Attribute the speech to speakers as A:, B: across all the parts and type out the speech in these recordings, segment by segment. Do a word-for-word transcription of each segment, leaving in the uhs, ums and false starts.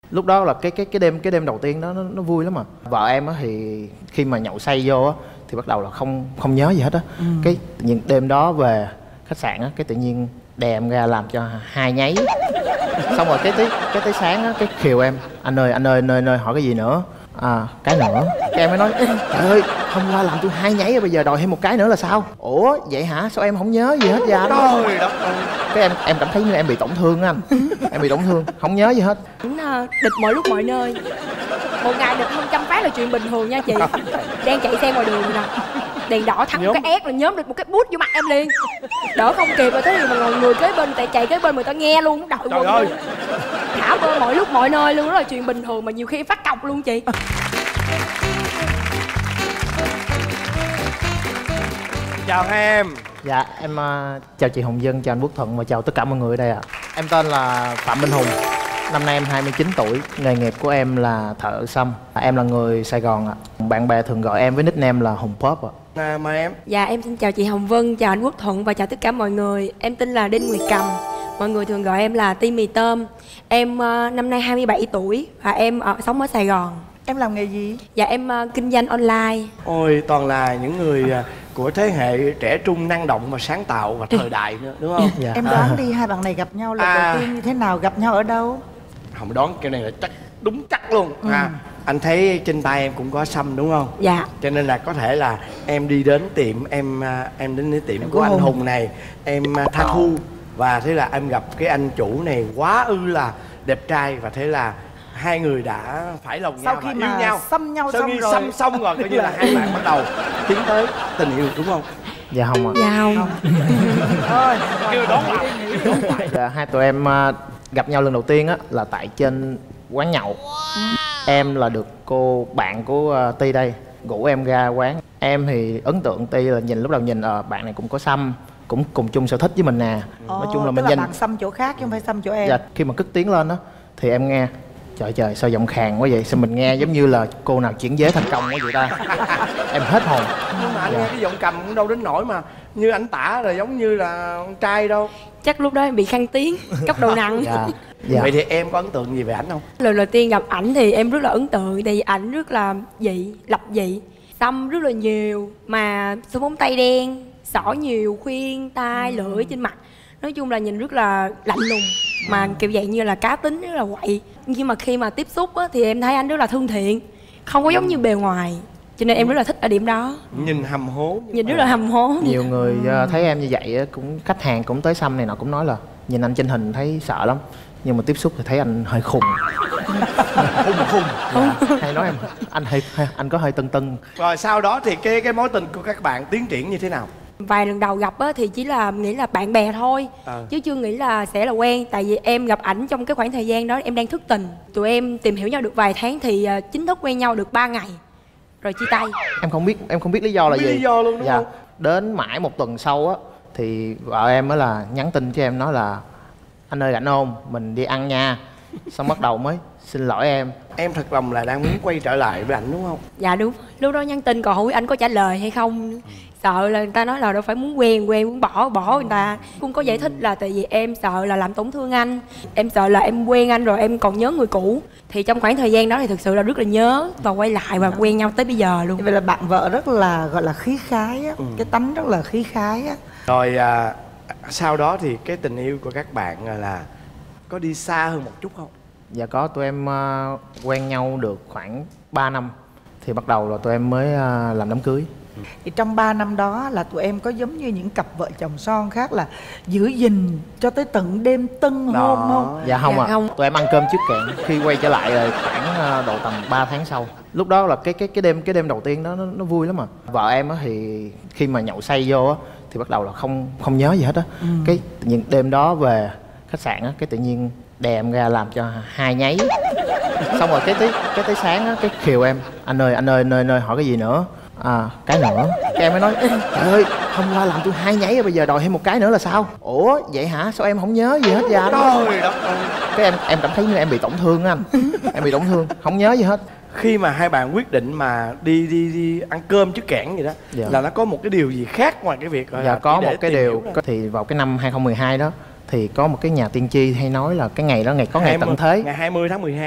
A: Lúc đó là cái cái cái đêm cái đêm đầu tiên đó nó, nó vui lắm mà. Vợ em á thì khi mà nhậu say vô á thì bắt đầu là không không nhớ gì hết á. ừ. Cái tự nhiên đêm đó về khách sạn á, cái tự nhiên đè em ra làm cho hai nháy. Xong rồi cái tới cái tới sáng á, cái khiều em: anh ơi anh ơi anh ơi, anh ơi hỏi cái gì nữa? À cái nữa. Cái em mới nói: trời ơi hôm qua làm tôi hai nháy, bây giờ đòi thêm một cái nữa là sao? Ủa vậy hả, sao em không nhớ gì hết vậy?
B: Trời đất ơi.
A: Cái em em cảm thấy như em bị tổn thương á anh. Em bị tổn thương, không nhớ gì hết.
C: Địch mọi lúc mọi nơi. Một ngày địch hơn trăm phát là chuyện bình thường nha chị. Đang chạy xe ngoài đường nè, đèn đỏ thắng nhóm. Cái ét là nhóm được một cái bút vô mặt em liền. Đỡ không kịp rồi, tới thì mà ngồi người kế bên tại chạy kế bên người ta nghe luôn, đợi
B: trời ơi.
C: Thả bơ mọi lúc mọi nơi luôn, đó là chuyện bình thường mà nhiều khi phát cọc luôn chị.
B: Chào hai em.
A: Dạ em uh, chào chị Hồng Vân, chào anh Quốc Thuận và chào tất cả mọi người ở đây ạ. à. Em tên là Phạm Minh Hùng. Năm nay em hai mươi chín tuổi, nghề nghiệp của em là thợ xăm. Em là người Sài Gòn ạ. à. Bạn bè thường gọi em với nickname là Hùng Pop ạ.
B: à. À, mời em.
C: Dạ em xin chào chị Hồng Vân, chào anh Quốc Thuận và chào tất cả mọi người. Em tên là Đinh Nguyệt Cầm, mọi người thường gọi em là Ti Mì Tôm. Em uh, năm nay hai mươi bảy tuổi và em uh, sống ở Sài Gòn.
D: Em làm nghề gì?
C: Dạ em uh, kinh doanh online.
B: Ôi toàn là những người uh, của thế hệ trẻ trung, năng động và sáng tạo và thời đại nữa, đúng không?
D: Dạ. Em đoán đi, hai bạn này gặp nhau lần à. đầu tiên như thế nào? Gặp nhau ở đâu?
B: Không đoán cái này là chắc đúng chắc luôn. ừ. à, Anh thấy trên tay em cũng có xăm đúng không?
C: Dạ.
B: Cho nên là có thể là em đi đến tiệm em em đến đến tiệm em của anh Hùng. Hùng này, em tha thu và thế là em gặp cái anh chủ này quá ư là đẹp trai và thế là hai người đã phải lòng
D: sau
B: nhau
D: khi
B: và
D: mà
B: yêu nhau.
D: Xăm nhau
B: sau
D: xong
B: khi
D: rồi
B: xăm xong rồi coi như là hai bạn bắt đầu tiến tới tình yêu đúng không?
A: Dạ không ạ.
C: Dạ không.
D: Thôi
B: kêu đón lại.
A: Dạ, hai tụi em uh, gặp nhau lần đầu tiên á là tại trên quán nhậu. wow. Em là được cô bạn của uh, Ti đây rủ em ra quán. Em thì ấn tượng Ti là nhìn lúc đầu nhìn ờ uh, bạn này cũng có xăm, cũng cùng chung sở thích với mình nè.
D: Ồ,
A: nói chung là
D: tức
A: mình
D: là
A: nhìn
D: bạn xăm chỗ khác chứ không phải xăm chỗ em.
A: Dạ, khi mà cất tiếng lên á thì em nghe trời trời sao giọng khàn quá vậy, sao mình nghe giống như là cô nào chuyển giới thành công quá vậy ta. Em hết hồn.
B: Nhưng mà anh
A: dạ.
B: nghe cái giọng cầm cũng đâu đến nỗi mà như anh tả là giống như là con trai đâu.
C: Chắc lúc đó em bị khang tiếng, cấp độ nặng.
A: dạ. Dạ.
B: Vậy thì em có ấn tượng gì về ảnh không?
C: Lần đầu tiên gặp ảnh thì em rất là ấn tượng, tại vì ảnh rất là dị, lập dị, xăm rất là nhiều, mà son móng tay đen, xỏ nhiều, khuyên tai, ừ. lưỡi trên mặt. Nói chung là nhìn rất là lạnh lùng, mà kiểu vậy như là cá tính, rất là quậy. Nhưng mà khi mà tiếp xúc á, thì em thấy anh rất là thân thiện, không có giống như bề ngoài. Cho nên em rất là thích ở điểm đó.
B: Nhìn hầm hố.
C: Nhìn rất là hầm hố.
A: Nhiều người uh, thấy em như vậy cũng khách hàng cũng tới xăm này nọ cũng nói là nhìn anh trên hình thấy sợ lắm, nhưng mà tiếp xúc thì thấy anh hơi khùng.
B: Khùng khùng.
A: Dạ, hay nói em anh hơi anh có hơi tưng tưng.
B: Rồi sau đó thì cái cái mối tình của các bạn tiến triển như thế nào?
C: Vài lần đầu gặp á, thì chỉ là nghĩ là bạn bè thôi, à. chứ chưa nghĩ là sẽ là quen. Tại vì em gặp ảnh trong cái khoảng thời gian đó em đang thất tình. Tụi em tìm hiểu nhau được vài tháng thì uh, chính thức quen nhau được ba ngày rồi chia tay.
A: Em không biết em không biết lý do là
B: không
A: gì.
B: Lý do luôn đúng
A: dạ.
B: không?
A: Đến mãi một tuần sau á thì vợ em mới là nhắn tin cho em nói là anh ơi rảnh không, mình đi ăn nha. Xong bắt đầu mới xin lỗi em.
B: Em thật lòng là đang muốn quay trở lại với ảnh đúng không?
C: Dạ đúng. Lúc đó nhắn tin còn không biết anh có trả lời hay không. ừ. Sợ là người ta nói là đâu phải muốn quen quen muốn bỏ bỏ người ta. Không có giải thích là tại vì em sợ là làm tổn thương anh, em sợ là em quen anh rồi em còn nhớ người cũ. Thì trong khoảng thời gian đó thì thực sự là rất là nhớ và quay lại và quen nhau tới bây giờ luôn.
D: Vậy là bạn vợ rất là gọi là khí khái á, ừ. cái tánh rất là khí khái á.
B: Rồi à, sau đó thì cái tình yêu của các bạn là có đi xa hơn một chút không?
A: Dạ có, tụi em uh, quen nhau được khoảng ba năm thì bắt đầu là tụi em mới uh, làm đám cưới.
D: Thì trong ba năm đó là tụi em có giống như những cặp vợ chồng son khác là giữ gìn cho tới tận đêm tân hôn không?
A: Dạ không
C: dạ
A: ạ. À. Tụi em ăn cơm trước kẹn. Khi quay trở lại là khoảng độ tầm ba tháng sau. Lúc đó là cái cái cái đêm cái đêm đầu tiên đó nó, nó vui lắm mà. Vợ em á thì khi mà nhậu say vô á thì bắt đầu là không không nhớ gì hết á. ừ. Cái tự nhiên đêm đó về khách sạn á, cái tự nhiên đè em ra làm cho hai nháy. Xong rồi cái tới cái tới sáng á, cái khiều em: anh ơi anh ơi anh ơi, anh ơi hỏi cái gì nữa? À cái nữa. Cái em mới nói: trời ơi hôm qua làm tôi hai nháy, bây giờ đòi thêm một cái nữa là sao? Ủa vậy hả, sao em không nhớ gì hết vậy anh?
B: Trời đất ơi.
A: Cái em em cảm thấy như em bị tổn thương á anh. Em bị tổn thương, không nhớ gì hết.
B: Khi mà hai bạn quyết định mà đi đi đi ăn cơm trước kẽn gì đó, dạ. là nó có một cái điều gì khác ngoài cái việc gọi
A: dạ
B: là
A: có một cái điều có, thì vào cái năm hai không một hai đó thì có một cái nhà tiên tri hay nói là cái ngày đó ngày có ngày tận thế.
B: Ngày hai mươi tháng mười hai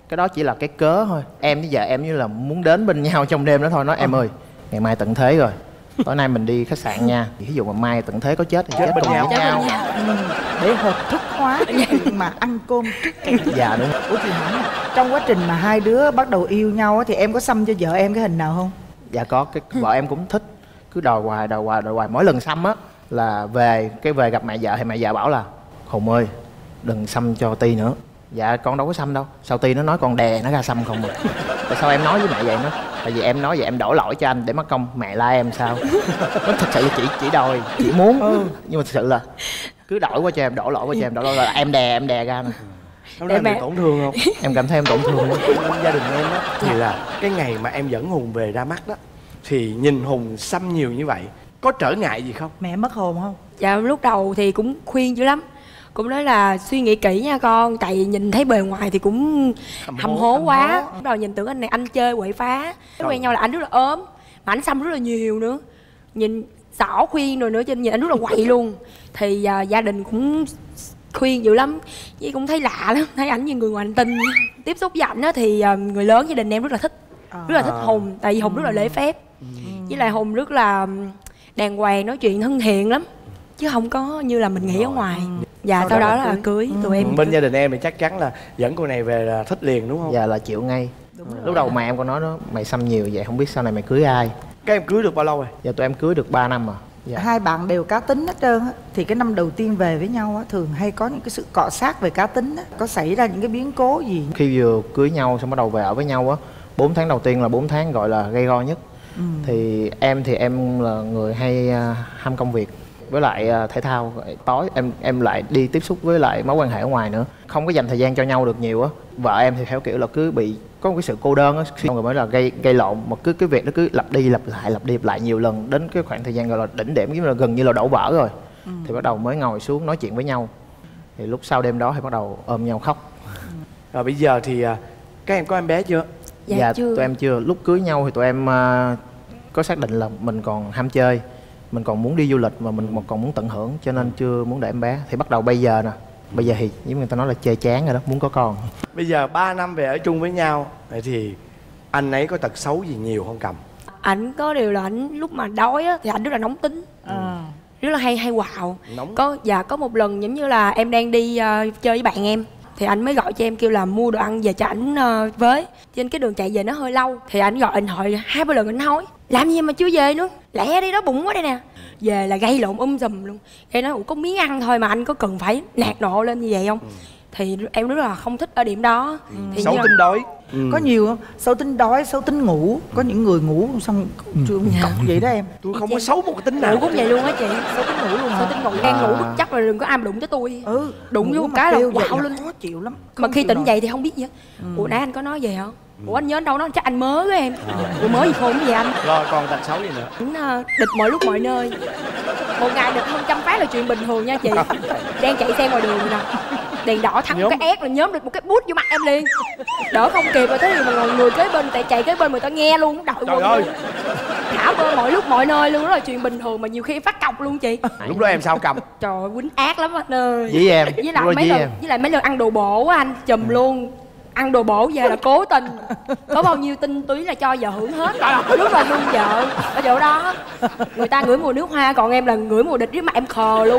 A: cái đó chỉ là cái cớ thôi. Em với vợ em như là muốn đến bên nhau trong đêm đó thôi. Nói em ơi, ngày mai tận thế rồi, tối nay mình đi khách sạn nha. Ví dụ mà mai tận thế có chết thì chết,
B: Chết bên
A: cùng
B: nhau.
A: với nhau.
D: Ừ, để hợp thức hóa cái chuyện mà ăn cơm trước kèo.
A: Dạ đúng.
D: Ủa chị hỏi nè, trong quá trình mà hai đứa bắt đầu yêu nhau á, thì em có xăm cho vợ em cái hình nào không?
A: Dạ có, cái vợ em cũng thích, cứ đòi hoài đòi hoài đòi hoài. Mỗi lần xăm á là về cái về gặp mẹ vợ thì mẹ vợ bảo là Hùng ơi đừng xăm cho Ti nữa. Dạ con đâu có xăm đâu. Sao Ti nó nói con đè nó ra xăm không mà. Tại sao em nói với mẹ vậy? Nó tại vì em nói vậy em đổ lỗi cho anh để mất công mẹ la em sao. Nó thật sự là chỉ chỉ đòi, chỉ muốn, ừ. nhưng mà thật sự là cứ đổi qua cho em, đổ lỗi qua cho em, đổ lỗi là em đè em đè ra nè.
B: Nó làm mẹ tổn thương không?
A: Em cảm thấy em tổn thương quá.
B: Gia đình em á thì là cái ngày mà em dẫn Hùng về ra mắt đó thì nhìn Hùng xăm nhiều như vậy có trở ngại gì không?
D: Mẹ mất hồn không?
C: Dạ lúc đầu thì cũng khuyên dữ lắm, cũng nói là suy nghĩ kỹ nha con, tại vì nhìn thấy bề ngoài thì cũng
B: Hầm
C: hầm
B: hố,
C: hố
D: hầm
C: quá.
D: hố.
C: Lúc đầu nhìn tưởng anh này anh chơi quậy phá, cái quen nhau là anh rất là ốm mà anh xăm rất là nhiều nữa, nhìn xỏ khuyên rồi nữa cho nên nhìn anh rất là quậy luôn. Thì à, gia đình cũng khuyên dữ lắm, với cũng thấy lạ lắm, thấy ảnh như người ngoài hành tinh. Tiếp xúc với ảnh á thì à, người lớn gia đình em rất là thích, rất là thích Hùng, tại vì Hùng rất là lễ phép, với lại Hùng rất là đàng hoàng, nói chuyện thân thiện lắm chứ không có như là mình nghĩ ở ngoài. Dạ sau,
D: Sau
C: đó,
D: đó
C: là
D: là
C: cưới,
D: cưới.
C: tụi em
B: Bên
C: cưới.
B: gia đình em thì chắc chắn là dẫn cô này về là thích liền đúng không?
A: Dạ là chịu ngay. Lúc đầu mẹ em còn nói đó, mày xăm nhiều vậy không biết sau này mày cưới ai.
B: Các em cưới được bao lâu rồi?
A: Dạ tụi em cưới được ba năm rồi. Dạ.
D: Hai bạn đều cá tính hết trơn á, thì cái năm đầu tiên về với nhau á thường hay có những cái sự cọ sát về cá tính á, có xảy ra những cái biến cố gì?
A: Khi vừa cưới nhau xong bắt đầu về ở với nhau á, bốn tháng đầu tiên là bốn tháng gọi là gây go nhất. Ừ. Thì em thì em là người hay uh, ham công việc với lại uh, thể thao, tối em em lại đi tiếp xúc với lại mối quan hệ ở ngoài nữa, không có dành thời gian cho nhau được nhiều á. Vợ em thì theo kiểu là cứ bị có một cái sự cô đơn á, xong rồi mới là gây gây lộn, mà cứ cái việc nó cứ lặp đi lặp lại lặp đi lặp lại nhiều lần, đến cái khoảng thời gian gọi là đỉnh điểm, giống như là gần như là đổ vỡ rồi. Ừ. Thì bắt đầu mới ngồi xuống nói chuyện với nhau. Thì lúc sau đêm đó thì bắt đầu ôm nhau khóc.
B: Rồi bây giờ thì à, các em có em bé chưa?
C: Dạ,
A: Dạ
C: chưa.
A: tụi em chưa. Lúc cưới nhau thì tụi em uh, có xác định là mình còn ham chơi, mình còn muốn đi du lịch và mình còn muốn tận hưởng, cho nên chưa muốn để em bé. Thì bắt đầu bây giờ nè, bây giờ thì giống người ta nói là chơi chán rồi đó, muốn có con.
B: Bây giờ ba năm về ở chung với nhau, vậy thì anh ấy có tật xấu gì nhiều không Cầm?
C: Ảnh có điều là ảnh lúc mà đói á thì ảnh rất là nóng tính,
D: À.
C: rất là hay hay quạo.
B: Nóng.
C: Có dạ có một lần giống như là em đang đi uh, chơi với bạn em thì anh mới gọi cho em kêu là mua đồ ăn về cho ảnh uh, với. Trên cái đường chạy về nó hơi lâu thì anh gọi điện thoại hai ba lần, anh nói làm gì mà chưa về nữa, lẹ đi đó bụng quá đây nè. Về là gây lộn um sùm luôn. Em nói có miếng ăn thôi mà anh có cần phải nạt nộ lên như vậy không? Ừ. Thì em rất là không thích ở điểm đó. Ừ. Thì
B: Xấu
C: như
B: tính đói. Ừ.
D: Có nhiều không? Xấu tính đói, xấu tính ngủ. Có những người ngủ xong chưa
C: Dạ.
D: cọc vậy đó em.
B: Tôi không có xấu một cái tính nào.
C: ngủ cũng vậy luôn á chị.
D: Xấu tính ngủ luôn
C: Sao
D: hả?
C: tính ngủ gan ngủ bất chấp rồi đừng có ai mà đụng tới tôi.
D: Ừ,
C: Đụng
D: ngủ
C: vô
D: mà
C: cái là
D: kêu vậy
C: quạo
D: là
C: lên.
D: khó chịu lắm.
C: Mà
D: Không
C: khi
D: chịu
C: tỉnh
D: nổi.
C: dậy thì không biết gì hết. Ủa nãy anh có nói gì hả? Ủa anh nhớ đâu đó chắc anh mớ với em. Ủa mớ gì khôn cái gì anh?
B: Rồi còn tật xấu gì nữa?
C: Anh uh, địch mọi lúc mọi nơi. Một ngày địch hơn trăm phát là chuyện bình thường nha chị. Đang chạy xe ngoài đường nè, đèn đỏ thắng
B: Nhóm.
C: cái ét là nhóm được một cái bút vô mặt em liền. Đỡ không kịp rồi, thế thì mà người kế bên tại chạy kế bên người ta nghe luôn, đợi
B: Trời
C: quần
B: ơi.
C: luôn. Thả bơ mọi lúc mọi nơi luôn, đó là chuyện bình thường mà nhiều khi phát cọc luôn chị.
B: Lúc đó em sao Cầm?
C: Trời ơi, quýnh ác lắm anh ơi.
A: Với em,
C: Với lại
A: lúc đó
C: mấy
A: với
C: lần
A: em.
C: với lại mấy lần ăn đồ bổ á anh, chùm luôn. Ăn đồ bổ về là cố tình, có bao nhiêu tinh túy là cho vợ hưởng hết. Trời ơi, lúc là luôn vợ ở chỗ đó. Người ta ngửi mùi nước hoa, còn em là ngửi mùi địch với mặt em khờ luôn.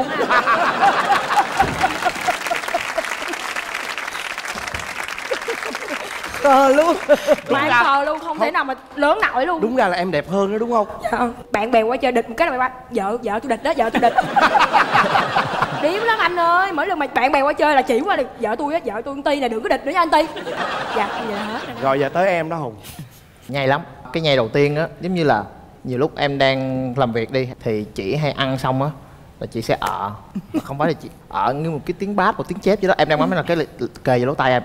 D: Khờ luôn.
C: Mà em khờ luôn, không thể nào mà lớn nổi luôn.
B: Đúng ra là em đẹp hơn đó đúng không?
C: Dạ, bạn bè qua chơi địch một cái là mày ba vợ vợ tôi địch đó, vợ tôi địch. Điếm lắm anh ơi, mỗi lần mà bạn bè qua chơi là chỉ qua được vợ tôi á, vợ tôi con Ti này đừng có địch nữa nha anh Ti. Dạ vậy hết rồi.
B: Rồi giờ tới em đó Hùng.
A: Nhây lắm. Cái nhây đầu tiên á, giống như là nhiều lúc em đang làm việc đi thì chị hay ăn xong á là chị sẽ ợ, không phải là chị ợ như một cái tiếng bát, một tiếng chép vậy đó. Em đang nói là cái kề vào lỗ tai em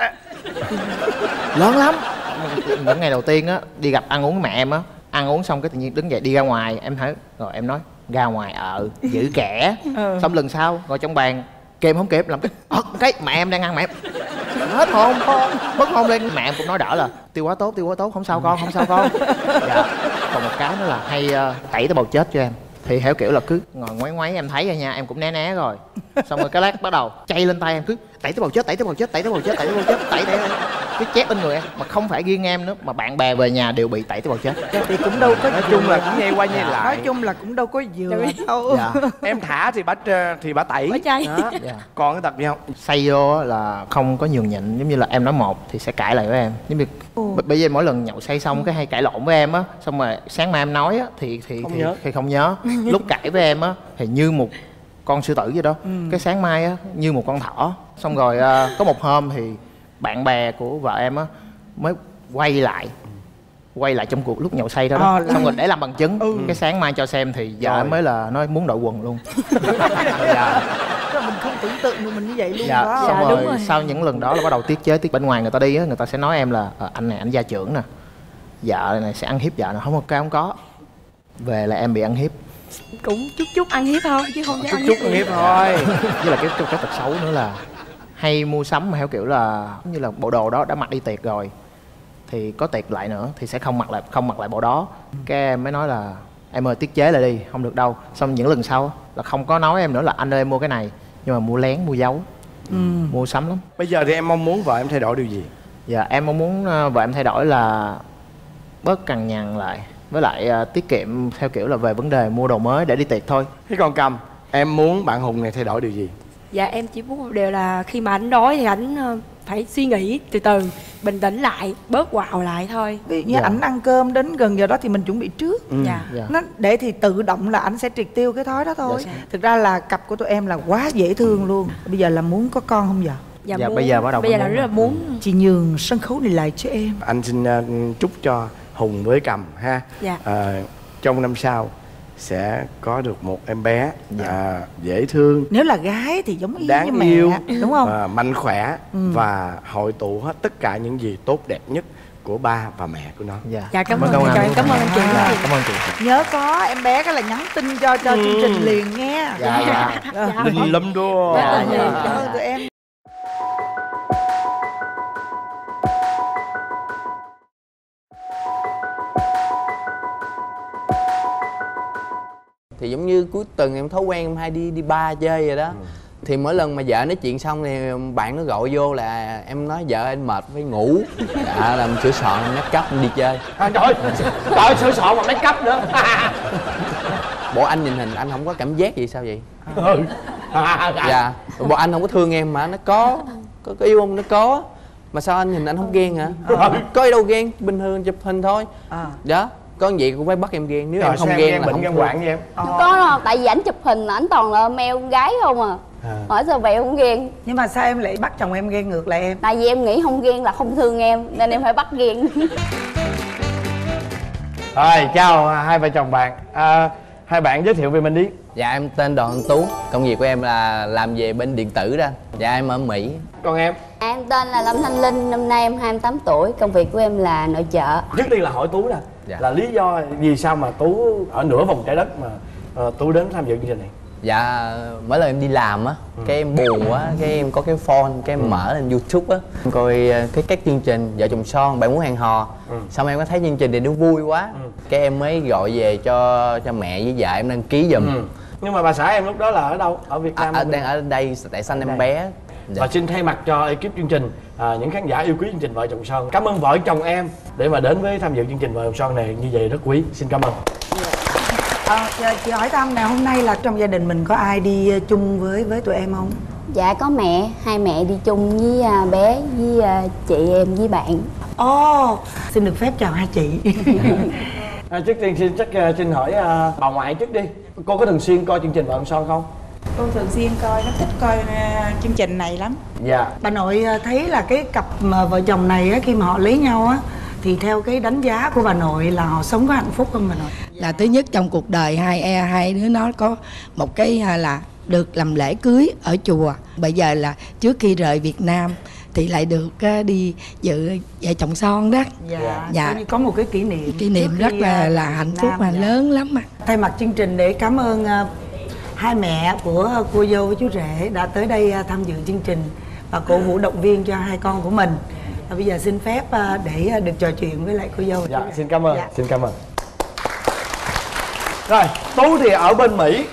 A: lớn lắm. Những ngày đầu tiên á đi gặp ăn uống với mẹ em á, ăn uống xong cái tự nhiên đứng dậy đi ra ngoài, em thấy rồi em nói ra ngoài ờ giữ kẻ. Ừ. Xong lần sau ngồi trong bàn kèm không kịp làm cái ợt cái mẹ em đang ăn, mẹ em hết hồn mất hồn lên. Mẹ em cũng nói đỡ là tiêu hóa tốt tiêu hóa tốt không sao con không sao con. Dạ. Còn một cái nữa là hay uh, tẩy tế bào chết cho em, thì theo kiểu là cứ ngồi ngoáy ngoáy em thấy rồi nha, em cũng né né rồi, xong rồi cái lát bắt đầu chay lên tay em cứ tẩy tế bào chết tẩy tế bào chết tẩy tế bào chết tẩy tế bào chết tẩy tẩy cái chép bên người em, mà không phải riêng em nữa mà bạn bè về nhà đều bị tẩy tế bào chết.
D: Thì cũng đâu có
B: nói chung là cũng nghe qua nghe lại.
D: nói chung là cũng đâu có vừa đâu.
A: Dạ.
B: Em thả thì bà thì bà tẩy
C: Bà chay.
B: đó.
A: Dạ.
B: Còn cái tật gì không?
A: Say vô á là không có nhường nhịn, giống như là em nói một thì sẽ cãi lại với em, giống như b- bây giờ mỗi lần nhậu say xong cái hay cãi lộn với em á, xong rồi sáng mai em nói á thì thì
B: Không
A: thì,
B: nhớ.
A: thì không nhớ. Lúc cãi với em á thì như một con sư tử vậy đó,
D: Ừ.
A: cái sáng mai á như một con thỏ. Xong rồi à, có một hôm thì bạn bè của vợ em á mới quay lại quay lại trong cuộc lúc nhậu say đó, đó.
D: Ờ, là-
A: Xong rồi để làm bằng chứng.
D: Ừ.
A: Cái sáng mai cho xem thì vợ
B: Rồi.
A: em mới là nói muốn đội quần luôn.
B: Dạ.
D: Tức là mình không tưởng tượng được mình như vậy luôn
A: Dạ,
D: đó.
A: xong
C: Dạ,
A: rồi,
C: đúng rồi.
A: sau những lần đó là bắt đầu tiết chế. Tiết bên ngoài người ta đi á, người ta sẽ nói em là "Ờ, anh này anh gia trưởng nè, vợ này sẽ ăn hiếp vợ nè." Không, một cái không có. Về là em bị ăn hiếp.
C: Cũng chút chút ăn hiếp thôi chứ không phải
B: Chút
C: ăn
B: chút
C: hiếp
B: nghiệp thôi.
A: Với là cái, cái, cái tật xấu nữa là hay mua sắm mà theo kiểu là giống như là bộ đồ đó đã mặc đi tiệc rồi thì có tiệc lại nữa thì sẽ không mặc lại không mặc lại bộ đó. Cái em mới nói là em ơi tiết chế lại đi, không được đâu. Xong những lần sau là không có nói em nữa là anh ơi em mua cái này, nhưng mà mua lén mua giấu.
D: Ừ.
A: Mua sắm lắm.
B: Bây giờ thì em mong muốn vợ em thay đổi điều gì?
A: Dạ em mong muốn ờ, vợ em thay đổi là bớt cằn nhằn lại, với lại ờ, tiết kiệm theo kiểu là về vấn đề mua đồ mới để đi tiệc thôi.
B: Thế còn Cầm, em muốn bạn Hùng này thay đổi điều gì?
C: Dạ em chỉ muốn một điều là khi mà anh đói thì anh ờ, phải suy nghĩ từ từ, bình tĩnh lại, bớt quạo lại thôi.
D: Ví dụ như
A: Dạ.
D: ảnh ăn cơm đến gần giờ đó thì mình chuẩn bị trước.
B: Ừ.
C: Dạ.
A: Dạ.
D: Nó để thì tự động là ảnh sẽ triệt tiêu cái thói đó thôi.
C: Dạ.
D: Thực ra là cặp của tụi em là quá dễ thương luôn. Bây giờ là muốn có con không vậy?
C: Dạ,
A: Dạ,
C: muốn,
A: bây giờ bắt đầu
C: bây giờ
A: mới
C: là
A: muốn
C: rất là
A: rồi.
C: muốn.
D: Chị nhường sân khấu này lại cho em.
B: Anh xin uh, chúc cho Hùng với Cầm ha.
C: Dạ.
B: Ờ, trong năm sau sẽ có được một em bé
A: Dạ.
B: à, dễ thương,
D: Nếu là gái thì giống y
B: đáng
D: như mẹ,
B: yêu,
D: đúng không?
B: à, mạnh khỏe
D: Ừ.
B: và hội tụ hết tất cả những gì tốt đẹp nhất của ba và mẹ của nó.
A: Dạ,
C: Dạ, cảm ơn
A: công
C: anh,
A: anh.
C: cảm ơn anh chị rất
D: À.
C: nhiều.
A: Cảm ơn chị.
D: Nhớ có em bé cái là nhắn tin cho cho chương trình liền nghe.
A: Dạ, dạ.
C: Dạ.
B: Linh lâm đua.
A: Dạ,
C: dạ.
D: Ừ, cảm ơn tụi em.
E: Thì giống như cuối tuần em thói quen em hay đi đi bar chơi vậy đó.
B: Ừ.
E: Thì mỗi lần mà vợ nói chuyện xong thì bạn nó gọi vô là em nói vợ anh mệt phải ngủ. Dạ làm sửa soạn make up em đi chơi.
B: À, trời ơi, trời ơi, sửa soạn mà make up nữa.
E: Bộ anh nhìn hình anh không có cảm giác gì sao vậy?
B: Ừ. À, dạ.
E: Dạ. Bộ anh không có thương em mà nó có có, có yêu không nó có. Mà sao anh nhìn anh không ghen hả? Có gì đâu ghen, bình thường chụp hình thôi.
D: À.
E: Đó. Có gì cũng phải bắt em ghen, nếu
B: Rồi,
E: em không
B: sao em
E: ghen
B: ghen
E: là
B: bệnh
E: không
B: ghen
E: thương.
B: quạng với em?
F: Có đâu, tại vì ảnh chụp hình là ảnh toàn là mèo con gái không à.
B: À.
F: Hỏi sao vậy không ghen?
D: Nhưng mà sao em lại bắt chồng em ghen ngược lại em?
F: Tại vì em nghĩ không ghen là không thương em nên em phải bắt ghen.
B: Rồi, chào hai vợ chồng bạn. À, hai bạn giới thiệu về mình đi.
E: Dạ em tên Đoàn Anh Tú. Công việc của em là làm về bên điện tử đó. Dạ em ở Mỹ.
B: Còn em?
F: Em tên là Lâm Thanh Linh, năm nay em hai mươi tám tuổi. Công việc của em là nội trợ.
B: Trước tiên là hỏi Tú nè.
E: Dạ.
B: Là lý do vì sao mà Tú ở nửa vòng trái đất mà uh, Tú đến tham dự chương trình này?
E: Dạ mỗi lần em đi làm á, cái em buồn quá, cái em có cái phone, cái em mở lên YouTube á, em coi ờ, cái các chương trình vợ chồng son, bạn muốn hẹn hò.
B: Ừ.
E: Xong em có thấy chương trình này nó vui quá,
B: Ừ.
E: cái em mới gọi về cho cho mẹ với vợ em đăng ký giùm.
B: Ừ. Nhưng mà bà xã em lúc đó là ở đâu? Ở Việt
E: À,
B: Nam?
E: ở,
B: không?
E: đang ở đây tại sanh em
B: Đây.
E: bé. Dạ.
B: Và xin thay mặt cho ekip chương trình, à, những khán giả yêu quý chương trình Vợ Chồng Son, cảm ơn vợ chồng em để mà đến với tham dự chương trình Vợ Chồng Son này như vậy rất quý. Xin cảm ơn.
D: À, chị hỏi Tâm nè, hôm nay là trong gia đình mình có ai đi chung với với tụi em không?
F: Dạ có mẹ, hai mẹ đi chung với à, bé, với à, chị em, với bạn.
D: Ồ, oh, xin được phép chào hai chị.
B: À, trước tiên xin chắc uh, xin hỏi uh, bà ngoại trước đi. Cô có thường xuyên coi chương trình Vợ Chồng Son không?
G: Cô thường xuyên coi, nó thích coi uh, chương trình này lắm.
B: Dạ.
D: Bà nội thấy là cái cặp mà vợ chồng này á, khi mà họ lấy nhau á thì theo cái đánh giá của bà nội là họ sống có hạnh phúc không bà nội?
H: Là thứ nhất trong cuộc đời hai e hai đứa nó có một cái à, là được làm lễ cưới ở chùa. Bây giờ là trước khi rời Việt Nam thì lại được à, đi dự vợ chồng son đó.
D: Dạ.
H: Dạ.
D: Coi như có một cái kỷ niệm.
H: Kỷ niệm
D: trước
H: rất
D: khi,
H: là
D: à,
H: là
D: Việt
H: hạnh phúc
D: Nam.
H: mà
D: Dạ.
H: lớn lắm mà.
D: Thay mặt chương trình để cảm ơn à, hai mẹ của cô dâu với chú rể đã tới đây à, tham dự chương trình và cổ vũ động viên cho hai con của mình. Và bây giờ xin phép à, để à, được trò chuyện với lại cô dâu. và
B: Dạ,
D: chú rể.
B: xin cảm ơn.
D: Dạ.
B: Xin cảm ơn. Rồi, Tú thì ở bên Mỹ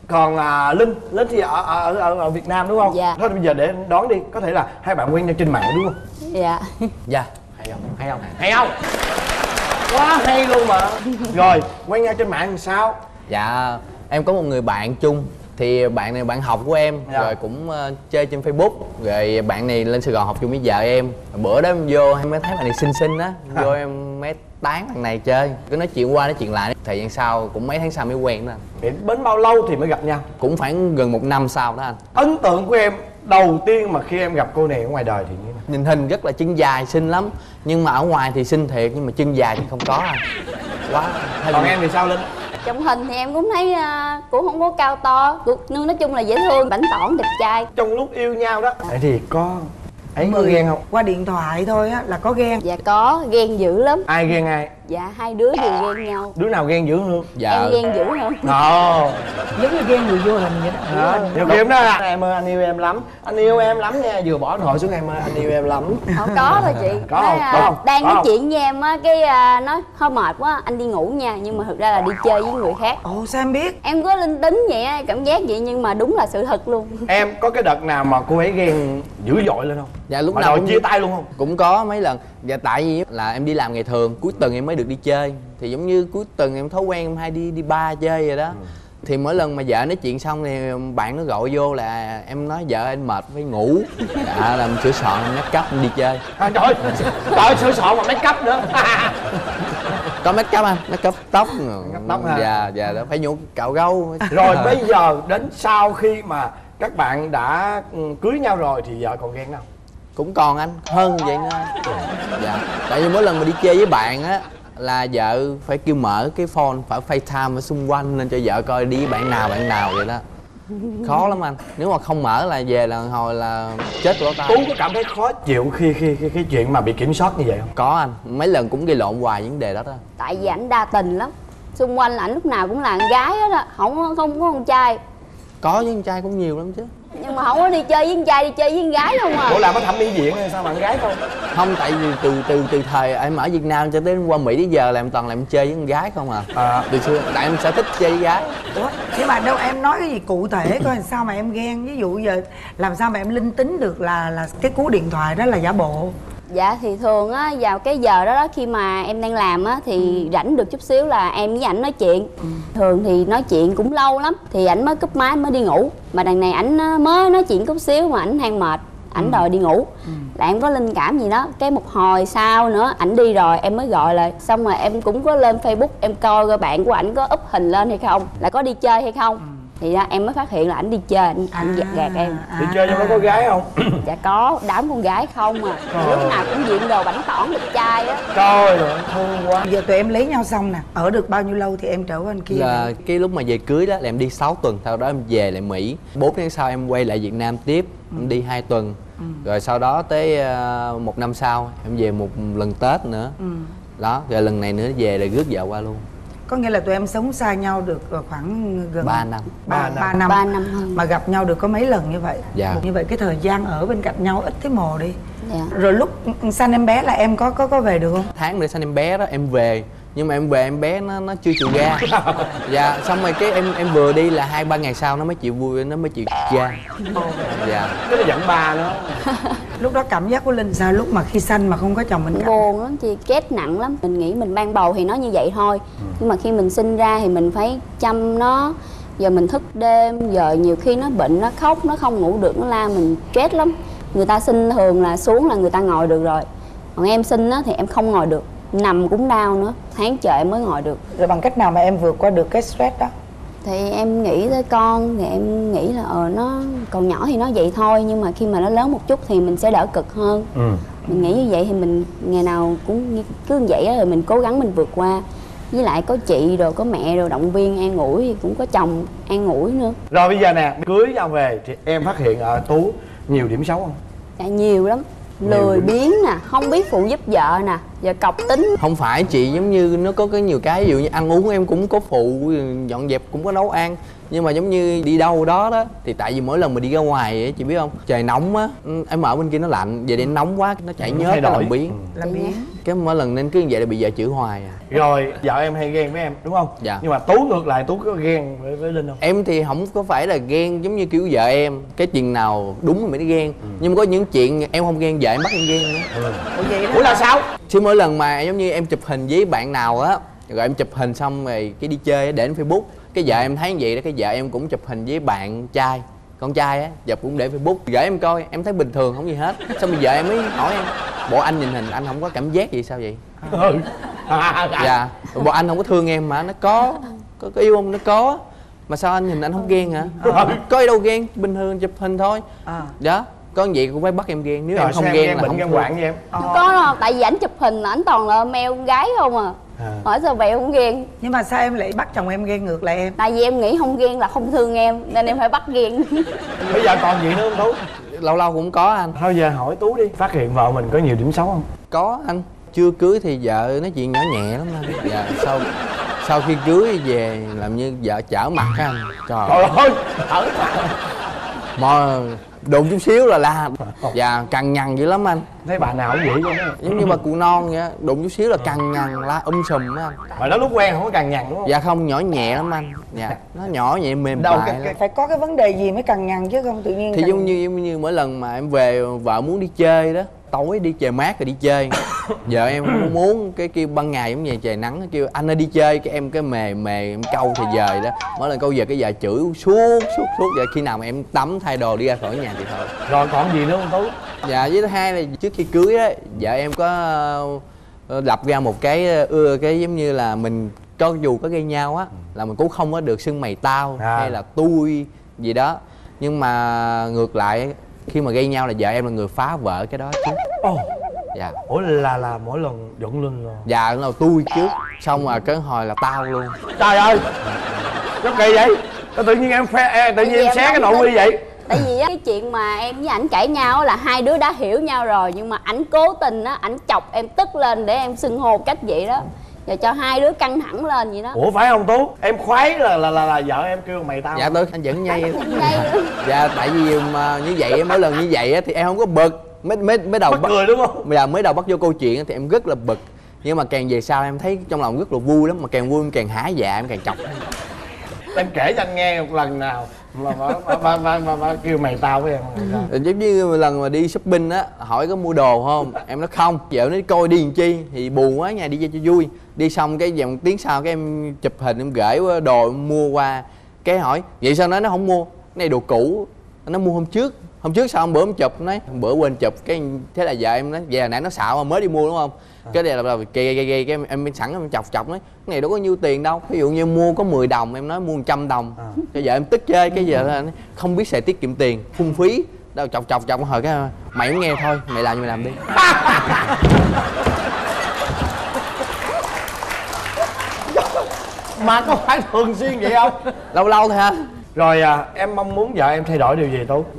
B: Còn à, Linh, Linh thì ở, ở ở ở Việt Nam đúng không?
F: Dạ.
B: Thôi bây giờ để anh đoán đi, có thể là hai bạn quen nhau trên mạng đúng không?
F: Dạ.
E: Dạ.
B: Hay không? Hay không? Hay không? Quá hay luôn mà. Rồi, quen nhau trên mạng thì sao?
E: Dạ, em có một người bạn chung. Thì bạn này bạn học của em,
B: dạ.
E: rồi cũng uh, chơi trên Facebook. Rồi bạn này lên Sài Gòn học chung với vợ em. Bữa đó em vô em mới thấy bạn này xinh xinh á. Vô em mới tán thằng này chơi. Cứ nói chuyện qua nói chuyện lại. Thời gian sau, cũng mấy tháng sau mới quen đó anh.
B: Vậy đến bao lâu thì mới gặp nhau?
E: Cũng khoảng gần một năm sau đó anh.
B: Ấn tượng của em đầu tiên mà khi em gặp cô này ở ngoài đời thì như thế nào?
E: Nhìn hình rất là chân dài, xinh lắm. Nhưng mà ở ngoài thì xinh thiệt, nhưng mà chân dài thì không có anh. Quá.
B: Còn em thì sao Linh?
F: Trong hình thì em cũng thấy uh, cũng không có cao to, nhưng nói chung là dễ thương, bảnh tỏn, đẹp trai.
B: Trong lúc yêu nhau đó vậy thì có ấy có ghen không?
D: Qua điện thoại thôi á là có ghen.
F: Dạ có, ghen dữ lắm.
B: Ai ghen ai?
F: Dạ hai đứa đều ghen nhau.
B: Đứa nào ghen dữ hơn?
E: Dạ.
F: Em ghen dữ hơn.
B: Ồ.
D: Giống như ghen người vô hình vậy đó.
B: Đó, nhiều game đó là em ơi anh yêu em lắm, anh yêu em lắm nha, vừa bỏ điện thoại xuống em ơi anh yêu em lắm.
F: Không có thôi chị.
B: Có
F: Nói,
B: không?
F: à,
B: Có không?
F: đang
B: Có
F: nói
B: không?
F: chuyện với em á, cái à, nói hơi mệt quá, anh đi ngủ nha, nhưng mà thực ra là đi chơi với người khác.
D: Ồ sao em biết?
F: Em có linh tính vậy á, cảm giác vậy nhưng mà đúng là sự thật luôn.
B: Em có cái đợt nào mà cô ấy ghen dữ dội lên không?
E: Dạ lúc
B: mà
E: nào
B: đòi
E: cũng
B: chia tay luôn không?
E: Cũng có mấy lần. Dạ tại vì là em đi làm ngày thường, cuối tuần em mới được đi chơi. Thì giống như cuối tuần em thói quen em hay đi đi bar chơi vậy đó. Ừ. Thì mỗi lần mà vợ nói chuyện xong thì bạn nó gọi vô là em nói vợ anh mệt phải ngủ. Dạ làm sửa soạn make up em đi chơi.
B: À, trời ơi, trời sửa soạn mà make up nữa.
E: Có make up anh, make up tóc.
B: Make up tóc hả?
E: Dạ dạ đó phải nhuộm cạo râu.
B: Rồi bây giờ đến sau khi mà các bạn đã cưới nhau rồi thì vợ còn ghen không?
E: Cũng còn anh, hơn vậy nữa. Dạ. Tại vì mỗi lần mà đi chơi với bạn á là vợ phải kêu mở cái phone, phải FaceTime ở xung quanh lên cho vợ coi đi với bạn nào bạn nào vậy đó. Khó lắm anh. Nếu mà không mở là về là hồi là chết lỗ tai.
B: Tú có cảm thấy khó chịu khi khi khi cái chuyện mà bị kiểm soát như vậy không?
E: Có anh, mấy lần cũng gây lộn hoài vấn đề đó đó.
F: Tại vì ảnh đa tình lắm, xung quanh là ảnh lúc nào cũng là con gái hết á, không không có con trai.
E: Có với con trai cũng nhiều lắm chứ.
F: Nhưng mà không có đi chơi với con trai, đi chơi với con gái không à.
B: Ủa làm ở thẩm mỹ viện hay sao bạn gái không?
E: Không, tại vì từ từ từ thời em ở Việt Nam cho đến qua Mỹ đến giờ là em toàn là em chơi với con gái không à. À. Từ xưa tại em sở thích chơi với gái.
D: Ủa nhưng mà đâu em nói cái gì cụ thể coi làm sao mà em ghen, ví dụ giờ làm sao mà em linh tính được là là cái cú điện thoại đó là giả bộ?
F: Dạ thì thường á vào cái giờ đó đó khi mà em đang làm á thì ừ. rảnh được chút xíu là em với ảnh nói chuyện. Ừ. Thường thì nói chuyện cũng lâu lắm thì ảnh mới cúp máy mới đi ngủ. Mà đằng này ảnh mới nói chuyện chút xíu mà ảnh than mệt, ảnh ừ. đòi đi ngủ. Ừ. Là em có linh cảm gì đó, cái một hồi sau nữa ảnh đi rồi em mới gọi lại. Xong rồi em cũng có lên Facebook em coi coi bạn của ảnh có up hình lên hay không, là có đi chơi hay không. Ừ. Thì ra em mới phát hiện là ảnh đi chơi, ảnh à, gạt, gạt em.
B: Đi chơi nhưng mà có gái không?
F: Dạ có, đám con gái không à. Lúc nào cũng diện đồ bảnh tỏn đẹp trai á.
B: Trời ơi, thương quá.
D: Giờ tụi em lấy nhau xong nè, ở được bao nhiêu lâu thì em trở qua anh kia?
E: Là này? Cái lúc mà về cưới đó là em đi sáu tuần, sau đó em về lại Mỹ. Bốn tháng sau em quay lại Việt Nam tiếp, ừ. em đi hai tuần. Ừ. Rồi sau đó tới uh, một năm sau em về một lần Tết nữa. Ừ. Đó, rồi lần này nữa về là rước vợ qua luôn.
D: Có nghĩa là tụi em sống xa nhau được khoảng gần
E: ba năm.
D: ba năm.
F: ba năm hơn.
D: Mà gặp nhau được có mấy lần như vậy?
E: Dạ.
D: Như vậy cái thời gian ở bên cạnh nhau ít thế mồ đi.
F: Dạ.
D: Rồi lúc sanh em bé là em có có có về được không?
E: Tháng để sanh em bé đó em về, nhưng mà em về em bé nó nó chưa chịu ra. Dạ, xong rồi cái em em vừa đi là hai ba ngày sau nó mới chịu vui, nó mới chịu ra. Dạ.
B: Cái là giận bà nữa.
D: Lúc đó cảm giác của Linh sao lúc mà khi sanh mà không có chồng bên cạnh?
F: Buồn lắm chị, stress nặng lắm. Mình nghĩ mình mang bầu thì nó như vậy thôi. Ừ. Nhưng mà khi mình sinh ra thì mình phải chăm nó. Giờ mình thức đêm, giờ nhiều khi nó bệnh, nó khóc, nó không ngủ được, nó la mình stress lắm. Người ta sinh thường là xuống là người ta ngồi được rồi. Còn em sinh á thì em không ngồi được, nằm cũng đau nữa, tháng trời em mới ngồi được.
D: Rồi bằng cách nào mà em vượt qua được cái stress đó?
F: Thì em nghĩ tới con thì em nghĩ là ờ nó còn nhỏ thì nó vậy thôi, nhưng mà khi mà nó lớn một chút thì mình sẽ đỡ cực hơn. Ừ. Mình nghĩ như vậy thì mình ngày nào cũng cứ như vậy á, rồi mình cố gắng mình vượt qua. Với lại có chị rồi có mẹ rồi động viên an ủi, thì cũng có chồng an ủi nữa.
B: Rồi bây giờ nè, cưới nhau về thì em phát hiện ở Tú nhiều điểm xấu không?
F: Dạ nhiều lắm. Lười biếng nè, không biết phụ giúp vợ nè, Dạ cọc tính.
E: Không phải chị, giống như nó có cái nhiều cái, ví dụ như ăn uống em cũng có phụ, dọn dẹp cũng có nấu ăn. Nhưng mà giống như đi đâu đó đó thì tại vì mỗi lần mình đi ra ngoài ấy, chị biết không, trời nóng á, em ở bên kia nó lạnh, về đây nóng quá nó chảy nhớt, nó làm biến.
D: Làm biến.
E: Cái mỗi lần nên cứ như vậy là bị vợ chửi hoài à.
B: Rồi vợ em hay ghen với em đúng không?
E: Dạ.
B: Nhưng mà Tú ngược lại, Tú có ghen với, với Linh không?
E: Em thì không có phải là ghen giống như kiểu vợ em, cái chuyện nào đúng thì mới ghen. Ừ. Nhưng mà có những chuyện em không ghen, vợ em bắt em ghen nữa.
B: Ừ. Ủa vậy đó. Ủa là sao?
E: Chứ mỗi lần mà giống như em chụp hình với bạn nào á, rồi em chụp hình xong rồi cái đi chơi để trên Facebook, cái vợ em thấy như vậy đó, cái vợ em cũng chụp hình với bạn trai, con trai á, vợ cũng để Facebook, gửi em coi, em thấy bình thường không gì hết. Xong bây giờ em mới hỏi em, bộ anh nhìn hình anh không có cảm giác gì sao vậy?
B: Ừ.
E: Dạ, bộ anh không có thương em mà. Nó có, có, có yêu không? Nó có. Mà sao anh nhìn anh không ghen hả? Có gì đâu ghen, bình thường chụp hình thôi. Đó, có vậy cũng phải bắt em ghen, nếu
B: rồi,
E: em không
B: ghen,
E: ghen
B: ghen
E: là
B: bệnh
E: không
B: ghen quạng với em.
F: Không có đâu, tại vì ảnh chụp hình ảnh toàn là meo con gái không à. À. Hỏi sao vậy không ghen.
D: Nhưng mà sao em lại bắt chồng em ghen ngược lại em?
F: Tại vì em nghĩ không ghen là không thương em, nên em phải bắt ghen.
B: Bây giờ còn gì nữa không Tú?
E: Lâu lâu cũng có anh.
B: Thôi giờ hỏi Tú đi, phát hiện vợ mình có nhiều điểm xấu không?
E: Có anh. Chưa cưới thì vợ nói chuyện nhỏ nhẹ lắm anh. Dạ, sau sau khi cưới về làm như vợ chở mặt á anh. Trời
B: ơi, chở mặt.
E: Mà đụng chút xíu là la. Dạ, cằn nhằn dữ lắm anh.
B: Thấy bà nào cũng vậy chứ.
E: Giống như bà cụ non vậy, đụng chút xíu là cằn nhằn, la um sùm á anh.
B: Mà nó lúc quen không có cằn nhằn đúng không?
E: Dạ không, nhỏ nhẹ lắm anh. Dạ, nó nhỏ nhẹ mềm
D: Đâu,
E: mại
D: cái, cái, phải có cái vấn đề gì mới cằn nhằn chứ không tự nhiên.
E: Thì
D: cằn...
E: giống như giống như mỗi lần mà em về vợ muốn đi chơi đó, tối đi trời mát rồi đi chơi, vợ em không muốn, cái kêu ban ngày giống như trời nắng kêu anh ơi đi chơi, cái em cái mề mề em câu thì dời đó, mỗi lần câu về cái vợ chửi suốt suốt suốt vậy. Khi nào mà em tắm thay đồ đi ra khỏi nhà thì thôi.
B: Rồi còn gì nữa không Tú?
E: Dạ, với thứ hai là trước khi cưới á, vợ em có uh, lập ra một cái ưa uh, cái giống như là mình cho dù có gây nhau á là mình cũng không có được xưng mày tao à. hay là tôi gì đó. Nhưng mà ngược lại khi mà gây nhau là vợ em là người phá vỡ cái đó chứ.
B: Ồ. Oh.
E: Dạ.
B: Ủa là là mỗi lần giận Linh rồi.
E: Dạ, là tôi trước, xong rồi cái hồi là tao luôn.
B: Trời ơi, rất kỳ vậy. Tự nhiên em phe, em, tự nhiên em xé cái nội quy vậy.
F: Tại vì á, cái chuyện mà em với ảnh cãi nhau là hai đứa đã hiểu nhau rồi, nhưng mà ảnh cố tình á, ảnh chọc em tức lên để em xưng hô cách vậy đó, và cho hai đứa căng thẳng lên vậy đó.
B: Ủa phải không Tú? Em khoái là là là, là vợ em kêu mày tao.
E: Dạ tôi anh vẫn nhây. Dạ tại vì mà như vậy mỗi lần như vậy á thì em không có bực. Mới mới mới đầu
B: bắt cười đúng không?
E: Bây giờ mới đầu bắt vô câu chuyện thì em rất là bực, nhưng mà càng về sau em thấy trong lòng rất là vui lắm, mà càng vui em càng hả dạ, em càng chọc.
B: Em kể cho anh nghe một lần nào mà mà mà, mà, mà, mà kêu mày tao với em.
E: Ừ. Giống như lần mà đi shopping á, hỏi có mua đồ không, em nói không, vợ nói coi đi làm chi, thì buồn quá nha, đi cho vui. Đi xong cái vòng tiếng sau cái em chụp hình em gửi đồ em mua qua, cái hỏi vậy sao nói nó không mua, cái này đồ cũ, nó mua hôm trước. Hôm trước sao hôm bữa em chụp, nói hôm bữa quên chụp, cái thế là vợ em nói về hồi nãy nó xạo mà mới đi mua đúng không? À. Cái này là kì kì kì cái em, em sẵn em chọc chọc nói cái này đâu có nhiêu tiền đâu, ví dụ như mua có mười đồng em nói mua một trăm đồng. À. Cái vợ em tức chơi, cái giờ là không biết xài tiết kiệm tiền, phung phí đâu, chọc chọc chọc hồi cái mày không nghe thôi, mày làm gì mày làm đi.
B: Mà có phải thường xuyên vậy không?
E: Lâu lâu thôi hả?
B: Rồi à, em mong muốn vợ em thay đổi điều gì Tú?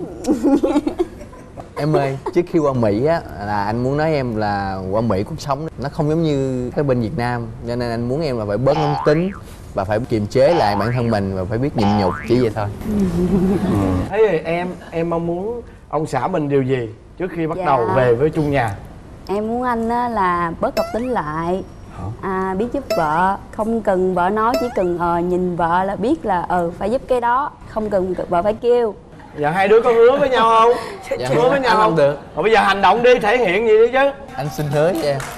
E: Em ơi, trước khi qua Mỹ á là anh muốn nói em là qua Mỹ cuộc sống nó không giống như cái bên Việt Nam, cho nên anh muốn em là phải bớt nóng tính và phải kiềm chế lại bản thân mình và phải biết nhịn nhục, chỉ vậy thôi.
B: Ừ. Thế thì em em mong muốn ông xã mình điều gì trước khi bắt dạ. đầu về với chung nhà?
F: Em muốn anh á là bớt cọc tính lại, à, biết giúp vợ, không cần vợ nói, chỉ cần ờ, nhìn vợ là biết là ừ phải giúp cái đó, không cần vợ phải kêu.
B: Giờ hai đứa có hứa với nhau không?
E: Dạ,
B: hứa với nhau không?
E: Không được.
B: Rồi bây giờ hành động đi, thể hiện gì đi chứ.
E: Anh xin hứa với em.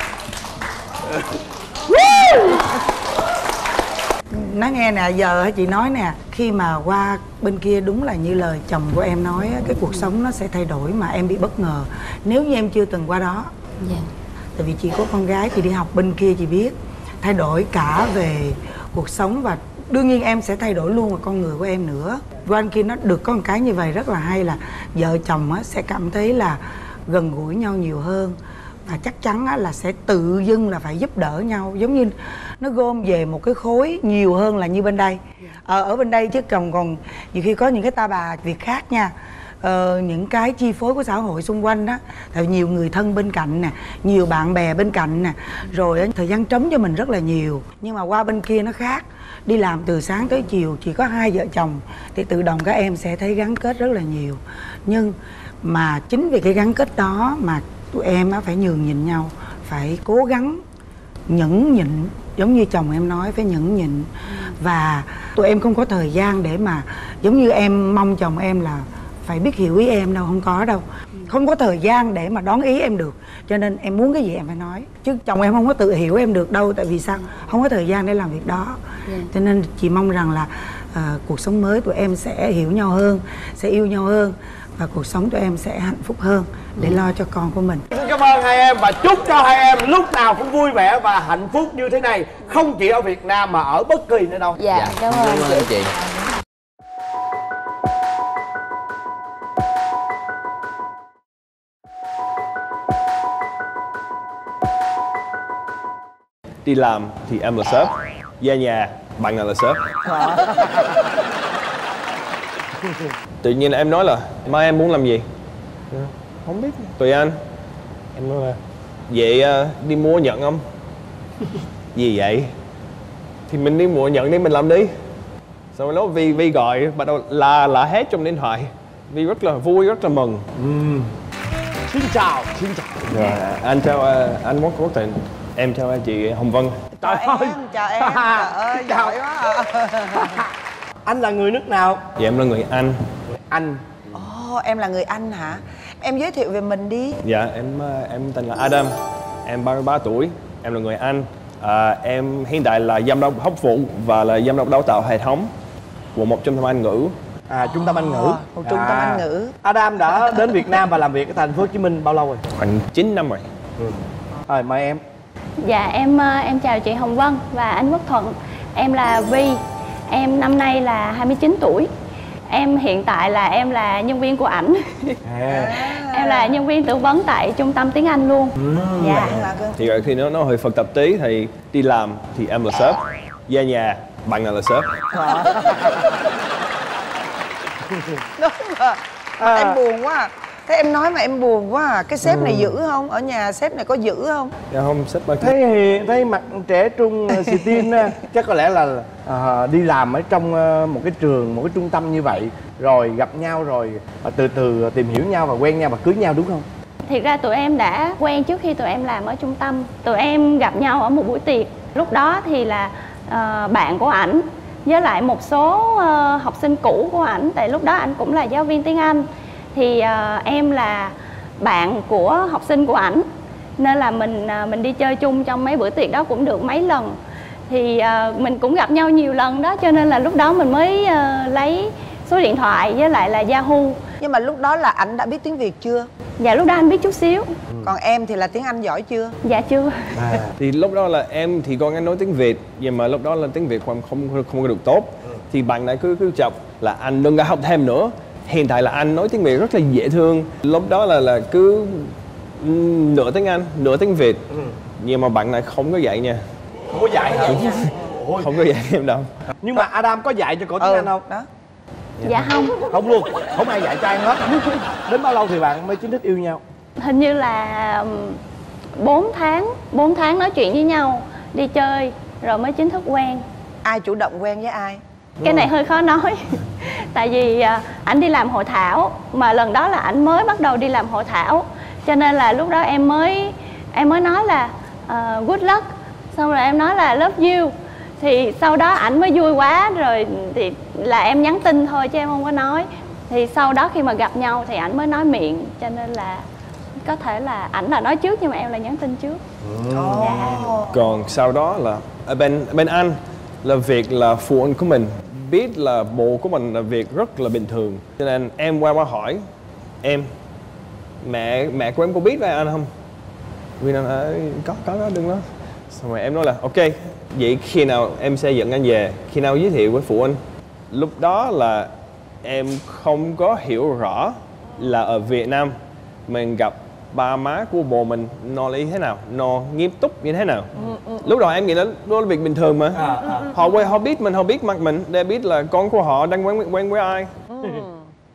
D: Nói nghe nè, giờ chị nói nè, khi mà qua bên kia đúng là như lời chồng của em nói, cái cuộc sống nó sẽ thay đổi mà em bị bất ngờ nếu như em chưa từng qua đó.
F: Dạ.
D: Tại vì chị có con gái, chị đi học bên kia, chị biết thay đổi cả về cuộc sống và đương nhiên em sẽ thay đổi luôn vào con người của em nữa. Qua bên kia nó được có một cái như vậy rất là hay là vợ chồng á, sẽ cảm thấy là gần gũi nhau nhiều hơn. Và chắc chắn á, là sẽ tự dưng là phải giúp đỡ nhau, giống như nó gom về một cái khối nhiều hơn là như bên đây. Ờ, ở bên đây chứ chồng còn nhiều khi có những cái ta bà việc khác nha, ờ, những cái chi phối của xã hội xung quanh đó. Tại vì nhiều người thân bên cạnh nè, nhiều bạn bè bên cạnh nè, rồi thời gian trống cho mình rất là nhiều. Nhưng mà qua bên kia nó khác, đi làm từ sáng tới chiều chỉ có hai vợ chồng thì tự động các em sẽ thấy gắn kết rất là nhiều. Nhưng mà chính vì cái gắn kết đó mà tụi em á phải nhường nhịn nhau, phải cố gắng nhẫn nhịn, giống như chồng em nói, phải nhẫn nhịn. Và tụi em không có thời gian để mà giống như em mong chồng em là phải biết hiểu ý em đâu, không có đâu. Không có thời gian để mà đón ý em được. Cho nên em muốn cái gì em phải nói. Chứ chồng em không có tự hiểu em được đâu. Tại vì sao? Không có thời gian để làm việc đó. Cho nên chị mong rằng là uh, cuộc sống mới tụi em sẽ hiểu nhau hơn, sẽ yêu nhau hơn, và cuộc sống tụi em sẽ hạnh phúc hơn để lo cho con của mình.
B: Xin cảm ơn hai em và chúc cho hai em lúc nào cũng vui vẻ và hạnh phúc như thế này, không chỉ ở Việt Nam mà ở bất kỳ nơi đâu.
F: Dạ, dạ cảm ơn chị.
E: chị.
I: Đi làm thì em là sếp, về nhà bạn nào là sếp. Tự nhiên em nói là mai em muốn làm gì? Không biết, tùy anh. Em nói là vậy đi mua nhẫn không? Gì vậy? Thì mình đi mua nhẫn để mình làm đi. Xong rồi nó Vi Vi gọi bắt đầu la la hết trong điện thoại. Vi rất là vui, rất là mừng.
B: Ừ. Xin chào, xin chào.
I: Rồi, anh chào anh Quốc Quốc Tình. Em chào chị Hồng Vân.
J: Trời ơi, chào em, trời ơi, giỏi quá à.
B: Anh là người nước nào?
I: Dạ em là người Anh.
B: Anh.
J: Ồ, oh, em là người Anh hả? Em giới thiệu về mình đi.
I: Dạ em em tên là Adam. Em ba mươi ba tuổi. Em là người Anh. À, em hiện tại là giám đốc học vụ và là giám đốc đào tạo hệ thống của một trung tâm Anh ngữ.
B: À, trung tâm Anh ngữ.
J: Một trung tâm Anh ngữ.
B: Adam đã đến Việt Nam và làm việc ở thành phố Hồ Chí Minh bao lâu rồi?
I: Khoảng chín năm rồi.
B: Ừ. Rồi mời em.
K: Dạ em em chào chị Hồng Vân và anh Quốc Thuận. Em là Vi. Em năm nay là hai mươi chín tuổi. Em hiện tại là em là nhân viên của ảnh. À. Em là nhân viên tư vấn tại trung tâm tiếng Anh luôn. Ừ. Dạ.
I: Thì khi nó nó hơi phức tạp tí thì đi làm thì em là sếp, về nhà bạn nào là sếp.
J: Đúng rồi. À. Em buồn quá à. Thế em nói mà em buồn quá à. Cái sếp này ừ. dữ không? Ở nhà sếp này có dữ không?
I: Dạ không, sếp bao
B: Thấy thì thấy mặt trẻ trung xì tin chắc có lẽ là à, đi làm ở trong một cái trường, một cái trung tâm như vậy, rồi gặp nhau rồi từ từ tìm hiểu nhau và quen nhau và cưới nhau đúng không?
K: Thiệt ra tụi em đã quen trước khi tụi em làm ở trung tâm. Tụi em gặp nhau ở một buổi tiệc. Lúc đó thì là uh, bạn của ảnh với lại một số uh, học sinh cũ của ảnh. Tại lúc đó ảnh cũng là giáo viên tiếng Anh. Thì uh, em là bạn của học sinh của ảnh, nên là mình uh, mình đi chơi chung trong mấy bữa tiệc đó cũng được mấy lần. Thì uh, mình cũng gặp nhau nhiều lần đó, cho nên là lúc đó mình mới uh, lấy số điện thoại với lại là Yahoo.
J: Nhưng mà lúc đó là ảnh đã biết tiếng Việt chưa?
K: Dạ lúc đó anh biết chút xíu.
J: Ừ. Còn em thì là tiếng Anh giỏi chưa?
K: Dạ chưa.
I: À, thì lúc đó là em thì con anh nói tiếng Việt, nhưng mà lúc đó là tiếng Việt không không không có được tốt. Ừ. Thì bạn này cứ cứ chọc là anh đừng có học thêm nữa. Hiện tại là anh nói tiếng Việt rất là dễ thương. Lúc đó là là cứ nửa tiếng Anh, nửa tiếng Việt. Ừ. Nhưng mà bạn này không có dạy nha.
B: Không có dạy hả?
I: Không có dạy em đâu.
B: Nhưng mà Adam có dạy cho cô tiếng ừ. Anh không?
J: Đó.
K: Dạ không.
B: Không luôn, không ai dạy cho anh hết. Đến bao lâu thì bạn mới chính thức yêu nhau?
K: Hình như là bốn tháng, bốn tháng nói chuyện với nhau, đi chơi rồi mới chính thức quen.
J: Ai chủ động quen với ai?
K: Cái này hơi khó nói. Tại vì à, ảnh đi làm hội thảo, mà lần đó là ảnh mới bắt đầu đi làm hội thảo, cho nên là lúc đó em mới em mới nói là uh, good luck, xong rồi em nói là love you. Thì sau đó ảnh mới vui quá rồi thì là em nhắn tin thôi chứ em không có nói. Thì sau đó khi mà gặp nhau thì ảnh mới nói miệng, cho nên là có thể là ảnh là nói trước nhưng mà em là nhắn tin trước.
I: Ừ. Dạ. Còn sau đó là ở bên bên anh là việc là phụ huynh của mình biết là bố của mình là việc rất là bình thường, cho nên em qua qua hỏi em mẹ mẹ của em có biết về anh không? Vì nó có có có đừng đó. Xong rồi em nói là ok, vậy khi nào em sẽ dẫn anh về, khi nào giới thiệu với phụ huynh. Lúc đó là em không có hiểu rõ là ở Việt Nam mình gặp ba má của bố mình nó là như thế nào, nó nghiêm túc như thế nào. Ừ, ừ, lúc đó em nghĩ là đó là việc bình thường mà. À, à. Họ họ biết mình, họ biết mặt mình để biết là con của họ đang quen quen với ai. Ừ.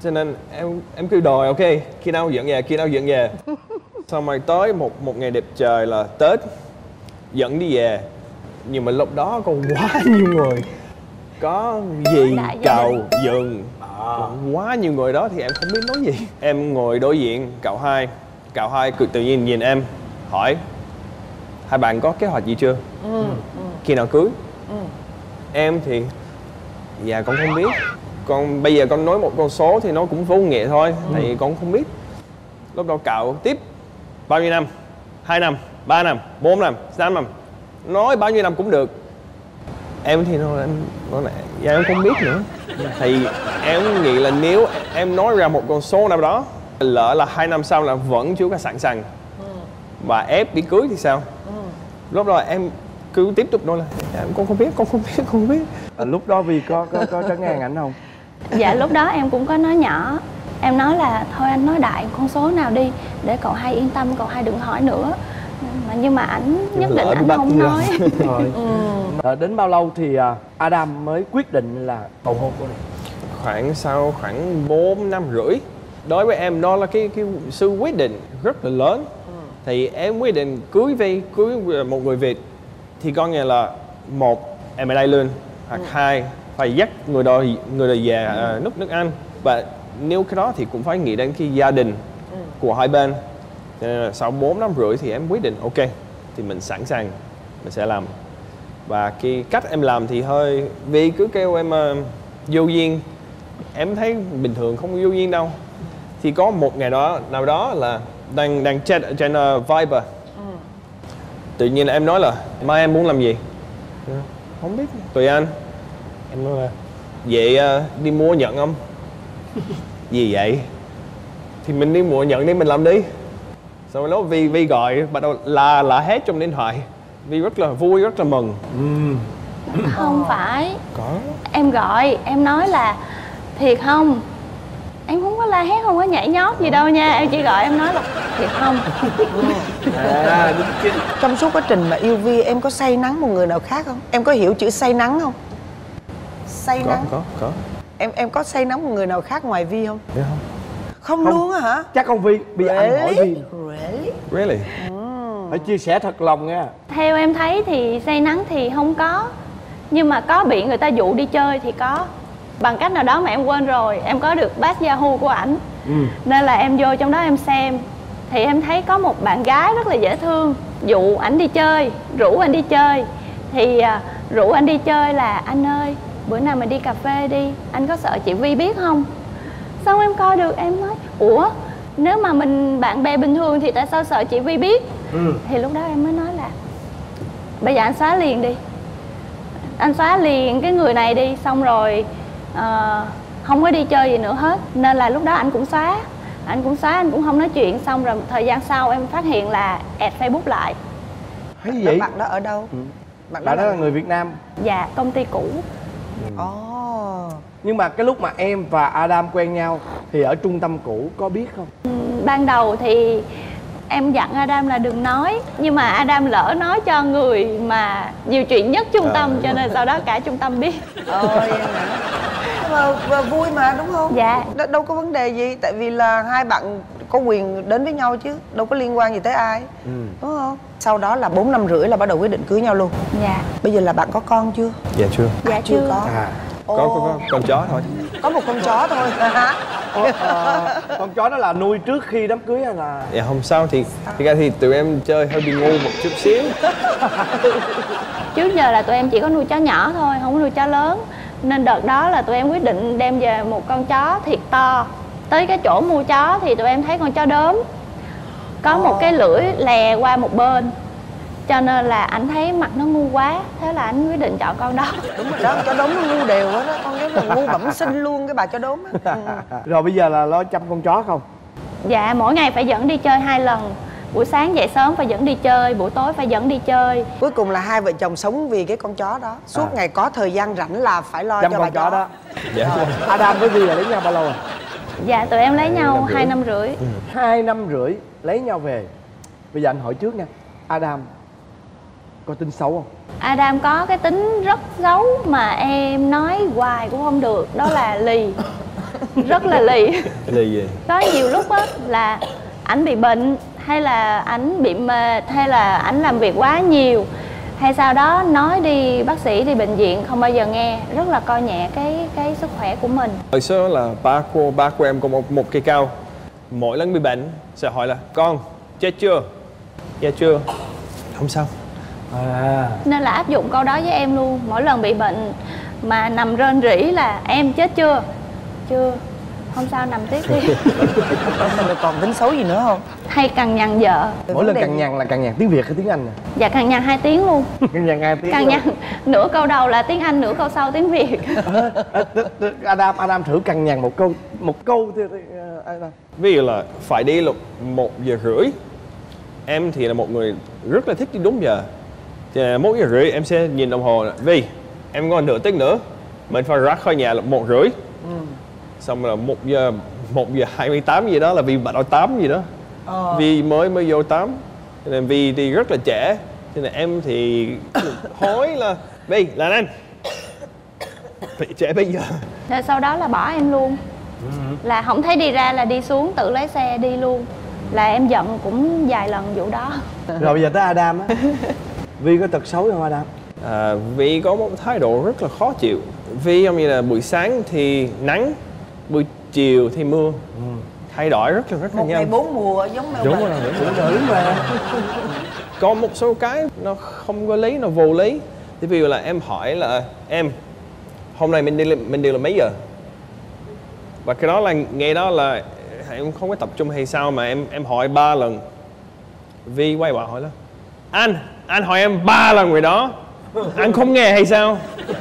I: cho nên em em cứ đòi ok khi nào dẫn về khi nào dẫn về. Xong rồi tới một một ngày đẹp trời là Tết dẫn đi về, nhưng mà lúc đó còn quá nhiều người, có gì cậu dừng quá nhiều người đó thì em không biết nói gì. Em ngồi đối diện cậu hai, cậu hai cứ tự nhiên nhìn em hỏi hai bạn có kế hoạch gì chưa, ừ, ừ. khi nào cưới, ừ. Em thì dạ con không biết, con bây giờ con nói một con số thì nó cũng vô nghĩa thôi, ừ. tại vì con không biết. Lúc đó cậu tiếp bao nhiêu năm, hai năm, ba năm, bốn năm, năm năm, nói bao nhiêu năm cũng được. Em thì nói em nói là dạ em không biết nữa. Thì em nghĩ là nếu em nói ra một con số nào đó, lỡ là hai năm sau là vẫn chưa có sẵn sàng và ép đi cưới thì sao? Ừ. Lúc đó em cứ tiếp tục nói là dạ, con không biết, con không biết, con không biết.
B: À, lúc đó vì có có có trấn ngang ảnh không?
K: Dạ lúc đó em cũng có nói nhỏ. Em nói là thôi anh nói đại con số nào đi để cậu hai yên tâm, cậu hai đừng hỏi nữa. Mà nhưng mà ảnh nhất định anh không nói.
B: Rồi. Ừ. À, đến bao lâu thì Adam mới quyết định là cầu hôn cô này?
I: Khoảng sau khoảng bốn năm rưỡi. Đối với em đó là cái cái sự quyết định rất là lớn. Ừ. Thì em quyết định cưới về cưới một người Việt thì có nghĩa là một em ở đây luôn, hoặc ừ. hai phải dắt người đó người đó về ừ. uh, nước nước Anh, và nếu cái đó thì cũng phải nghĩ đến cái gia đình ừ. của hai bên. Cho nên là sau bốn năm rưỡi thì em quyết định ok thì mình sẵn sàng mình sẽ làm. Và cái cách em làm thì hơi vì cứ kêu em uh, vô duyên, em thấy bình thường không vô duyên đâu. Thì có một ngày đó nào đó là đang đang chat ở trên uh, Viber, ừ. tự nhiên em nói là mai em muốn làm gì? Không biết, tùy anh. Em nói là vậy uh, đi mua nhẫn không? Gì vậy? Thì mình đi mua nhẫn đi mình làm đi. Xong rồi đó Vi Vi gọi bắt đầu là là hết trong điện thoại. Vi rất là vui, rất là mừng.
K: Ừ. Không phải.
I: Có.
K: Em gọi, em nói là thiệt không? Em không có la hét, không có nhảy nhót gì đâu nha. Em chỉ gọi em nói là thiệt không?
J: À, trong suốt quá trình mà yêu Vi em có say nắng một người nào khác không? Em có hiểu chữ say nắng không? Say
I: có,
J: nắng.
I: Có, có.
J: Em em có say nắng một người nào khác ngoài Vi không?
I: Biết không?
J: Không, không luôn á hả?
B: Chắc không Vi. Bây giờ really? Anh hỏi Vi.
J: Really?
I: Really?
J: Mm.
B: Phải chia sẻ thật lòng nha.
K: Theo em thấy thì say nắng thì không có. Nhưng mà có bị người ta dụ đi chơi thì có. Bằng cách nào đó mà em quên rồi. Em có được pass Yahoo của ảnh, ừ. nên là em vô trong đó em xem. Thì em thấy có một bạn gái rất là dễ thương dụ ảnh đi chơi, rủ anh đi chơi. Thì uh, rủ anh đi chơi là anh ơi, bữa nào mình đi cà phê đi, anh có sợ chị Vi biết không? Xong em coi được em nói ủa, nếu mà mình bạn bè bình thường thì tại sao sợ chị Vi biết? Ừ. Thì lúc đó em mới nói là bây giờ anh xóa liền đi, anh xóa liền cái người này đi, xong rồi uh, không có đi chơi gì nữa hết. Nên là lúc đó anh cũng xóa, anh cũng xóa, anh cũng không nói chuyện. Xong rồi một thời gian sau em phát hiện là add Facebook lại.
B: Thấy vậy?
J: Bạn đó ở đâu? Ừ.
B: Bạn đó, bạn đó là, là người Việt Nam?
K: Dạ, công ty cũ.
J: Ồ. Oh.
B: Nhưng mà cái lúc mà em và Adam quen nhau thì ở trung tâm cũ có biết không?
K: Ừ, ban đầu thì em dặn Adam là đừng nói, nhưng mà Adam lỡ nói cho người mà nhiều chuyện nhất trung tâm, à, cho nên sau đó cả trung tâm biết.
J: Ôi mà, mà vui mà đúng không?
K: Dạ.
J: Đ đâu có vấn đề gì, tại vì là hai bạn có quyền đến với nhau chứ đâu có liên quan gì tới ai, ừ. đúng không? Sau đó là bốn năm rưỡi là bắt đầu quyết định cưới nhau luôn.
K: Dạ.
J: Bây giờ là bạn có con chưa?
I: Dạ chưa.
K: Dạ chưa, chưa có.
B: À.
I: Có, có, có con chó thôi.
J: Có một con chó thôi hả?
B: Ờ, à, con chó đó là nuôi trước khi đám cưới hay là?
I: Dạ không sao, thì thì ra thì tụi em chơi hơi bị ngu một chút xíu.
K: Trước giờ là tụi em chỉ có nuôi chó nhỏ thôi, không có nuôi chó lớn. Nên đợt đó là tụi em quyết định đem về một con chó thiệt to. Tới cái chỗ mua chó thì tụi em thấy con chó đốm có một cái lưỡi lè qua một bên, cho nên là ảnh thấy mặt nó ngu quá, thế là ảnh quyết định chọn con đó.
J: Đúng rồi đó, chó đốm nó ngu đều hết đó, con đó là ngu bẩm sinh luôn cái bà chó đốm á. Ừ.
B: Rồi bây giờ là lo chăm con chó không?
K: Dạ, mỗi ngày phải dẫn đi chơi hai lần. Buổi sáng dậy sớm phải dẫn đi chơi, buổi tối phải dẫn đi chơi.
J: Cuối cùng là hai vợ chồng sống vì cái con chó đó. Suốt à. ngày có thời gian rảnh là phải lo
B: chăm
J: cho
B: con
J: bà
B: chó
J: chó
B: đó.
I: Dạ.
B: À, Adam với Vi là lấy nhau bao lâu rồi?
K: Dạ, tụi em lấy nhau hai năm rưỡi.
B: Ừ. Hai năm rưỡi lấy nhau về. Bây giờ anh hỏi trước nha, Adam có tính xấu không?
K: Adam có cái tính rất xấu mà em nói hoài cũng không được, đó là lì. rất là lì.
I: Lì gì?
K: Có nhiều lúc á là ảnh bị bệnh, hay là ảnh bị mệt, hay là ảnh làm việc quá nhiều, hay sau đó nói đi bác sĩ đi bệnh viện không bao giờ nghe, rất là coi nhẹ cái cái sức khỏe của mình.
I: Hồi xưa là ba cô ba của em có một một cây cao, mỗi lần bị bệnh sẽ hỏi là con chết chưa? Dạ chưa. Không sao.
B: À.
K: Nên là áp dụng câu đó với em luôn. Mỗi lần bị bệnh mà nằm rên rỉ là em chết chưa? Chưa. Không sao, nằm tiếp đi.
J: Còn tính xấu gì nữa không?
K: Hay cằn nhằn vợ.
B: Mỗi lần cằn nhằn là cằn nhằn tiếng Việt hay tiếng Anh nè?
K: Dạ cằn nhằn hai tiếng luôn.
B: Cằn nhằn hai tiếng.
K: Cằn nhằn nửa câu đầu là tiếng Anh, nửa câu sau tiếng Việt.
B: Adam Adam thử cằn nhằn một câu một câu thì Adam.
I: Ví dụ là phải đi lúc một giờ rưỡi. Em thì là một người rất là thích đi đúng giờ. Thì một giờ rưỡi em sẽ nhìn đồng hồ là, vì em còn nửa tiếng nữa mình phải ra khỏi nhà là một rưỡi. Ừ. Xong là một giờ một giờ hai mươi tám gì đó là vì bắt đầu tám gì đó. Ờ. Vì mới mới vô tám. Cho nên vì thì rất là trẻ. Cho nên em thì hỏi là vì là anh phải trẻ bây giờ.
K: Rồi sau đó là bỏ em luôn. Ừ. Là không thấy đi ra là đi xuống tự lấy xe đi luôn. Là em giận cũng vài lần vụ đó.
B: Rồi bây giờ tới Adam á. Vi có tật xấu không Adam?
I: À, Vi có một thái độ rất là khó chịu. Vi giống như là buổi sáng thì nắng, buổi chiều thì mưa. Ừ. Thay đổi rất là rất là
J: một
I: nhanh.
J: ngày bốn mùa giống mèo.
I: Đúng rồi, đúng rồi, đúng rồi. Có một số cái nó không có lý, nó vô lý. Thì ví dụ là em hỏi là em hôm nay mình đi mình đi là mấy giờ? Và cái đó là ngày đó là em không có tập trung hay sao mà em em hỏi ba lần. Vi quay qua hỏi là anh anh hỏi em ba lần rồi đó, anh không nghe hay sao?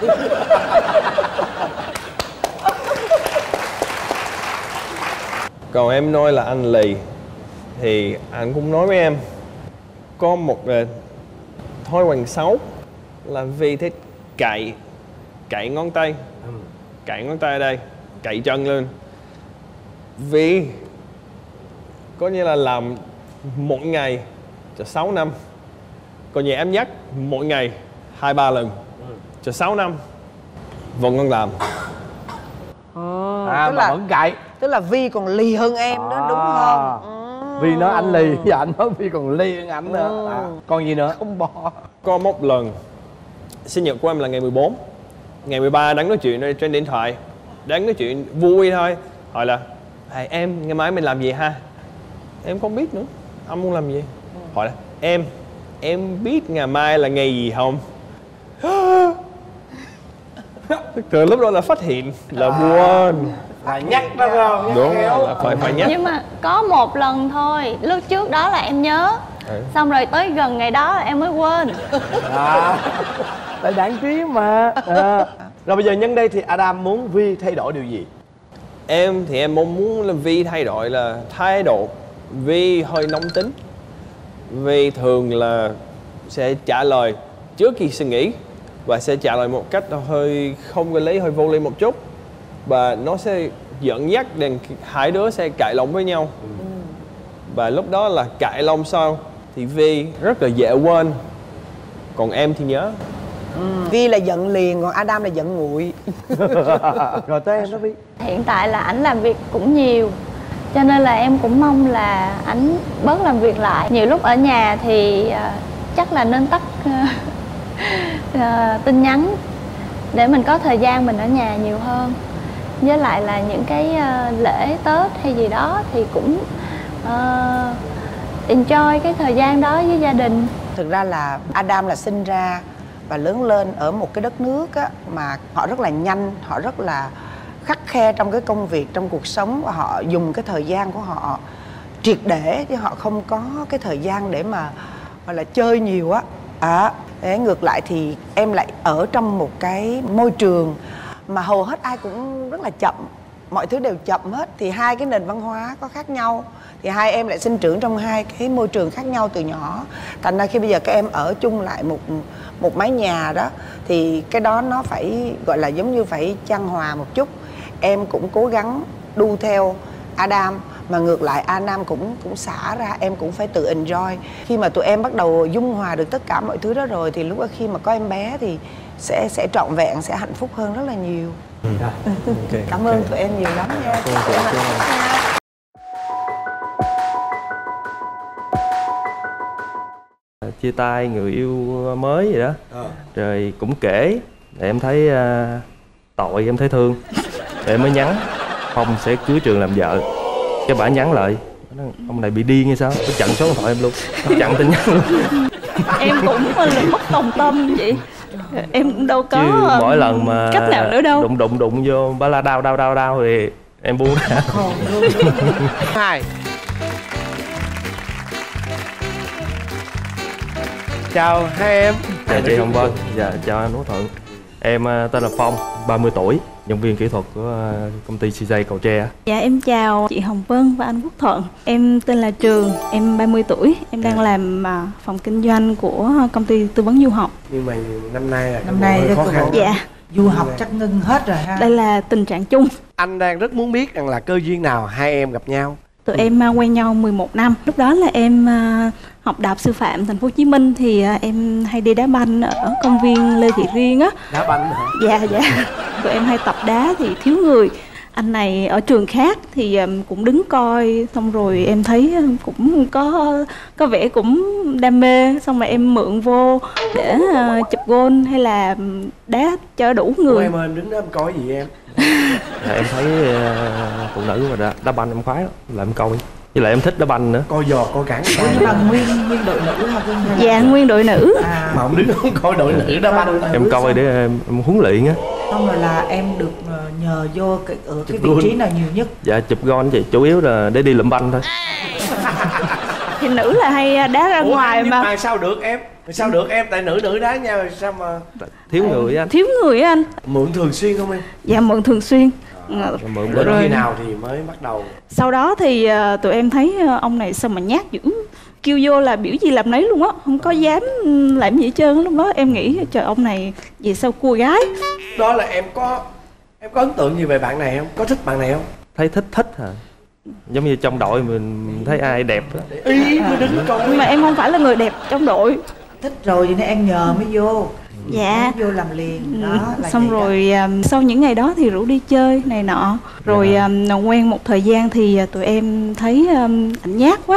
I: Còn em nói là anh lì thì anh cũng nói với em có một uh, thói quen xấu là Vi thích cạy cạy ngón tay, cạy ngón tay ở đây, cạy chân lên. Vi có nghĩa là làm mỗi ngày cho sáu năm. Còn nhà em nhắc mỗi ngày hai ba lần cho sáu năm vẫn còn làm.
J: Ừ,
B: à
J: tức
B: mà
J: là,
B: vẫn cạy.
J: Tức là Vi còn lì hơn em à. đó đúng không? Ừ.
B: Vi nói anh lì và anh nói Vi còn lì hơn anh nữa. Ừ. À, còn gì nữa?
J: Không bỏ.
I: Có một lần sinh nhật của em là ngày mười bốn, ngày mười ba đang nói chuyện trên điện thoại, đang nói chuyện vui thôi, hỏi là hey, em ngày mai mình làm gì ha? Em không biết nữa, anh muốn làm gì? Hỏi là em em biết ngày mai là ngày gì không? Từ lúc đó là phát hiện là
B: à,
I: quên.
B: Phải nhắc đó không?
I: Đúng rồi, là phải phải nhắc.
K: Nhưng mà có một lần thôi, lúc trước đó là em nhớ. Ừ. Xong rồi tới gần ngày đó là em mới quên.
B: À, tại đáng trí mà. À. Rồi bây giờ nhân đây thì Adam muốn Vi thay đổi điều gì?
I: Em thì em mong muốn là Vi thay đổi là thái độ. Vi hơi nóng tính. Vi thường là sẽ trả lời trước khi suy nghĩ và sẽ trả lời một cách hơi không có lý, hơi vô lý một chút, và nó sẽ dẫn dắt đến hai đứa sẽ cãi lộn với nhau. Ừ. Và lúc đó là cãi lộn sau thì Vi rất là dễ quên, còn em thì nhớ.
J: Ừ. Vi là giận liền, còn Adam là giận nguội.
B: Rồi tới em đó Vi.
K: Hiện tại là ảnh làm việc cũng nhiều, cho nên là em cũng mong là ảnh bớt làm việc lại. Nhiều lúc ở nhà thì uh, chắc là nên tắt uh, uh, tin nhắn để mình có thời gian mình ở nhà nhiều hơn. Với lại là những cái uh, lễ Tết hay gì đó thì cũng uh, enjoy cái thời gian đó với gia đình.
J: Thực ra là Adam là sinh ra và lớn lên ở một cái đất nước á, mà họ rất là nhanh, họ rất là khắt khe trong cái công việc, trong cuộc sống, và họ dùng cái thời gian của họ triệt để, chứ họ không có cái thời gian để mà gọi là chơi nhiều á. À, để ngược lại thì em lại ở trong một cái môi trường mà hầu hết ai cũng rất là chậm, mọi thứ đều chậm hết, thì hai cái nền văn hóa có khác nhau, thì hai em lại sinh trưởng trong hai cái môi trường khác nhau từ nhỏ, thành ra khi bây giờ các em ở chung lại một một mái nhà đó thì cái đó nó phải gọi là giống như phải chan hòa một chút. Em cũng cố gắng đu theo Adam, mà ngược lại Adam cũng cũng xả ra, em cũng phải tự enjoy. Khi mà tụi em bắt đầu dung hòa được tất cả mọi thứ đó rồi thì lúc đó khi mà có em bé thì sẽ sẽ trọn vẹn, sẽ hạnh phúc hơn rất là nhiều.
I: Ừ. Okay,
J: Cảm
I: okay.
J: ơn tụi em nhiều lắm nha.
I: Cô, cô, cô. Chia tay người yêu mới vậy đó, à. Rồi cũng kể để em thấy uh, tội, em thấy thương, để em mới nhắn Phong sẽ cưới Trường làm vợ. Cái bả nhắn lại, ông này bị điên hay sao? Nó chặn số điện thoại em luôn, nó chặn tin nhắn luôn.
K: Em cũng là mất đồng tâm vậy. Em cũng đâu có
I: chứ mỗi lần mà
K: cách nào nữa đâu.
I: Đụng đụng đụng vô bả la đau đau đau đau thì em buông ra.
B: Hai. Chào hai em.
I: Chào chị Hồng Vân. Dạ chào anh Quốc Thuận. Em tên là Phong, ba mươi tuổi, nhân viên kỹ thuật của công ty xê gi Cầu Tre.
K: Dạ em chào chị Hồng Vân và anh Quốc Thuận. Em tên là Trường, em ba mươi tuổi, em đang làm phòng kinh doanh của công ty tư vấn du học.
B: Nhưng mà năm nay là
J: năm nay
B: hơi khó khăn.
K: Dạ.
J: Du học chắc ngưng hết rồi ha.
K: Đây là tình trạng chung.
B: Anh đang rất muốn biết rằng là cơ duyên nào hai em gặp nhau.
K: Tụi em quen nhau mười một năm. Lúc đó là em học đại học sư phạm thành phố Hồ Chí Minh, thì em hay đi đá banh ở công viên Lê Thị Riêng á.
B: Đá banh hả?
K: Dạ dạ. Tụi em hay tập đá thì thiếu người. Anh này ở trường khác thì cũng đứng coi, xong rồi em thấy cũng có có vẻ cũng đam mê, xong rồi em mượn vô để uh, chụp gôn hay là đá cho đủ người.
B: Ủa em ơi, em đứng đó em coi gì em?
I: Dạ, em thấy uh, phụ nữ mà đá, đá banh em khoái lắm, là em coi. Với lại em thích đá banh nữa.
B: Coi giò, coi cản.
J: Nhưng mà nguyên nguyên đội nữ hả Vân?
K: Dạ nguyên đội nữ.
J: À.
B: Mà ông đứng không coi đội nữ đá banh.
I: Em coi để em, em huấn luyện á.
J: Xong rồi là em được nhờ vô cái, ở cái vị trí nào nhiều nhất?
I: Dạ chụp gôn chị, chủ yếu là để đi lượm banh thôi.
K: Thì nữ là hay đá ra
B: Ủa,
K: ngoài mà.
B: mà sao được em? Sao được em? Tại nữ nữ đá nhau sao mà
I: thiếu người anh.
K: Thiếu người anh.
B: Mượn thường xuyên không em?
K: Dạ mượn thường xuyên.
B: À, mượn đến khi nào thì mới bắt đầu?
K: Sau đó thì uh, tụi em thấy uh, ông này sao mà nhát dữ, kêu vô là biểu gì làm nấy luôn á, không có dám làm gì hết trơn. Lúc đó em nghĩ trời, ông này vì sao cua gái.
B: Đó là em có em có ấn tượng gì về bạn này không? Có thích bạn này không?
I: Thấy thích thích hả? Giống như trong đội mình thấy ai đẹp đó.
B: Ý mới đứng coi.
K: Nhưng mà em không phải là người đẹp trong đội.
J: Thích rồi cho nên em nhờ mới vô.
K: Dạ.
J: Vô làm liền. Đó, là
K: xong rồi um, sau những ngày đó thì rủ đi chơi này nọ. Rồi um, quen một thời gian thì tụi em thấy um, ảnh nhát quá.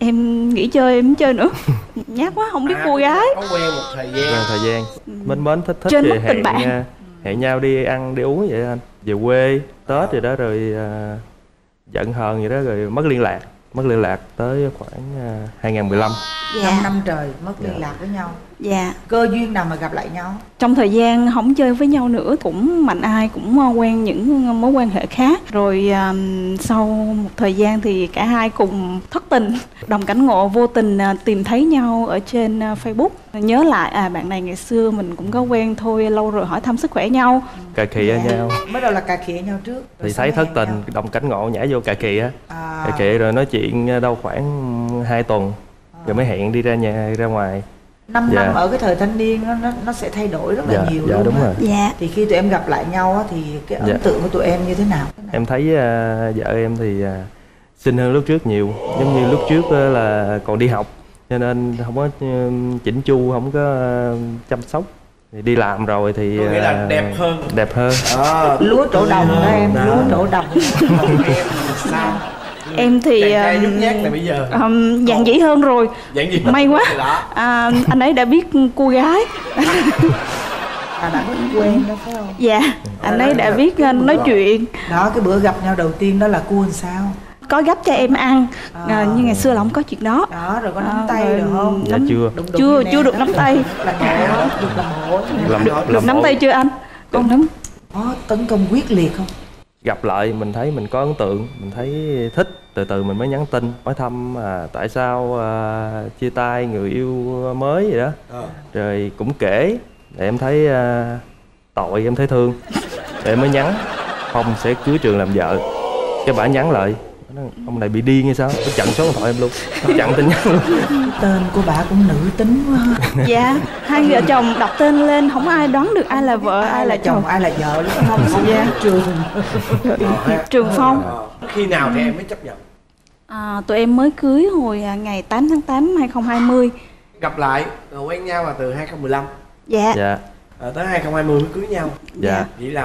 K: Em nghỉ chơi em không chơi nữa. Nhát quá không biết
B: à,
K: cô gái.
B: Có quen một thời gian.
I: Quen thời gian. Mến mến thích thích
K: trên
I: thì
K: mất tình
I: hẹn
K: bạn.
I: hẹn nhau đi ăn đi uống vậy anh. Về quê Tết rồi đó, rồi uh, giận hờn vậy đó, rồi mất liên lạc. Mất liên lạc tới khoảng uh, hai không một lăm.
J: Dạ. năm năm trời mất liên
I: Dạ.
J: lạc với nhau.
K: Dạ.
J: Cơ duyên nào mà gặp lại nhau?
K: Trong thời gian không chơi với nhau nữa, cũng mạnh ai cũng quen những mối quan hệ khác. Rồi um, sau một thời gian thì cả hai cùng thất tình. Đồng cảnh ngộ vô tình uh, tìm thấy nhau ở trên uh, Facebook. Nhớ lại à bạn này ngày xưa mình cũng có quen thôi, lâu rồi hỏi thăm sức khỏe nhau.
I: Cà khịa
J: Dạ.
I: nhau.
J: Bắt đầu là cà khịa nhau trước.
I: Thì thấy thất tình, đồng cảnh ngộ nhảy vô cà khịa.
J: À.
I: Cà khịa rồi nói chuyện đâu khoảng hai tuần. Rồi mới hẹn đi ra nhà ra ngoài.
J: năm
I: Dạ.
J: năm ở cái thời thanh niên nó nó, nó sẽ thay đổi rất là
I: Dạ,
J: nhiều
I: dạ,
J: luôn
I: đúng
J: á.
I: rồi.
K: Dạ.
J: Thì khi tụi em gặp lại nhau á, thì cái ấn
I: Dạ.
J: tượng của tụi em như thế nào?
I: Em thấy uh, vợ em thì uh, xinh hơn lúc trước nhiều. Giống như lúc trước uh, là còn đi học, cho nên không có uh, chỉnh chu, không có uh, chăm sóc. Thì đi làm rồi thì
B: Có nghĩa là
I: uh,
B: đẹp hơn.
I: Đẹp hơn.
B: À,
J: Lúa trổ đồng đó em,
B: đó.
J: lúa trổ đồng.
B: Còn em thì sao?
K: Em thì
B: Chàng trai
K: um,
B: nhút nhát này bây giờ
K: um, dạn dĩ hơn rồi.
B: Dạng gì?
K: May quá.
B: Đó.
K: À, anh ấy đã biết cô gái.
J: À, đã có quen đó phải không?
K: Dạ, anh ấy đã biết uh, nói chuyện.
J: Đó, cái bữa gặp nhau đầu tiên đó là cua làm sao?
K: Có gấp cho em ăn,
J: À.
K: à, nhưng ngày xưa là không có chuyện đó.
J: Đó, rồi có nắm
K: À,
J: tay
K: rồi-
J: được không?
I: Dạ chưa.
J: Đụng đụng
K: Chưa,
J: nè.
K: chưa được nắm tay.
J: Là ngộ, được làm hộ.
I: Làm được
K: Được nắm tay chưa anh? Còn nắm.
J: Có tấn công quyết liệt không?
I: Gặp lại mình thấy mình có ấn tượng, mình thấy thích, từ từ mình mới nhắn tin hỏi thăm à, tại sao à, chia tay người yêu mới vậy đó.
B: À.
I: Rồi cũng kể để em thấy à, tội, em thấy thương, để em mới nhắn Phong sẽ cưới Trường làm vợ. Cái bả nhắn lại, nó nói, ông này bị điên hay sao? Nó chặn số điện thoại em luôn, nó chặn tin nhắn luôn.
J: Tên của bà cũng nữ tính quá ha.
K: Dạ, hai vợ chồng đọc tên lên không ai đoán được ai là vợ, ai, là chồng.
J: ai là vợ đúng không?
K: Dạ.
J: Trường.
K: Trường Phong.
B: À. Khi nào thì em mới chấp nhận?
K: À, tụi em mới cưới hồi à, ngày tám tháng tám hai không hai không.
B: Gặp lại rồi quen nhau là từ hai không một lăm.
K: Dạ.
I: Dạ.
B: À, tới hai không hai không mới cưới nhau.
I: Dạ.
B: Vậy là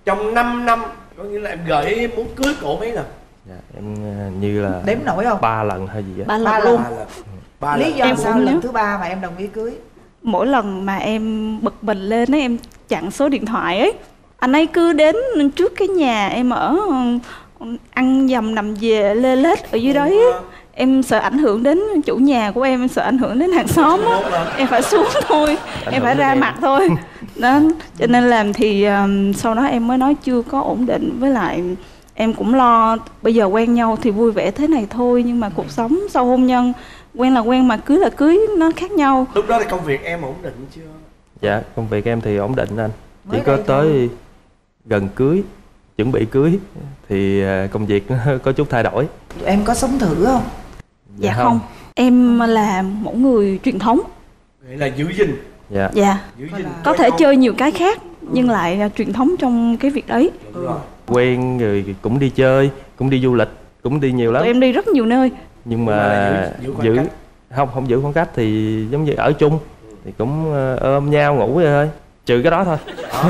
B: trong năm năm có nghĩa là em gợi ý muốn cưới cổ mấy lần?
I: Dạ, em như là
J: đếm nổi không?
I: ba lần hay gì á.
J: Ba lần luôn.
B: Ba
J: Lý
B: lần.
J: do
K: Em
J: sao
K: cũng
J: lần
K: nhớ.
J: thứ ba mà em đồng ý cưới?
K: Mỗi lần mà em bực mình lên ấy, em chặn số điện thoại ấy, anh ấy cứ đến trước cái nhà em ở, ăn dầm nằm về lê lết ở dưới đấy á. Em sợ ảnh hưởng đến chủ nhà của em, em sợ ảnh hưởng đến hàng xóm á. Em phải xuống thôi, em phải ra mặt thôi. Đó, cho nên làm thì um, sau đó em mới nói chưa có ổn định. Với lại em cũng lo bây giờ quen nhau thì vui vẻ thế này thôi, nhưng mà cuộc sống sau hôn nhân quen là quen mà cưới là cưới nó khác nhau.
B: Lúc đó thì công việc em ổn định chưa?
I: Dạ, công việc em thì ổn định anh. Chỉ
J: Mới
I: có
J: đây
I: tới
J: thôi.
I: gần cưới, chuẩn bị cưới thì à, công việc nó có chút thay đổi.
J: Em có sống thử không?
K: Dạ không, em là một người truyền thống.
B: Nghĩa là giữ gìn.
I: Dạ.
K: Dạ,
B: Giữ gìn.
K: có thể chơi nhiều cái khác nhưng lại là truyền thống trong cái việc đấy.
B: Đúng rồi.
I: Quen rồi cũng đi chơi, cũng đi du lịch, cũng đi nhiều lắm.
K: Tụi em đi rất nhiều nơi.
I: Nhưng
B: Nhưng mà
I: mà
B: là giữ- giữ khoảng
I: giữ
B: cách.
I: không không giữ khoảng cách thì giống như ở chung thì cũng ờ, ôm nhau ngủ vậy thôi. Trừ cái đó thôi.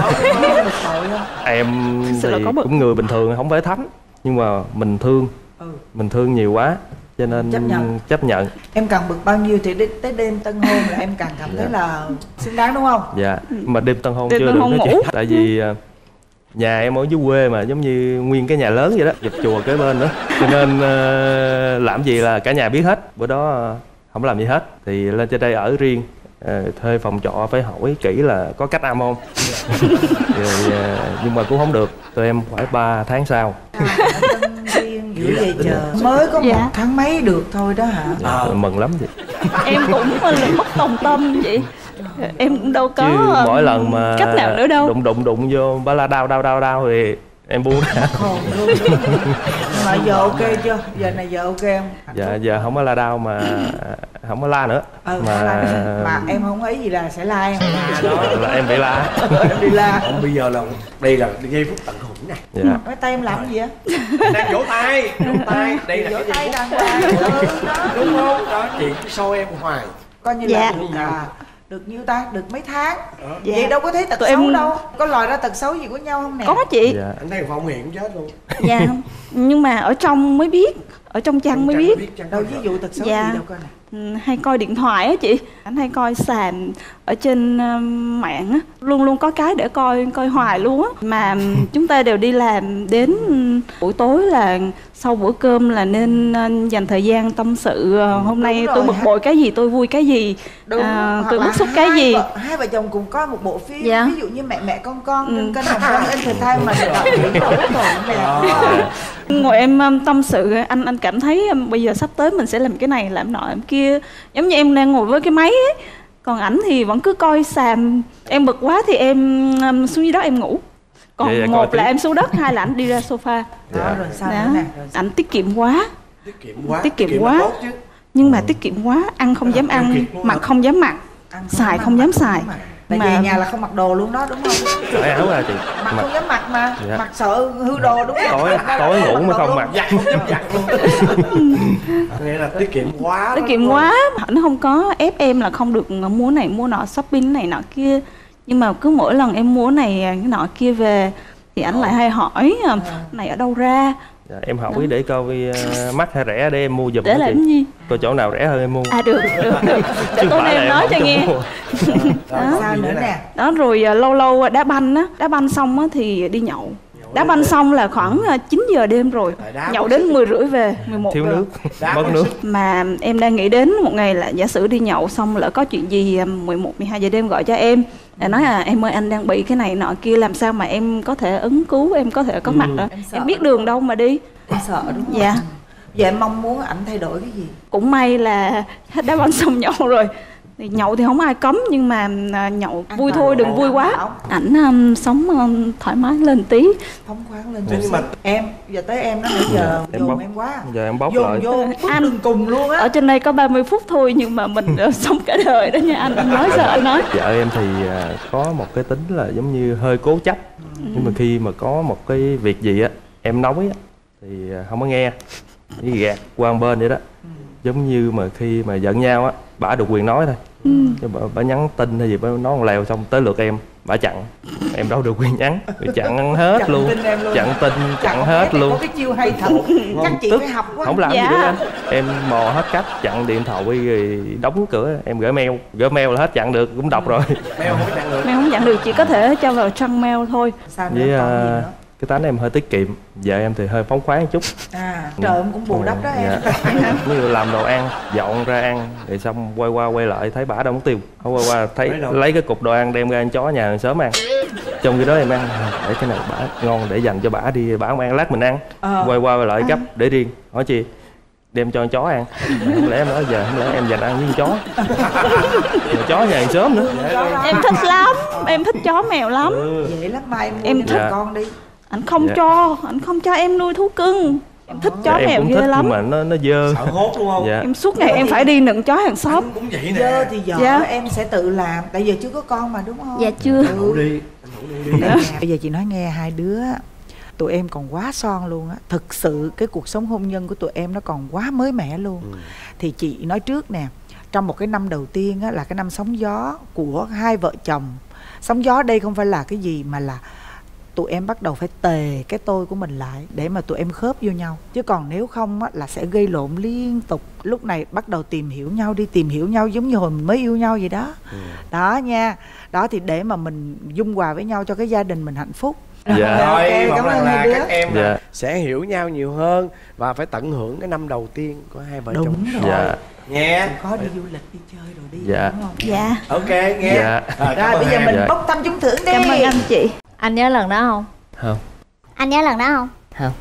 I: Em
K: sự là
I: thì
K: có bực.
I: cũng người bình thường, không phải thánh, nhưng mà mình thương,
J: Ừ.
I: mình thương nhiều quá cho nên
J: Chấp nhận.
I: chấp nhận.
J: Em càng bực bao nhiêu thì đến tới đêm tân hôn là em càng cảm thấy là xứng đáng đúng không?
I: Dạ, mà đêm tân hôn
K: Đêm
I: chưa
K: tân
I: được
K: hôn
I: nói
K: ngủ.
I: chuyện. Tại vì ờ, nhà em ở dưới quê mà giống như nguyên cái nhà lớn vậy đó, dập chùa kế bên nữa, cho nên ờ, làm gì là cả nhà biết hết. Bữa đó ờ, không làm gì hết thì lên trên đây ở riêng, ờ, thuê phòng trọ phải hỏi kỹ là có cách âm không. Rồi, ờ, nhưng mà cũng không được, tụi em phải ba tháng sau.
J: Tân duyên dữ vậy chờ. Mới có
K: Dạ.
J: một tháng mấy được thôi đó hả?
I: Dạ, mừng lắm chị.
K: Em cũng là mất đồng tâm vậy. Em cũng đâu có
I: Chứ
K: um,
I: mỗi lần mà
K: cách nào nữa đâu.
I: đụng đụng đụng vô ba la đau đau đau đau thì em buông ra.
J: Khổ luôn. Nhưng mà giờ ok chưa? Giờ này giờ ok không?
I: Dạ giờ không có la đau mà không có la nữa.
J: Ừ,
I: mà
J: mà... mà em không ấy gì là sẽ la em à, đó.
I: là em bị la.
J: Em đi la.
B: Không, bây giờ là đây là giây phút tận hưởng nè.
I: Dạ.
J: Nói tay em làm gì á?
B: Đang vỗ tay, vỗ tay. Đây là
J: Vỗ
B: cái
J: tay
B: giây phút.
J: đàng hoàng. Ừ, đó.
B: Đúng không? Đó, chị cứ soi em hoài.
J: Coi như
K: Dạ.
J: là được, à, được nhiêu ta? Được mấy tháng?
K: Dạ.
J: Vậy đâu có thấy tật
K: Tụi
J: xấu
K: em-
J: đâu. Có lòi ra tật xấu gì của nhau không nè?
K: Có chị.
I: Dạ.
B: Anh thấy phong hiện chết luôn.
K: Dạ. Nhưng mà ở trong mới biết, ở trong chăn mới biết.
B: chăng
J: Đâu ví dụ tật xấu
K: Dạ.
J: gì đâu coi nè.
K: Ừ, hay coi điện thoại á chị, anh hay coi sàn ở trên um, mạng á, luôn luôn có cái để coi coi hoài luôn á. Mà um, chúng ta đều đi làm đến um, buổi tối là sau bữa cơm là nên uh, dành thời gian tâm sự uh, hôm nay
J: rồi,
K: tôi bực
J: ha.
K: bội cái gì, tôi vui cái gì,
J: Đúng,
K: à,
J: hoặc
K: tôi
J: là
K: bức xúc cái
J: hai
K: gì.
J: vợ, hai vợ chồng cùng coi một bộ phim,
K: Dạ.
J: ví dụ như mẹ mẹ con con,
K: Ừ.
J: cân cân hồng vân entertainment mà đạo diễn đổ tổn đẹp.
K: Ngồi em um, tâm sự, anh anh cảm thấy um, bây giờ sắp tới mình sẽ làm cái này làm nọ làm kia, giống như em đang ngồi với cái máy ấy. Còn ảnh thì vẫn cứ coi sàn. Em bực quá thì em um, xuống dưới đó em ngủ. Còn
I: Vậy là coi
K: một là
I: tiếp.
K: em xuống đất, hai là ảnh đi ra sofa.
J: Đó, rồi sao
K: Đó.
J: nữa nè? Rồi sao?
K: Ảnh tiết kiệm quá,
B: Tiết kiệm quá.
K: Tiết kiệm
B: là
K: quá.
B: tốt chứ.
K: nhưng mà tiết kiệm quá, ăn không dám ăn,
B: kiệm luôn
K: mặc
B: hả?
K: không dám mặc,
J: Ăn
K: xài
J: dám
K: không
J: ăn,
K: dám
J: mặc
K: xài.
J: mặc. Tại
K: Mà-
J: về nhà là không mặc đồ luôn đó đúng không?
I: Cởi áo ra chị.
J: Mặc
I: Mặc
J: không dám mặc mà,
I: Dạ.
J: mặc sợ hư đồ đúng không?
I: tối tối ngủ mới không mặc.
B: Giặt không dám giặt luôn. Nghĩa là tiết kiệm quá.
K: Tiết
B: đó,
K: kiệm
B: đúng không?
K: quá, nó không có ép em là không được mua này mua nọ, shopping này nọ kia. Nhưng mà cứ mỗi lần em mua này cái nọ kia về thì ảnh lại hay hỏi à, này ở đâu ra,
I: Dạ, em hỏi để coi uh, mắc hay rẻ để em mua giùm
K: để
I: đó
K: làm
I: chị.
K: cái gì.
I: Coi chỗ nào rẻ hơn em mua.
K: À được, được, được. Để
I: Chứ
K: tối
I: phải
K: nay
I: là
K: em nói
I: không
K: cho
I: cho
K: nghe.
I: mua.
B: Rồi,
J: Đó, sao
B: gì
J: nữa nè?
K: Đó rồi à, lâu lâu đá banh á, đá banh xong á thì đi nhậu. Đá banh xong là khoảng à, chín giờ đêm rồi.
B: Tại đá
K: Nhậu
B: có
K: đến
B: sức.
K: mười rưỡi về, mười một
I: Thiếu
K: giờ.
I: nước,
B: Đá
I: mất
B: có
I: nước.
B: sức.
K: Mà em đang nghĩ đến một ngày là giả sử đi nhậu xong lỡ có chuyện gì à, mười một, mười hai giờ đêm gọi cho em. Để nói à em ơi anh đang bị cái này nọ kia, làm sao mà em có thể ứng cứu, em có thể có mặt đó.
J: Em sợ
K: Em biết đường đâu mà đi.
J: Em sợ đúng không?
K: Dạ.
J: Vậy em mong muốn ảnh thay đổi cái gì?
K: Cũng may là hết đá banh xong nhậu rồi. Thì nhậu thì không ai cấm, nhưng mà à, nhậu
J: An
K: vui
J: toàn
K: thôi, đừng
J: đảm
K: vui quá.
J: bảo.
K: Ảnh um, sống um, thoải mái lên tí.
J: Phóng khoáng lên
B: Nhưng
J: chút
B: mà-
J: xíu. Em giờ tới em đó nãy giờ
I: Em
J: dồn
I: bóc.
J: em quá.
I: Giờ em bóc
J: Dồn
I: lại.
J: vô
K: Anh-
J: đường cùng luôn á.
K: Ở trên đây có ba mươi phút thôi nhưng mà mình uh, sống cả đời đó nha anh. Anh nói sao anh nói.
I: Vợ em thì à, có một cái tính là giống như hơi cố chấp. Nhưng mà khi mà có một cái việc gì á em nói á thì à, không có nghe, chỉ gạt qua một bên vậy đó. Giống như mà khi mà giận nhau á, bả được quyền nói thôi. Chứ bà, bà nhắn tin hay gì bà nói một lèo xong tới lượt em
L: bả chặn, em đâu được quyền nhắn, chặn hết
J: Chặn
L: luôn.
J: tin em luôn.
L: Chặn tin, chặn, chặn hết luôn.
J: Có cái chiêu hay thật. Chắc chị
L: Tức,
J: phải học quá.
L: không làm
K: Dạ.
L: gì nữa anh. Em mò hết cách, chặn điện thoại rồi đóng cửa, em gửi mail, gửi mail là hết chặn được, cũng đọc rồi.
B: Mail không có chặn được.
K: Mail không chặn được, chỉ có thể cho vào trang mail thôi.
J: Sao nữa,
L: Với
J: còn gì
L: uh,
J: nữa?
L: cái tánh em hơi tiết kiệm, vợ em thì hơi phóng khoáng một chút.
J: À, trộm cũng bù đắp đó em.
L: Dạ. Ví dụ làm đồ ăn, dọn ra ăn, rồi xong quay qua quay lại thấy bả đâu mất tiêu, không quay qua thấy lấy cái cục đồ ăn đem ra ăn chó nhà hàng xóm ăn. Trong khi đó em ăn để cái này bả ngon để dành cho bả đi, bả không ăn lát mình ăn.
J: Ờ.
L: Quay qua quay lại gấp để riêng, hỏi chi đem cho con chó ăn. Mà không lẽ em nói giờ không lẽ em dành ăn với con chó, mà chó nhà hàng xóm nữa.
K: Em thích lắm, em thích chó mèo lắm.
J: Dễ lắm mà em mua
K: Em
J: cho
L: thích.
J: con đi.
K: Anh không
L: Dạ.
K: cho, anh không cho em nuôi thú cưng. Em thích chó
L: em
K: mèo
L: cũng
K: ghê
L: thích
K: lắm.
L: nhưng mà nó nó dơ.
B: Sợ hốt đúng không?
L: Dạ.
K: Em suốt ngày em phải đi nựng chó hàng xóm.
B: Cũng vậy nè.
J: Dơ thì vợ
K: Dạ.
J: em sẽ tự làm. Tại giờ chưa có con mà đúng không?
K: Dạ chưa.
B: Anh ngủ đi, anh ngủ luôn đi.
J: Bây giờ chị nói nghe hai đứa, tụi em còn quá son luôn á. Thực sự cái cuộc sống hôn nhân của tụi em nó còn quá mới mẻ luôn.
B: Ừ.
J: Thì chị nói trước nè, trong một cái năm đầu tiên á, là cái năm sóng gió của hai vợ chồng. Sóng gió đây không phải là cái gì mà là tụi em bắt đầu phải tề cái tôi của mình lại để mà tụi em khớp vô nhau. Chứ còn nếu không á, là sẽ gây lộn liên tục. Lúc này bắt đầu tìm hiểu nhau đi, tìm hiểu nhau giống như hồi mình mới yêu nhau vậy đó.
B: Ừ.
J: Đó nha. Đó thì để mà mình dung hòa với nhau cho cái gia đình mình hạnh phúc.
L: Dạ.
J: Ok,
B: Rồi,
J: cảm
B: mong rằng
J: ơn
B: là
J: hai đứa.
B: các em
L: Dạ.
B: là sẽ hiểu nhau nhiều hơn và phải tận hưởng cái năm đầu tiên của hai vợ
J: Đúng
B: chồng.
J: rồi.
L: Dạ.
B: Nghe.
J: Có đi du lịch, đi chơi rồi đi,
L: Dạ.
J: đúng không?
K: Dạ.
B: Ok, nghe.
L: Dạ.
B: Rồi, cảm
J: Rồi
B: ơn
J: bây giờ
B: em.
J: mình
L: Dạ.
J: bốc thăm trúng thưởng đi.
K: Cảm ơn anh chị.
M: Anh nhớ lần đó không?
L: Không.
M: Anh nhớ lần đó không?
L: Không.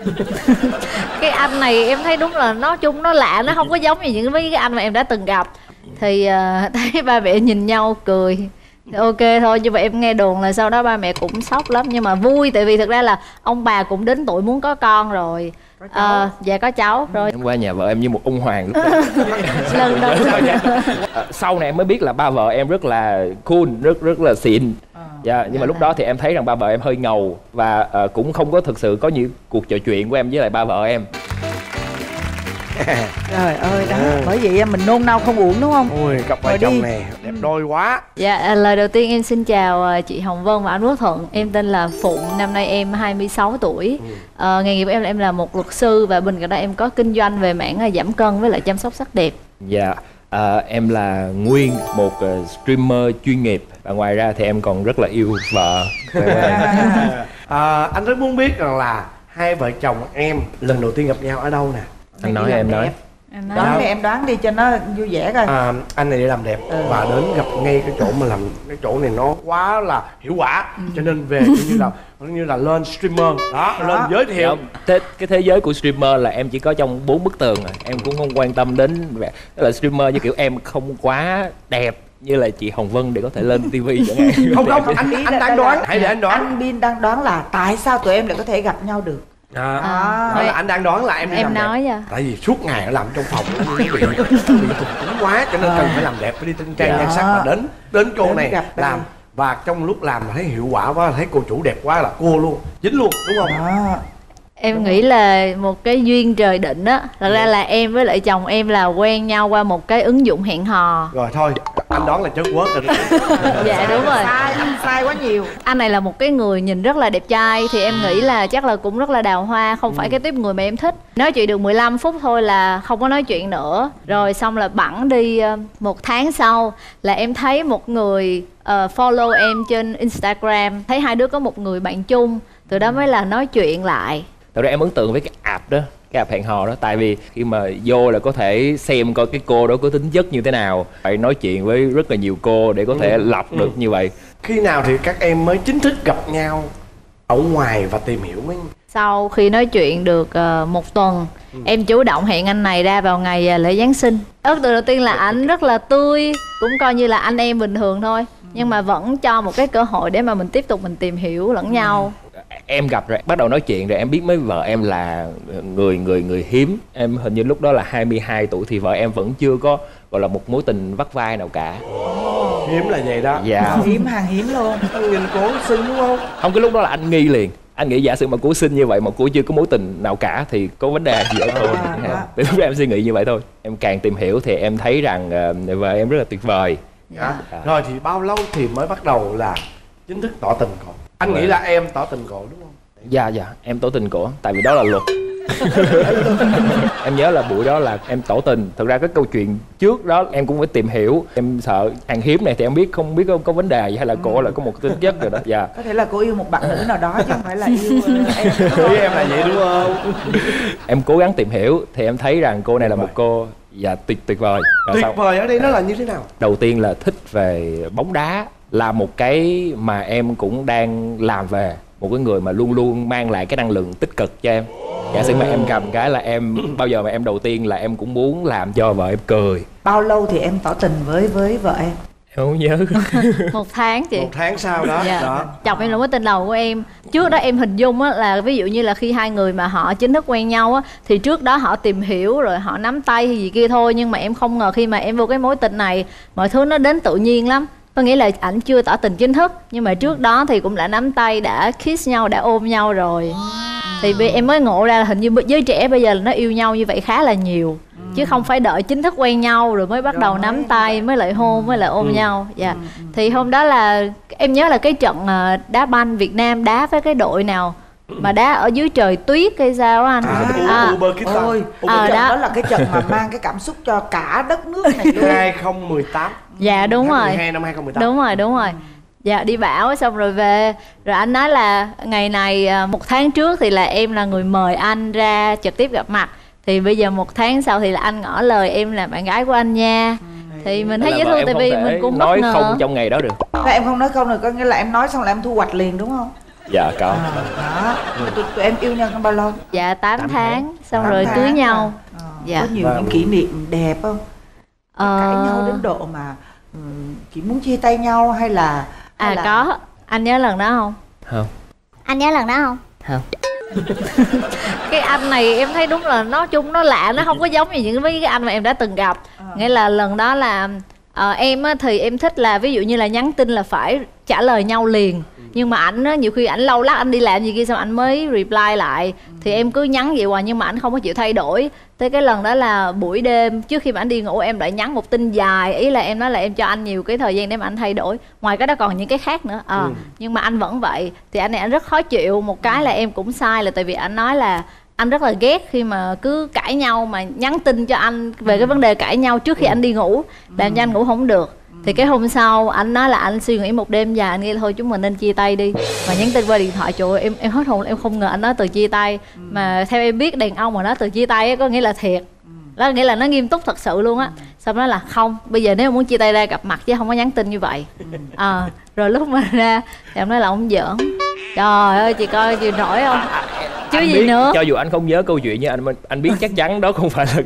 M: Cái anh này em thấy đúng là nói chung nó lạ, nó không có giống như những mấy cái anh mà em đã từng gặp. Thì uh, thấy ba mẹ nhìn nhau cười. Thì ok thôi, như vậy em nghe đồn là sau đó ba mẹ cũng sốc lắm. Nhưng mà vui, tại vì thực ra là ông bà cũng đến tuổi muốn có con rồi.
J: Có cháu.
M: Uh, dạ có cháu rồi.
L: Em qua nhà vợ em như một ông hoàng lúc đó.
M: Lần đầu
L: À, sau này em mới biết là ba vợ em rất là cool, rất rất là xịn. Dạ, nhưng mà lúc đó thì em thấy rằng ba vợ em hơi ngầu và ờ, cũng không có thực sự có những cuộc trò chuyện của em với lại ba vợ em.
J: Trời ơi đó, bởi vậy mình nôn nao không uổng đúng không?
B: Ôi, cặp vợ
J: Rồi
B: chồng
J: đi.
B: này đẹp đôi quá.
M: Dạ, à, lời đầu tiên em xin chào à, chị Hồng Vân và anh Quốc Thuận. Em tên là Phụng, năm nay em hai mươi sáu tuổi. À, nghề nghiệp của em là em là một luật sư và bên cạnh đó em có kinh doanh về mảng à, giảm cân với lại chăm sóc sắc đẹp.
L: Dạ, à, em là Nguyên, một uh, streamer chuyên nghiệp và ngoài ra thì em còn rất là yêu vợ.
B: À, anh rất muốn biết rằng là hai vợ chồng em lần đầu tiên gặp nhau ở đâu nè?
L: Anh nói em nói.
K: Em nói
J: Đoán đi, em đoán đi cho nó vui vẻ coi.
B: À, anh này đi làm đẹp và đến gặp ngay cái chỗ mà làm cái chỗ này nó quá là hiệu quả, cho nên về coi như là coi như là lên streamer đó, lên giới thiệu.
L: Thế, cái thế giới của streamer là em chỉ có trong bốn bức tường rồi. Em cũng không quan tâm đến vẻ- tức là streamer như kiểu em không quá đẹp như là chị Hồng Vân để có thể lên tivi chẳng hạn.
B: Không không, anh anh đang đoán, hãy để anh đoán.
J: Anh Bin đang đoán là tại sao tụi em lại có thể gặp nhau được.
B: À,
J: À.
B: đó là anh đang đoán là em đi
M: Em
B: làm đẹp.
M: nói à.
B: Tại vì suốt ngày ở làm trong phòng nó bị bị tụt túng quá, cho nên cần phải làm đẹp, phải đi tinh trang
J: Dạ.
B: nhan sắc và đến đến cô
J: Đến
B: này
J: gặp đây.
B: làm. Và trong lúc làm mà thấy hiệu quả quá, thấy cô chủ đẹp quá là cô luôn, dính luôn, đúng không?
J: Đó.
M: Em nghĩ là một cái duyên trời định á. Thật ra là em với lại chồng em là quen nhau qua một cái ứng dụng hẹn hò.
B: Rồi thôi, anh đoán là chất quớt rồi đó.
M: Dạ đúng rồi.
J: Sai, anh sai quá nhiều.
M: Anh này là một cái người nhìn rất là đẹp trai. Thì em nghĩ là chắc là cũng rất là đào hoa. Không phải cái tiếp người mà em thích. Nói chuyện được mười lăm phút thôi là không có nói chuyện nữa. Rồi xong là bẵng đi ờ, một tháng sau là em thấy một người ờ, follow em trên Instagram. Thấy hai đứa có một người bạn chung. Từ đó mới là nói chuyện lại.
L: Thật ra em ấn tượng với cái app đó, cái app hẹn hò đó. Tại vì khi mà vô là có thể xem coi cái cô đó có tính chất như thế nào, phải nói chuyện với rất là nhiều cô để có thể lọc được như vậy.
B: Khi nào thì các em mới chính thức gặp nhau ở ngoài và tìm hiểu với?
M: Sau khi nói chuyện được ờ, một tuần, em chủ động hẹn anh này ra vào ngày ờ, lễ Giáng sinh. Ấn tượng đầu tiên là ảnh rất là tươi, cũng coi như là anh em bình thường thôi. Nhưng mà vẫn cho một cái cơ hội để mà mình tiếp tục mình tìm hiểu lẫn nhau.
L: Em gặp rồi, bắt đầu nói chuyện rồi em biết mấy vợ em là người người người hiếm. Em hình như lúc đó là hai mươi hai tuổi thì vợ em vẫn chưa có gọi là một mối tình vắt vai nào cả.
B: Hiếm là vậy đó.
L: Dạ.
J: Hiếm hàng hiếm luôn.
B: Anh nhìn cô xinh đúng không?
L: Không, cái lúc đó là anh nghi liền. Anh nghĩ giả sử mà cô xinh như vậy mà cô chưa có mối tình nào cả thì có vấn đề gì ở cô.
J: À,
L: Từ lúc đó em suy nghĩ như vậy thôi. Em càng tìm hiểu thì em thấy rằng uh, vợ em rất là tuyệt vời.
B: Dạ. Rồi thì bao lâu thì mới bắt đầu là chính thức tỏ tình cổ. Anh nghĩ là em tỏ tình cổ đúng không?
L: Dạ dạ em tỏ tình cổ, tại vì đó là luật. Em nhớ là buổi đó là em tỏ tình. Thực ra cái câu chuyện trước đó em cũng phải tìm hiểu. Em sợ hàng hiếm này thì em biết không biết có, có vấn đề gì hay là cổ là có một tính chất rồi đó. Dạ.
G: Có thể là cô yêu một bạn nữ nào đó chứ không phải là yêu uh, em.
B: Ý em là vậy đúng không?
L: Em cố gắng tìm hiểu thì em thấy rằng cô này là một cô dạ tuyệt tuyệt vời. Rồi
B: Tuyệt
L: sao?
B: vời ở đây nó là như thế nào?
L: Đầu tiên là thích về bóng đá, là một cái mà em cũng đang làm về. Một cái người mà luôn luôn mang lại cái năng lượng tích cực cho em. Giả sử mà em cầm cái là em bao giờ mà em đầu tiên là em cũng muốn làm cho vợ em cười.
G: Bao lâu thì em tỏ tình với với vợ em?
L: Em không nhớ.
M: Một tháng chị.
B: Một tháng sau đó.
M: Dạ.
B: Đó.
M: Chồng em là mối tình đầu của em. Trước đó em hình dung á là ví dụ như là khi hai người mà họ chính thức quen nhau á thì trước đó họ tìm hiểu rồi họ nắm tay hay gì kia thôi, nhưng mà em không ngờ khi mà em vô cái mối tình này mọi thứ nó đến tự nhiên lắm. Có nghĩa là ảnh chưa tỏ tình chính thức nhưng mà trước đó thì cũng đã nắm tay, đã kiss nhau, đã ôm nhau rồi. Thì em mới ngộ ra là hình như giới trẻ bây giờ là nó yêu nhau như vậy khá là nhiều, chứ không phải đợi chính thức quen nhau rồi mới bắt đầu nắm tay, mới lại hôn, mới lại ôm ừ. nhau. Dạ. Thì hôm đó là em nhớ là cái trận đá banh Việt Nam đá với cái đội nào mà đá ở dưới trời tuyết hay sao á anh?
B: À,
G: à, ôi, à, đó. đó là cái trận mà mang cái cảm xúc cho cả đất nước này luôn.
B: hai không một tám.
M: Dạ đúng rồi.
B: tháng mười hai năm hai không một tám.
M: Đúng rồi, đúng rồi. Dạ đi bão xong rồi về. Rồi anh nói là ngày này một tháng trước thì là em là người mời anh ra trực tiếp gặp mặt. Thì bây giờ một tháng sau thì là anh ngỏ lời em là bạn gái của anh nha. Thì mình thấy dễ thương tại vì mình cũng
L: nói
M: bất ngờ.
L: không trong ngày đó được.
G: Là em không nói không được, có nghĩa là em nói xong là em thu hoạch liền đúng không?
L: Dạ có.
G: À, đó. Tụi, tụi em yêu nhau trong bao lâu?
M: Dạ tám tháng. Xong
G: tám
M: rồi
G: tháng
M: cưới nhau.
G: À.
M: Dạ.
G: Có nhiều những kỷ niệm đẹp không?
M: Ờ...
G: Cãi nhau đến độ mà um, chỉ muốn chia tay nhau hay là hay
M: À
G: là...
M: có. Anh nhớ lần đó không?
L: Không.
F: Anh nhớ lần đó không?
L: Không.
M: Cái anh này em thấy đúng là nói chung nó lạ, nó không có giống như những mấy cái anh mà em đã từng gặp. À. Nghĩa là lần đó là uh, em á, thì em thích là ví dụ như là nhắn tin là phải trả lời nhau liền. Nhưng mà ảnh á, nhiều khi ảnh lâu lắc anh đi làm gì kia xong ảnh mới reply lại. Thì em cứ nhắn vậy hoài nhưng mà ảnh không có chịu thay đổi. Tới cái lần đó là buổi đêm trước khi mà ảnh đi ngủ em lại nhắn một tin dài. Ý là em nói là em cho anh nhiều cái thời gian để mà anh thay đổi. Ngoài cái đó còn những cái khác nữa à, ừ. Nhưng mà anh vẫn vậy. Thì anh này anh rất khó chịu. Một cái là em cũng sai là tại vì anh nói là anh rất là ghét khi mà cứ cãi nhau mà nhắn tin cho anh về cái vấn đề cãi nhau trước khi anh đi ngủ, làm cho anh ngủ không được. Thì cái hôm sau anh nói là anh suy nghĩ một đêm dài, anh nghĩ là thôi chúng mình nên chia tay đi. Mà nhắn tin qua điện thoại, trời ơi, em em hết hồn, em không ngờ anh nói từ chia tay. Mà theo em biết đàn ông mà nói từ chia tay ấy, có nghĩa là thiệt. Đó nghĩa là nó nghiêm túc thật sự luôn á. Xong đó là không, bây giờ nếu muốn chia tay ra gặp mặt chứ không có nhắn tin như vậy. À, rồi lúc mà ra thì em nói là ông giỡn. Trời ơi chị coi chị nổi không? Chứ
L: anh
M: gì
L: biết,
M: nữa.
L: cho dù anh không nhớ câu chuyện nhưng anh anh biết chắc chắn đó không phải là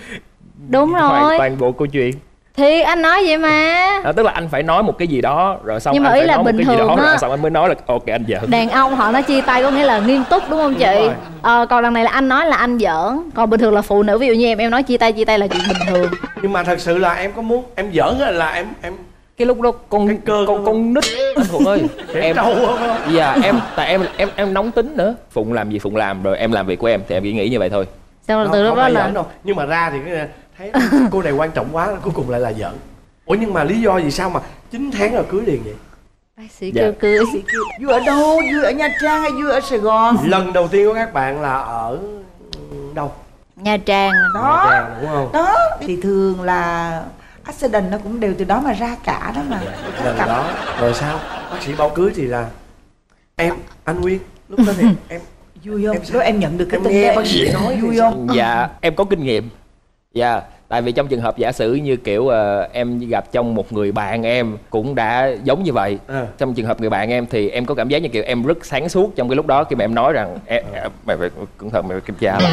M: đúng rồi
L: hoàn toàn bộ câu chuyện.
M: Thì anh nói vậy mà.
L: À, tức là anh phải nói một cái gì đó rồi xong
M: nhưng
L: anh
M: mà ý
L: phải
M: là
L: nói
M: bình
L: một cái
M: thường
L: gì đó
M: á,
L: rồi xong anh mới nói là ok anh giỡn.
M: Đàn ông họ nói chia tay có nghĩa là nghiêm túc đúng không chị? Ờ, còn lần này là anh nói là anh giỡn. Còn bình thường là phụ nữ ví dụ như em em nói chia tay chia tay là chuyện bình thường.
B: Nhưng mà thật sự là em có muốn em giỡn là em em
L: cái lúc đó con cái cơ con con nít anh Thuận ơi em
B: trâu không?
L: Dạ em tại em em em nóng tính nữa. Phụng làm gì Phụng làm rồi em làm việc của em thì em chỉ nghĩ như vậy thôi.
M: Xong rồi từ lúc đó là
B: đâu. Nhưng mà ra thì cái thấy cô này quan trọng quá cuối cùng lại là giỡn. Ủa nhưng mà lý do gì sao mà chín tháng rồi cưới liền vậy?
M: bác sĩ kêu cưới.
G: Vui ở đâu? Vui ở Nha Trang hay vui ở Sài Gòn?
B: Lần đầu tiên của các bạn là ở đâu?
M: Nha Trang.
G: Đó.
B: Nha Trang đúng không?
G: Đó. Thì thường là accident nó cũng đều từ đó mà ra cả đó mà.
B: Lần đó. Rồi sao? Bác sĩ báo cưới thì là em, anh Nguyên. Lúc đó thì em
G: vui không? Lúc em nhận được cái tin
B: nghe bác sĩ nói
G: vui không?
L: Dạ em có kinh nghiệm. Dạ. Tại vì trong trường hợp giả sử như kiểu uh, em gặp trong một người bạn em cũng đã giống như vậy. À. Trong trường hợp người bạn em thì em có cảm giác như kiểu em rất sáng suốt trong cái lúc đó khi mà em nói rằng em, mày phải cẩn thận, mày phải kiểm tra lại.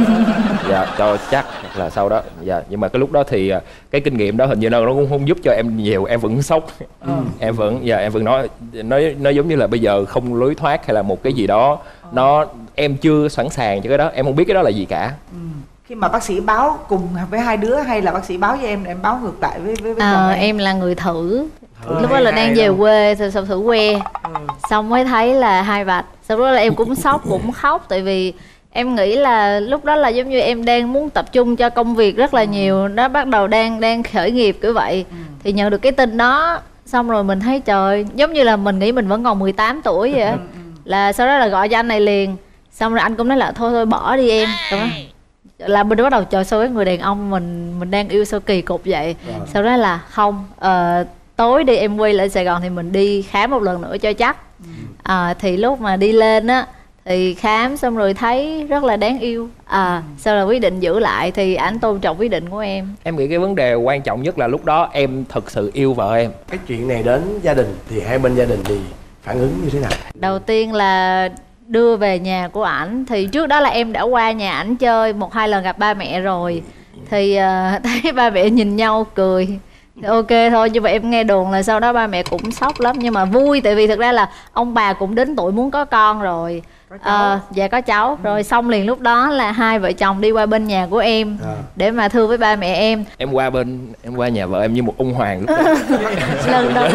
L: Dạ cho chắc là sau đó. Dạ nhưng mà cái lúc đó thì uh, cái kinh nghiệm đó hình như nó cũng không giúp cho em nhiều, em vẫn sốc. Ừ. Em vẫn dạ em vẫn nói nói nó giống như là bây giờ không lối thoát hay là một cái gì đó nó em chưa sẵn sàng cho cái đó, em không biết cái đó là gì cả. Ừ.
G: Khi mà bác sĩ báo cùng với hai đứa hay là bác sĩ báo với em em báo ngược lại với với, với
M: à,
G: chồng em?
M: Em là người thử.
B: Ừ,
M: lúc đó là đang về đâu? Quê rồi xong thử que. Ừ. Xong mới thấy là hai vạch. Sau đó là em cũng sốc cũng khóc tại vì em nghĩ là lúc đó là giống như em đang muốn tập trung cho công việc rất là nhiều, nó bắt đầu đang đang khởi nghiệp kiểu vậy. Ừ. Thì nhận được cái tin đó Xong rồi mình thấy trời, giống như là mình nghĩ mình vẫn còn mười tám tuổi vậy á. Là sau đó là gọi cho anh này liền. Xong rồi anh cũng nói là thôi thôi bỏ đi em. Đúng không? Là mình bắt đầu chờ sao cái người đàn ông mình mình đang yêu sao kỳ cục vậy. Rồi. Sau đó là không, uh, tối đi em quay lại Sài Gòn thì mình đi khám một lần nữa cho chắc. À, thì lúc mà đi lên á thì khám xong rồi thấy rất là đáng yêu. À, sau là quyết định giữ lại thì ảnh tôn trọng quyết định của em.
L: Em nghĩ cái vấn đề quan trọng nhất là lúc đó em thật sự yêu vợ em.
B: Cái chuyện này đến gia đình thì hai bên gia đình thì phản ứng như thế nào?
M: Đầu tiên là đưa về nhà của ảnh. Thì trước đó là em đã qua nhà ảnh chơi một hai lần gặp ba mẹ rồi. Thì uh, thấy ba mẹ nhìn nhau cười. Ok thôi, như vậy em nghe đồn là sau đó ba mẹ cũng sốc lắm. Nhưng mà vui tại vì thực ra là ông bà cũng đến tuổi muốn có con rồi. Có cháu. Uh, dạ có cháu. Ừ. Rồi xong liền lúc đó là hai vợ chồng đi qua bên nhà của em à. Để mà thưa với ba mẹ em.
L: Em qua bên, em qua nhà vợ em như một ông hoàng lúc đó. Lần đầu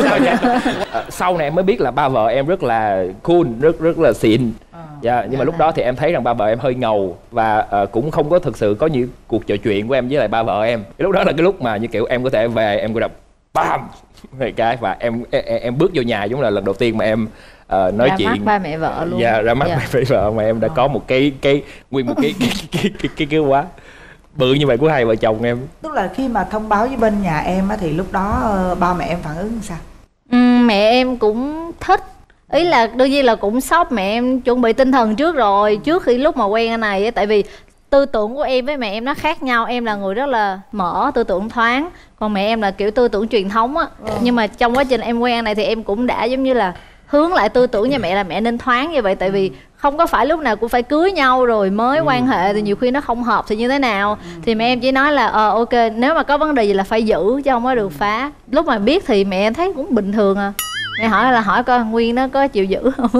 L: sau này em mới biết là ba vợ em rất là cool, rất rất là xịn. À. Dạ, nhưng mà lúc đó thì em thấy rằng ba vợ em hơi ngầu. Và uh, cũng không có thực sự có những cuộc trò chuyện của em với lại ba vợ em. Cái lúc đó là cái lúc mà như kiểu em có thể về em có đập bam cái và em, em em bước vô nhà giống là lần đầu tiên mà em uh, nói
M: ra
L: chuyện
M: mắt ba mẹ vợ luôn.
L: Dạ, ra mắt
M: dạ.
L: ba mẹ vợ mà em đã có một cái cái nguyên một cái cái cái cái cái, cái, cái quá bự như vậy của hai vợ chồng em.
G: Tức là khi mà thông báo với bên nhà em á thì lúc đó uh, ba mẹ em phản ứng sao?
M: Ừ, mẹ em cũng thích. Ý là đương nhiên là cũng sốc, mẹ em chuẩn bị tinh thần trước rồi, trước khi lúc mà quen cái này ấy, tại vì tư tưởng của em với mẹ em nó khác nhau. Em là người rất là mở, tư tưởng thoáng, còn mẹ em là kiểu tư tưởng truyền thống á. Ừ. Nhưng mà trong quá trình em quen này thì em cũng đã giống như là hướng lại tư tưởng nhà mẹ là mẹ nên thoáng như vậy. Tại vì không có phải lúc nào cũng phải cưới nhau rồi mới ừ. quan hệ, thì nhiều khi nó không hợp thì như thế nào. ừ. Thì mẹ em chỉ nói là ờ ok, nếu mà có vấn đề gì là phải giữ chứ không có được phá. Lúc mà biết thì mẹ em thấy cũng bình thường à. Mẹ hỏi là hỏi coi Nguyên nó có chịu giữ không.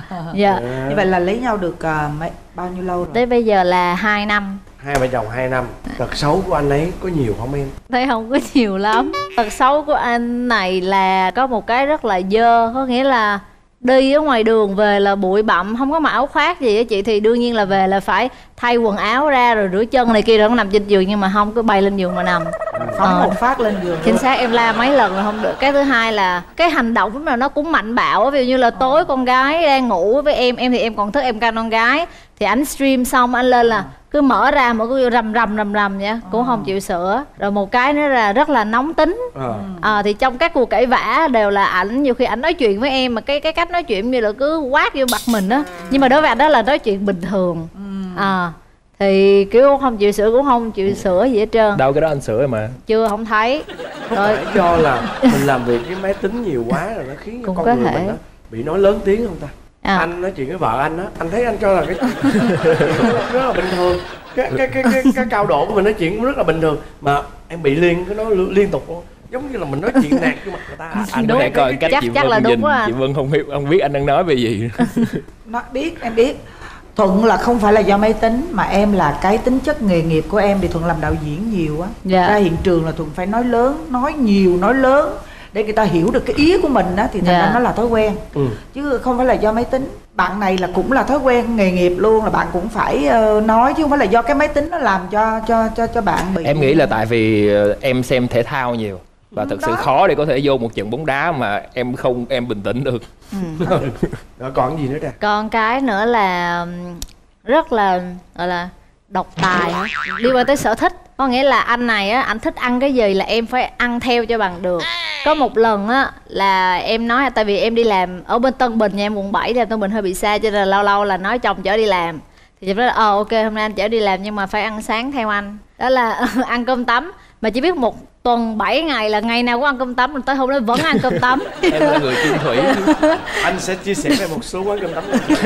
M: Dạ.
G: Như vậy là lấy nhau được uh, mấy bao nhiêu lâu rồi?
M: Tới bây giờ là hai năm.
B: Hai vợ chồng hai năm. Tật xấu của anh ấy có nhiều không em?
M: Thấy không có nhiều lắm. Tật xấu của anh này là có một cái rất là dơ. Có nghĩa là đi ở ngoài đường về là bụi bặm, không có mặc áo khoác gì á chị. Thì đương nhiên là về là phải thay quần áo ra rồi rửa chân này kia rồi nằm trên giường. Nhưng mà không có bay lên giường mà nằm.
G: Phóng ờ, một phát lên giường.
M: Chính xác, em la mấy lần là không được. Cái thứ hai là cái hành động lúc nào nó cũng mạnh bạo. Ví dụ như là tối con gái đang ngủ với em, em thì em còn thức em canh con gái, thì ảnh stream xong anh lên là cứ mở ra mở cứ rầm rầm rầm rầm vậy, cũng không chịu sửa. Rồi một cái nữa là rất là nóng tính. À, thì trong các cuộc cãi vã đều là ảnh, nhiều khi ảnh nói chuyện với em mà cái cái cách nói chuyện như là cứ quát vô mặt mình á. Nhưng mà đối với ảnh đó là nói chuyện bình thường. À, thì kiểu không chịu sửa cũng không chịu sửa gì hết trơn.
L: Đâu cái đó anh sửa mà chưa
M: không thấy.
B: Không rồi phải do là mình làm việc cái máy tính nhiều quá rồi nó khiến con người thể. mình đó bị nói lớn tiếng không ta? À. Anh nói chuyện với vợ anh á, anh thấy anh cho là cái rất là bình thường. Cái cái cái cái, cái cao độ của mình nói chuyện cũng rất là bình thường mà em bị liên cái nó liên tục luôn. Giống như là mình nói chuyện nạt vô mặt người ta. À,
L: anh đúng, coi cách chắc, chị chắc Vân là đúng nhìn, chị Vân không biết không biết anh đang nói về gì.
G: Nó biết, em biết. Thuận là không phải là do máy tính mà em là cái tính chất nghề nghiệp của em thì Thuận làm đạo diễn nhiều á. Dạ. Ra hiện trường là Thuận phải nói lớn, nói nhiều, nói lớn để người ta hiểu được cái ý của mình á, thì thành ra dạ. nó là thói quen. Ừ. Chứ không phải là do máy tính. Bạn này là cũng là thói quen nghề nghiệp luôn, là bạn cũng phải uh, nói chứ không phải là do cái máy tính nó làm cho cho cho cho bạn bị.
L: Em nghĩ là tại vì em xem thể thao nhiều và thật sự khó để có thể vô một trận bóng đá mà em không em bình tĩnh được.
B: Ừ. Rồi còn gì nữa nè?
M: Còn cái nữa là rất là gọi là độc tài hả? Đi qua tới sở thích. Có nghĩa là anh này á, anh thích ăn cái gì là em phải ăn theo cho bằng được. Có một lần á là em nói, tại vì em đi làm ở bên Tân Bình nha, em quận bảy, thì Tân Bình hơi bị xa cho nên là lâu lâu là nói chồng chở đi làm. Thì chị nói là ờ ok hôm nay anh chở đi làm nhưng mà phải ăn sáng theo anh. Đó là ăn cơm tấm. Mà chỉ biết một tuần bảy ngày là ngày nào cũng ăn cơm tấm, rồi tới hôm đó vẫn ăn cơm tấm.
L: Em là người chung thủy.
B: Anh sẽ chia sẻ về một số quán cơm tấm.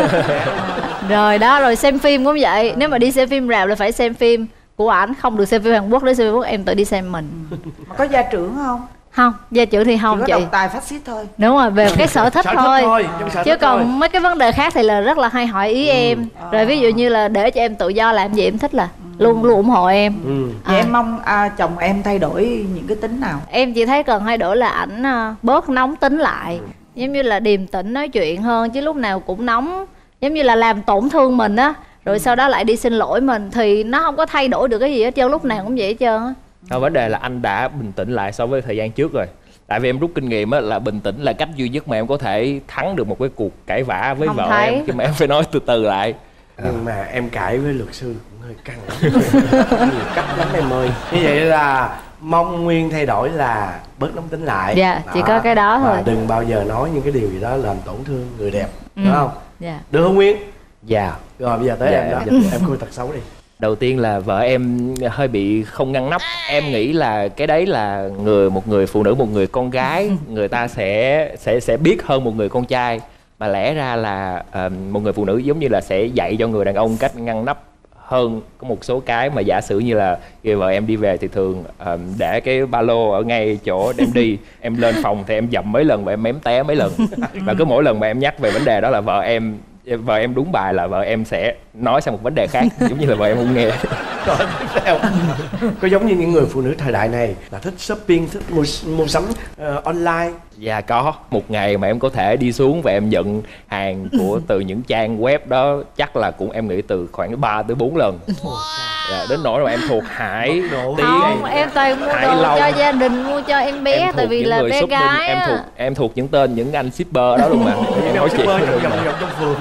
M: Rồi đó, rồi xem phim cũng vậy. Nếu mà đi xem phim rạp là phải xem phim của ảnh, không được xem phim Hàn Quốc. Để xem phim Hàn Quốc em tự đi xem mình.
G: Mà có gia trưởng không?
M: Không, gia trưởng thì không.
G: Chỉ có
M: chị
G: độc tài phát xít thôi.
M: Đúng rồi, về cái sở thích
B: sở
M: thôi,
B: thích thôi
M: chứ còn thôi. Mấy cái vấn đề khác thì là rất là hay hỏi ý ừ. em. Rồi ví dụ như là để cho em tự do làm gì em thích là ừ. luôn luôn ủng hộ em.
G: ừ. Vậy à. em mong à, chồng em thay đổi những cái tính nào?
M: Em chỉ thấy cần thay đổi là ảnh bớt nóng tính lại, ừ. giống như là điềm tĩnh nói chuyện hơn, chứ lúc nào cũng nóng, giống như là làm tổn thương mình á, rồi ừ. sau đó lại đi xin lỗi mình, thì nó không có thay đổi được cái gì hết trơn, lúc nào cũng vậy hết trơn á.
L: Vấn đề là anh đã bình tĩnh lại so với thời gian trước rồi. Tại vì em rút kinh nghiệm á, là bình tĩnh là cách duy nhất mà em có thể thắng được một cái cuộc cãi vã với
M: Không
L: vợ
M: thấy.
L: em, khi mà em phải nói từ từ lại.
B: Nhưng mà em cãi với luật sư cũng hơi căng lắm. Nhiều cách lắm em ơi. Như vậy là mong Nguyên thay đổi là bớt nóng tính lại.
M: Dạ, chỉ có cái đó
B: Và
M: thôi.
B: đừng bao giờ nói những cái điều gì đó làm tổn thương người đẹp,
M: Ừ.
B: đúng không?
M: Dạ.
B: Được không Nguyên?
L: Dạ.
B: Rồi bây giờ tới
L: Dạ,
B: em đó,
L: dạ.
B: em khui tật xấu đi.
L: Đầu tiên là vợ em hơi bị không ngăn nắp. Em nghĩ là cái đấy là người một người phụ nữ, một người con gái, người ta sẽ sẽ sẽ biết hơn một người con trai. Mà lẽ ra là uh, một người phụ nữ giống như là sẽ dạy cho người đàn ông cách ngăn nắp hơn. Có một số cái mà giả sử như là khi vợ em đi về thì thường um, để cái ba lô ở ngay chỗ đem đi. Em lên phòng thì em dậm mấy lần và em mém té mấy lần. Và cứ mỗi lần mà em nhắc về vấn đề đó là vợ em vợ em đúng bài là vợ em sẽ nói sang một vấn đề khác, giống như là vợ em không nghe.
B: Rồi tiếp theo, có giống như những người phụ nữ thời đại này là thích shopping, thích mua mua sắm uh, online.
L: Dạ có. Một ngày mà em có thể đi xuống và em nhận hàng của từ những trang web đó chắc là cũng em nghĩ từ khoảng ba tới bốn lần. Dạ, đến nỗi mà em thuộc Hải, Tiến,
M: Không, em toàn mua
L: Hải
M: đồ
L: Long.
M: cho gia đình, mua cho em bé.
L: Em
M: Tại
L: thuộc
M: vì
L: những
M: là
L: người
M: bé
L: shopping,
M: gái
L: em
M: á.
L: thuộc em thuộc những tên những anh shipper đó luôn mà. Em nói chuyện
B: Shipper trong vòng vòng trong phường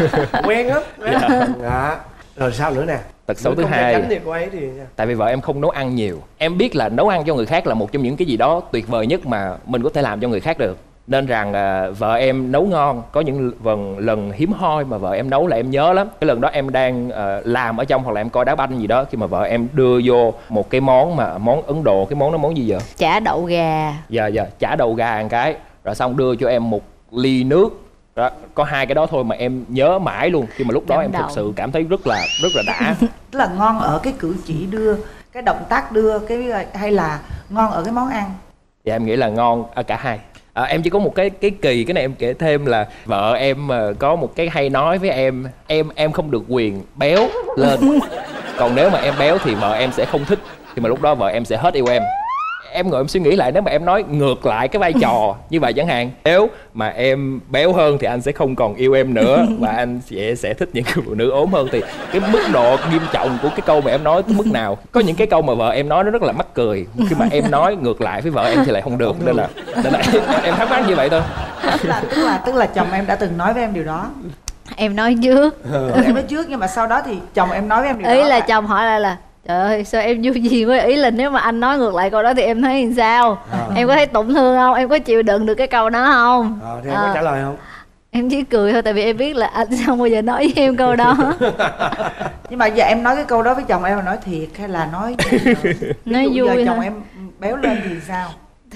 B: quen á.
L: Dạ.
B: Dạ. Rồi sao nữa nè?
L: Tật xấu
B: Nữ
L: thứ
B: công gia
L: hai,
B: chánh thì cô ấy thì
L: tại vì vợ em không nấu ăn nhiều. Em biết là nấu ăn cho người khác là một trong những cái gì đó tuyệt vời nhất mà mình có thể làm cho người khác được. Nên rằng à, vợ em nấu ngon. Có những lần, lần hiếm hoi mà vợ em nấu là em nhớ lắm. Cái lần đó em đang à, làm ở trong hoặc là em coi đá banh gì đó, khi mà vợ em đưa vô một cái món mà món Ấn Độ. Cái món đó món gì vậy?
M: Chả đậu gà.
L: Dạ dạ, chả đầu gà một cái. Rồi xong đưa cho em một ly nước. Đó, có hai cái đó thôi mà em nhớ mãi luôn. Khi mà lúc đó
M: Cảm
L: em thực
M: động.
L: sự cảm thấy rất là rất là đã.
G: Tức là ngon ở cái cử chỉ đưa, cái động tác đưa, cái hay là ngon ở cái món ăn?
L: Dạ em nghĩ là ngon ở cả hai. À, em chỉ có một cái cái kỳ, cái này em kể thêm là vợ em mà có một cái hay nói với em, em em không được quyền béo lên. Còn nếu mà em béo thì vợ em sẽ không thích. Thì mà lúc đó vợ em sẽ hết yêu em. Em ngồi em suy nghĩ lại, nếu mà em nói ngược lại cái vai trò như vậy chẳng hạn, nếu mà em béo hơn thì anh sẽ không còn yêu em nữa và anh sẽ sẽ thích những người phụ nữ ốm hơn, thì cái mức độ nghiêm trọng của cái câu mà em nói tới mức nào. Có những cái câu mà vợ em nói nó rất là mắc cười, khi mà em nói ngược lại với vợ em thì lại không được. Nên là, nên là em, em thắc mắc như vậy thôi.
G: Tức là, tức là tức là chồng em đã từng nói với em điều đó.
M: Em nói trước.
G: Ừ, em nói trước nhưng mà sau đó thì chồng em nói với em điều
M: Ý
G: đó.
M: là chồng hỏi lại là trời ơi sao em vui gì quá. Ý là nếu mà anh nói ngược lại câu đó thì em thấy làm sao?
B: À.
M: Em có thấy tổn thương không? Em có chịu đựng được cái câu đó không?
B: Ờ, thì em
M: Ờ.
B: có trả lời không?
M: Em chỉ cười thôi, tại vì em biết là anh không bao giờ nói với em câu đó.
G: Nhưng mà giờ em nói cái câu đó với chồng em là nói thiệt hay là nói
M: Nói
G: ví dụ
M: vui
G: giờ chồng
M: thôi.
G: em béo lên thì sao?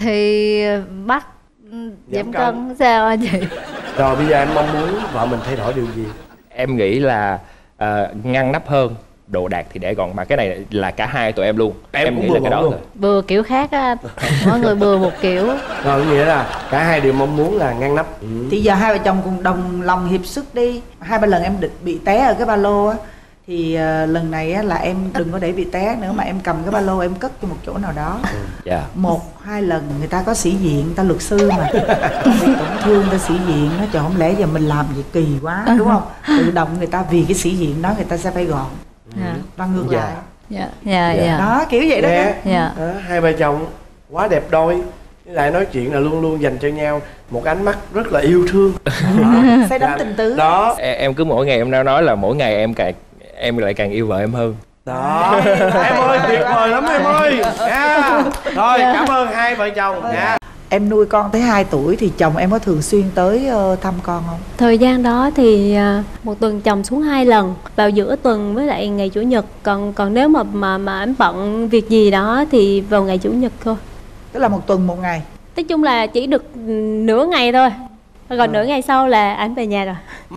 M: Thì bắt giảm
B: cân.
M: cân sao anh chị?
B: Rồi bây giờ em mong muốn vợ mình thay đổi điều gì?
L: Em nghĩ là à, ngăn nắp hơn, đồ đạc thì để gọn. Mà cái này là cả hai tụi em luôn.
B: Em
L: Em
B: cũng
L: nghĩ
B: bừa
L: là cái
B: bộn
L: đó
B: luôn.
L: thôi.
M: Bừa kiểu khác á. Mỗi người bừa một kiểu.
B: Rồi nghĩa là cả hai đều mong muốn là ngăn nắp. Ừ.
G: Thì giờ hai vợ chồng cùng đồng lòng hiệp sức đi. Hai ba lần em định bị té ở cái ba lô á, thì uh, lần này á, là em đừng có để bị té nữa mà em cầm cái ba lô em cất cho một chỗ nào đó.
L: Dạ.
G: Một hai lần người ta có sĩ diện, người ta luật sư mà bị tổn thương, người ta sĩ diện nó trời, không lẽ giờ mình làm gì kỳ quá đúng không? Tự động người ta vì cái sĩ diện đó người ta sẽ phải gọn.
M: Dạ.
G: Và ngược
B: Dạ.
G: lại.
M: Dạ, dạ,
B: Dạ.
M: dạ.
G: Đó kiểu vậy đó.
B: Nè,
M: Dạ.
B: đó, hai vợ chồng quá đẹp đôi, với lại nói chuyện là luôn luôn dành cho nhau một ánh mắt rất là yêu thương.
G: Say đắm tình tứ.
B: Đó.
L: Em, em cứ mỗi ngày em đang nói là mỗi ngày em càng em lại càng yêu vợ em hơn.
B: Đó. Em ơi tuyệt vời lắm em ơi. Nha. Rồi cảm ơn hai vợ chồng nha.
G: Em nuôi con tới hai tuổi thì chồng em có thường xuyên tới uh, thăm con không?
N: Thời gian đó thì à, một tuần chồng xuống hai lần, vào giữa tuần với lại ngày chủ nhật. Còn còn nếu mà mà mà anh bận việc gì đó thì vào ngày chủ nhật thôi.
G: Tức là một tuần một ngày.
N: Nói chung là chỉ được ừ, nửa ngày thôi. Còn
G: À.
N: nửa ngày sau là anh về nhà rồi.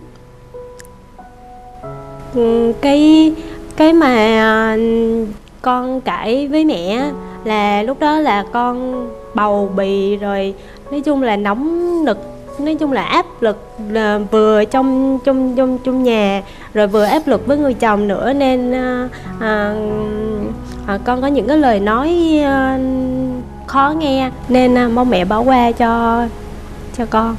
N: Ừ, cái cái mà con cãi với mẹ là lúc đó là con bầu bì rồi, nói chung là nóng nực, nói chung là áp lực, là vừa trong trong trong trong nhà rồi vừa áp lực với người chồng nữa, nên à, à, à, con có những cái lời nói à, khó nghe, nên à, mong mẹ bỏ qua cho cho con.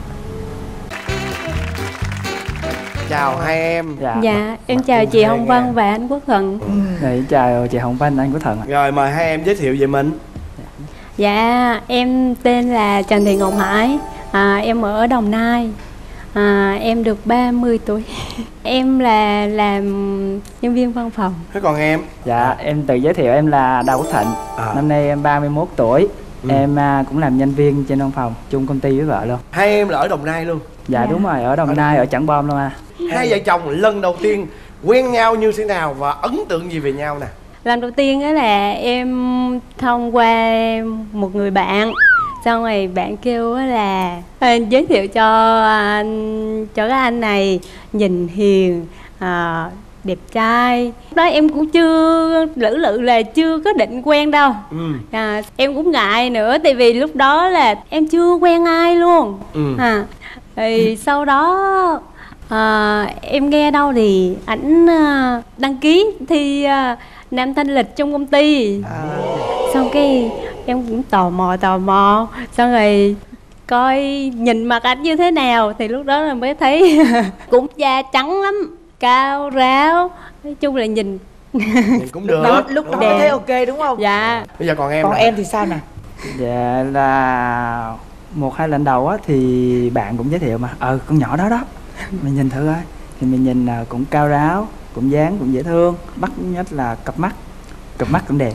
B: Chào hai em.
O: Dạ,
N: Dạ, em chào chị Hồng Vân và anh Quốc Thuận.
O: Dạ, chào chị Hồng Vân, anh Quốc Thuận ạ.
B: Rồi mời hai em giới thiệu về mình.
N: Dạ, em tên là Trần Thị Ngọc Hải, à, em ở Đồng Nai, à, em được ba mươi tuổi. Em là làm nhân viên văn phòng.
B: Thế còn em?
O: Dạ, em tự giới thiệu em là Đào Quốc Thịnh, à. Năm nay em ba mươi mốt tuổi. Ừ. Em à, cũng làm nhân viên trên văn phòng, chung công ty với vợ luôn.
B: Hai em là ở Đồng Nai luôn?
O: Dạ, dạ. Đúng rồi, ở Đồng ở Nai, ở Trảng Bom luôn à.
B: Hai vợ chồng lần đầu tiên quen nhau như thế nào và ấn tượng gì về nhau nè?
N: Lần đầu tiên đó là em thông qua một người bạn, xong rồi bạn kêu là à, giới thiệu cho anh, cho cái anh này nhìn hiền, à, đẹp trai. Đó em cũng chưa lử lự là chưa có định quen đâu. Ừ. À, em cũng ngại nữa, tại vì lúc đó là em chưa quen ai luôn. Ừ. À, thì sau đó à, em nghe đâu thì ảnh à, đăng ký thi à, nam thanh lịch trong công ty. À. Xong cái em cũng tò mò tò mò xong rồi coi nhìn mặt ảnh như thế nào, thì lúc đó là mới thấy cũng da trắng lắm, cao ráo, nói chung là nhìn
B: nhìn cũng được.
G: Đó, lúc đó thấy ok đúng không?
N: Dạ.
B: Bây giờ còn em
G: còn
B: là...
G: em thì sao nè?
O: Dạ là một hai lần đầu á thì bạn cũng giới thiệu mà ờ con nhỏ đó đó mình nhìn thử coi, thì mình nhìn cũng cao ráo, cũng dáng cũng dễ thương, bắt nhất là cặp mắt, cặp mắt cũng đẹp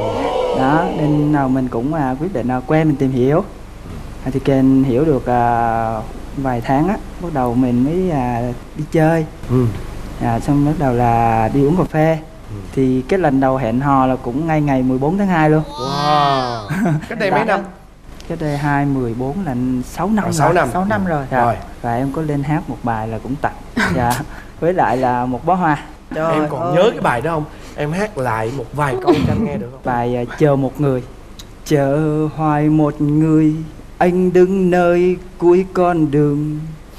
O: đó, nên nào mình cũng à, quyết định à, quen mình tìm hiểu. À, thì kênh hiểu được à, vài tháng á, bắt đầu mình mới à, đi chơi. Ừ. À, xong bắt đầu là đi uống cà phê. Ừ. Thì cái lần đầu hẹn hò là cũng ngay ngày mười bốn tháng hai luôn.
B: Wow. Cách đây mấy năm?
O: Cách đây hai mười bốn là sáu năm.
B: sáu năm.
G: sáu năm rồi.
O: Dạ.
B: Rồi.
O: Và em có lên hát một bài là cũng tặng. Dạ. Với lại là một bó hoa.
B: Trời em còn ơi. Nhớ cái bài đó không? Em hát lại một vài câu cho anh nghe được không?
O: Bài uh, chờ một người. Chờ hoài một người, anh đứng nơi cuối con đường.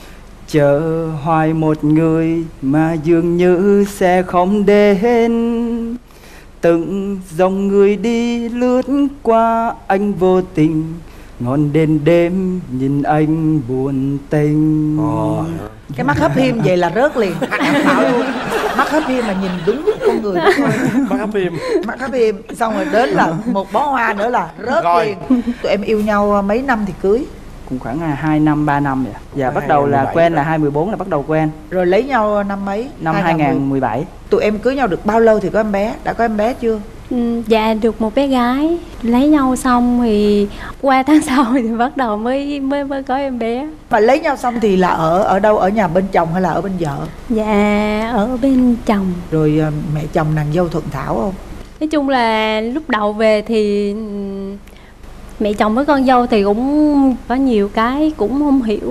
O: Chờ hoài một người mà dường như sẽ không đến. Từng dòng người đi lướt qua anh vô tình, ngọn đèn đêm nhìn anh buồn tênh.
B: Oh.
G: Cái mắt hấp hiêm vậy là rớt liền. Mắt hấp hiêm mà nhìn đúng con người đó thôi.
B: Mắt hấp hiêm.
G: Mắt hấp hiêm. Xong rồi đến là một bó hoa nữa là rớt rồi. Liền. Tụi em yêu nhau mấy năm thì cưới?
O: Cũng khoảng hai năm, ba năm vậy. Dạ bắt đầu là quen là hai mười bốn là bắt đầu quen.
G: Rồi lấy nhau năm mấy?
O: Năm hai không một bảy.
G: Tụi em cưới nhau được bao lâu thì có em bé? Đã có em bé chưa?
N: Ừ, dạ được một bé gái. Lấy nhau xong thì qua tháng sau thì bắt đầu mới mới mới có em bé.
G: Mà lấy nhau xong thì là ở ở đâu? Ở nhà bên chồng hay là ở bên vợ?
N: Dạ ở bên chồng.
G: Rồi mẹ chồng nàng dâu thuận thảo không?
N: Nói chung là lúc đầu về thì mẹ chồng với con dâu thì cũng có nhiều cái cũng không hiểu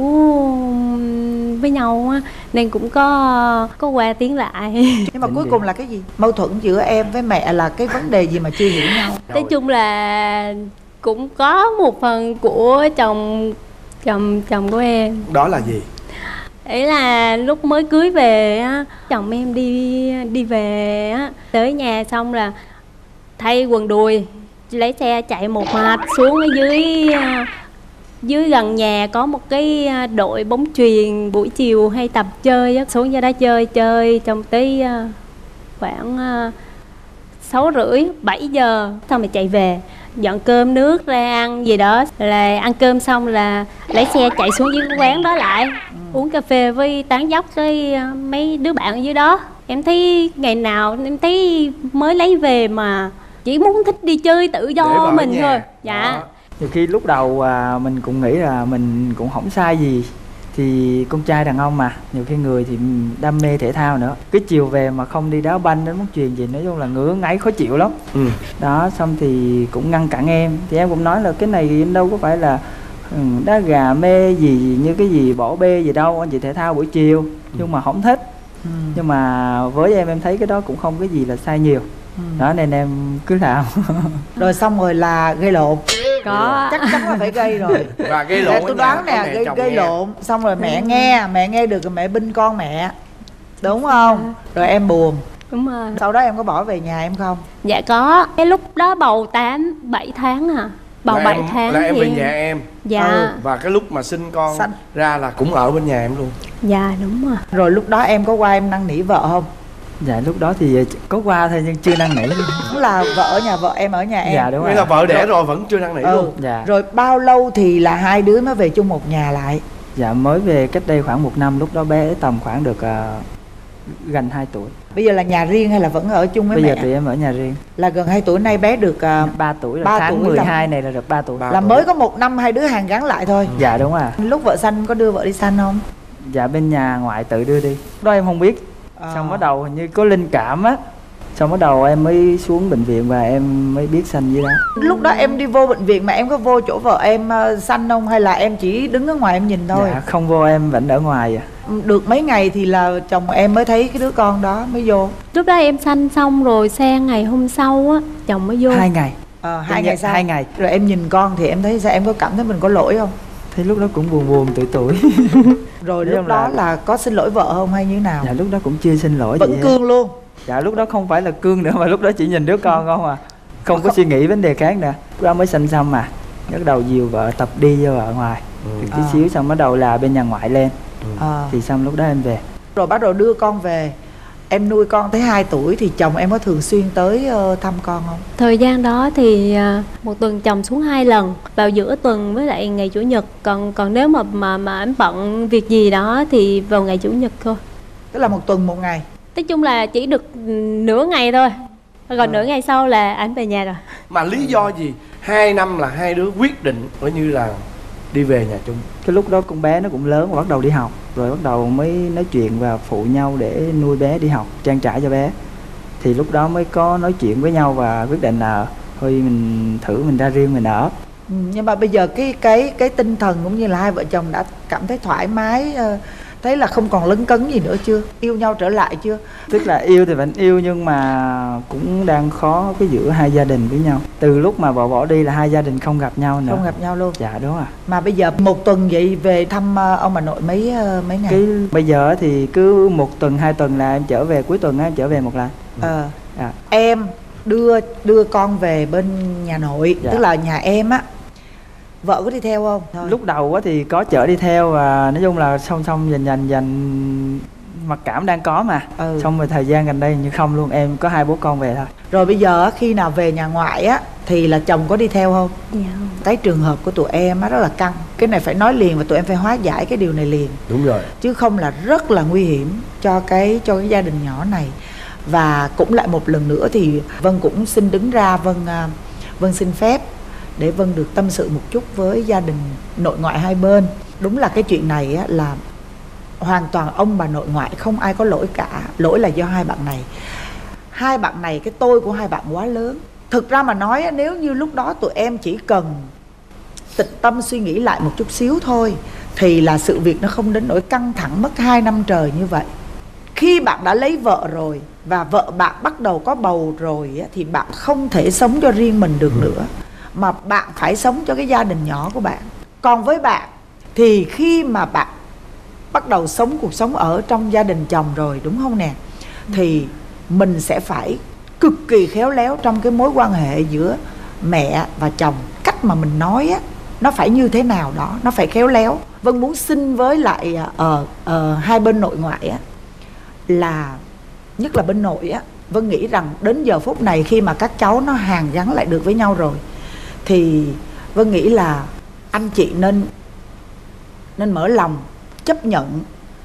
N: với nhau á, nên cũng có có qua tiếng lại.
G: Nhưng mà cuối cùng là cái gì? Mâu thuẫn giữa em với mẹ là cái vấn đề gì mà chưa hiểu nhau?
N: Nói chung là cũng có một phần của chồng chồng chồng của em.
B: Đó là gì?
N: Ý là lúc mới cưới về á, chồng em đi đi về á, tới nhà xong là thay quần đùi, lấy xe chạy một mạch xuống ở dưới dưới gần nhà có một cái đội bóng chuyền buổi chiều hay tập chơi á, xuống ra đó chơi chơi trong tới khoảng sáu rưỡi bảy giờ xong rồi chạy về dọn cơm nước ra ăn gì đó, là ăn cơm xong là lấy xe chạy xuống dưới cái quán đó lại ừ. uống cà phê với tán dóc với mấy đứa bạn ở dưới đó. Em thấy ngày nào em thấy mới lấy về mà chỉ muốn thích đi chơi tự do mình nhà. Thôi dạ đó.
O: Nhiều khi lúc đầu à, mình cũng nghĩ là mình cũng không sai gì, thì con trai đàn ông mà nhiều khi người thì đam mê thể thao nữa, cái chiều về mà không đi đá banh đến bóng chuyền gì nói chung là ngứa ngáy khó chịu lắm. Ừ. Đó xong thì cũng ngăn cản em, thì em cũng nói là cái này em đâu có phải là ừ, đá gà mê gì như cái gì bỏ bê gì đâu, anh chị thể thao buổi chiều ừ. nhưng mà không thích. Ừ. Nhưng mà với em em thấy cái đó cũng không cái gì là sai nhiều. Ừ. Đó nên em cứ làm.
G: Rồi xong rồi là gây lộn.
N: Có
G: chắc chắn là phải gây rồi.
B: Và gây lộn
G: tôi đoán nè, gây, gây lộn xong rồi mẹ ừ. nghe mẹ nghe được rồi mẹ binh con mẹ đúng không? Rồi em buồn.
N: Đúng rồi.
G: Sau đó em có bỏ về nhà em không?
N: Dạ có. Cái lúc đó bầu tám bảy tháng hả? Bầu bảy tháng
B: là em về nhà em.
N: Dạ.
B: Ừ. Và cái lúc mà sinh con Sanh. ra là cũng ở bên nhà em luôn.
N: Dạ đúng rồi.
G: Rồi lúc đó em có qua em năn nỉ vợ không?
O: Dạ lúc đó thì có qua thôi nhưng chưa năn nỉ lắm.
G: Cũng là vợ ở nhà vợ, em ở nhà em.
O: Dạ đúng rồi.
B: Nghĩa là vợ đẻ rồi vẫn chưa năn nỉ
G: Ừ.
B: luôn.
O: Dạ.
G: Rồi bao lâu thì là hai đứa mới về chung một nhà lại?
O: Dạ mới về cách đây khoảng một năm, lúc đó bé tầm khoảng được uh, gần hai tuổi.
G: Bây giờ là nhà riêng hay là vẫn ở chung với
O: Bây
G: mẹ?
O: giờ tụi em ở nhà riêng.
G: Là gần hai tuổi nay bé được uh,
O: ba tuổi rồi,
G: ba
O: tháng
G: tuổi
O: mười hai
G: là...
O: này là được ba tuổi.
G: Là mới có một năm hai đứa hàn gắn lại thôi.
O: Dạ đúng rồi.
G: Lúc vợ sanh có đưa vợ đi sanh không?
O: Dạ bên nhà ngoại tự đưa đi. Đó em không biết. À. Xong bắt đầu hình như có linh cảm á. Xong bắt đầu em mới xuống bệnh viện và em mới biết sanh với đó.
G: Lúc đó em đi vô bệnh viện mà em có vô chỗ vợ em uh, sanh không? Hay là em chỉ đứng ở ngoài em nhìn thôi?
O: Dạ không vô, em vẫn ở ngoài à.
G: Được mấy ngày thì là chồng em mới thấy cái đứa con đó mới vô.
N: Lúc đó em sanh xong rồi sang ngày hôm sau á chồng mới vô.
O: Hai ngày.
G: Ờ, hai ngày sau.
O: Hai ngày.
G: Rồi em nhìn con thì em thấy sao, em có cảm thấy mình có lỗi không?
O: Thì lúc đó cũng buồn buồn tuổi tuổi.
G: Rồi lúc đó là... là có xin lỗi vợ không hay như thế nào?
O: Dạ lúc đó cũng chưa xin lỗi.
G: Vẫn cương luôn.
O: Dạ lúc đó không phải là cương nữa mà lúc đó chỉ nhìn đứa con không à. Không có suy nghĩ vấn đề khác nữa. Lúc đó mới sanh xong mà bắt đầu dìu vợ tập đi cho vợ ngoài. Ừ. Tí à. xíu xong bắt đầu là bên nhà ngoại lên. Ừ. À. Thì xong lúc đó em về.
G: Rồi bắt đầu đưa con về. Em nuôi con tới hai tuổi thì chồng em có thường xuyên tới uh, thăm con không?
N: Thời gian đó thì uh, một tuần chồng xuống hai lần, vào giữa tuần với lại ngày chủ nhật. Còn còn nếu mà mà mà em bận việc gì đó thì vào ngày chủ nhật thôi.
G: Tức là một tuần một ngày.
N: Nói chung là chỉ được nửa ngày thôi. Còn à. nửa ngày sau là anh về nhà rồi.
B: Mà lý do gì hai năm là hai đứa quyết định coi như là đi về nhà chung?
O: Cái lúc đó con bé nó cũng lớn và bắt đầu đi học. Rồi bắt đầu mới nói chuyện và phụ nhau để nuôi bé đi học, trang trải cho bé. Thì lúc đó mới có nói chuyện với nhau và quyết định là thôi mình thử mình ra riêng mình ở.
G: Ừ, nhưng mà bây giờ cái cái cái tinh thần cũng như là hai vợ chồng đã cảm thấy thoải mái, uh, thấy là không còn lấn cấn gì nữa chưa? Yêu nhau trở lại chưa?
O: Tức là yêu thì vẫn yêu nhưng mà cũng đang khó cái giữa hai gia đình với nhau. Từ lúc mà vợ bỏ đi là hai gia đình không gặp nhau nữa.
G: Không gặp nhau luôn.
O: Dạ đúng rồi.
G: Mà bây giờ một tuần vậy về thăm ông bà nội mấy mấy ngày?
O: Cái bây giờ thì cứ một tuần hai tuần là em trở về, cuối tuần em trở về một lần.
G: Ờ. À. Em đưa đưa con về bên nhà nội, dạ. Tức là nhà em á. Vợ có đi theo không? Thôi.
O: Lúc đầu á thì có chở đi theo và nói chung là song song dần dần dần mặc cảm đang có mà. Ừ. Xong rồi thời gian gần đây như không luôn, em có hai bố con về thôi.
G: Rồi bây giờ khi nào về nhà ngoại á thì là chồng có đi theo không?
N: Dạ.
G: Cái trường hợp của tụi em á rất là căng. Cái này phải nói liền và tụi em phải hóa giải cái điều này liền.
B: Đúng rồi.
G: Chứ không là rất là nguy hiểm cho cái cho cái gia đình nhỏ này. Và cũng lại một lần nữa thì Vân cũng xin đứng ra, Vân Vân xin phép để Vân được tâm sự một chút với gia đình nội ngoại hai bên. Đúng là cái chuyện này á, là hoàn toàn ông bà nội ngoại không ai có lỗi cả. Lỗi là do hai bạn này. Hai bạn này, cái tôi của hai bạn quá lớn. Thực ra mà nói nếu như lúc đó tụi em chỉ cần tĩnh tâm suy nghĩ lại một chút xíu thôi thì là sự việc nó không đến nỗi căng thẳng mất hai năm trời như vậy. Khi bạn đã lấy vợ rồi và vợ bạn bắt đầu có bầu rồi á, thì bạn không thể sống cho riêng mình được nữa, mà bạn phải sống cho cái gia đình nhỏ của bạn. Còn với bạn thì khi mà bạn bắt đầu sống cuộc sống ở trong gia đình chồng rồi, đúng không nè, thì mình sẽ phải cực kỳ khéo léo trong cái mối quan hệ giữa mẹ và chồng. Cách mà mình nói á, nó phải như thế nào đó, nó phải khéo léo. Vân muốn xin với lại uh, uh, hai bên nội ngoại á, là nhất là bên nội á, Vân nghĩ rằng đến giờ phút này khi mà các cháu nó hàn gắn lại được với nhau rồi thì Vân nghĩ là anh chị nên nên mở lòng chấp nhận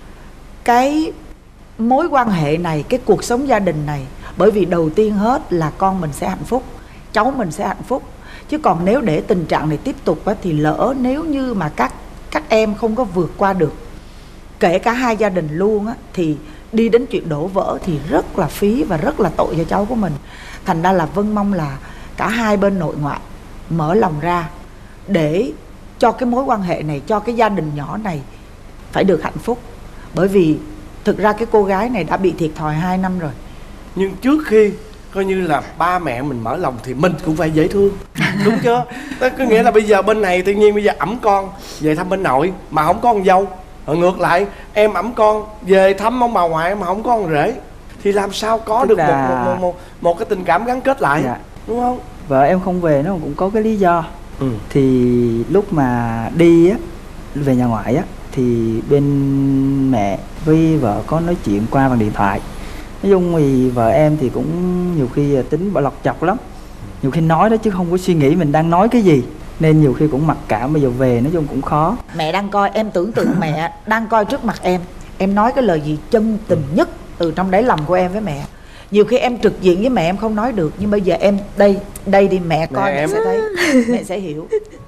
G: cái mối quan hệ này, cái cuộc sống gia đình này. Bởi vì đầu tiên hết là con mình sẽ hạnh phúc, cháu mình sẽ hạnh phúc. Chứ còn nếu để tình trạng này tiếp tục á, thì lỡ nếu như mà các các em không có vượt qua được, kể cả hai gia đình luôn á, thì đi đến chuyện đổ vỡ thì rất là phí và rất là tội cho cháu của mình. Thành ra là Vân mong là cả hai bên nội ngoại mở lòng ra để cho cái mối quan hệ này, cho cái gia đình nhỏ này phải được hạnh phúc. Bởi vì thực ra cái cô gái này đã bị thiệt thòi hai năm rồi.
B: Nhưng trước khi coi như là ba mẹ mình mở lòng thì mình cũng phải dễ thương, đúng chưa? Đó có nghĩa là bây giờ bên này tự nhiên bây giờ ẵm con về thăm bên nội mà không có con dâu, rồi ngược lại em ẵm con về thăm ông bà ngoại mà không có con rể, thì làm sao có
O: Tức
B: được
O: là...
B: một, một, một, một, một cái tình cảm gắn kết lại, dạ. Đúng không?
O: Vợ em không về nó cũng có cái lý do.
B: Ừ.
O: Thì lúc mà đi á, về nhà ngoại á, thì bên mẹ với vợ có nói chuyện qua bằng điện thoại. Nói chung thì vợ em thì cũng nhiều khi tính bỏ lọt chọc lắm, nhiều khi nói đó chứ không có suy nghĩ mình đang nói cái gì, nên nhiều khi cũng mặc cảm, bây giờ về nói chung cũng khó.
G: Mẹ đang coi, em tưởng tượng mẹ đang coi trước mặt em, em nói cái lời gì chân tình nhất từ trong đáy lòng của em với mẹ. Nhiều khi em trực diện với mẹ em không nói được, nhưng bây giờ em đây đây đi mẹ coi mẹ, mẹ sẽ thấy, mẹ sẽ hiểu.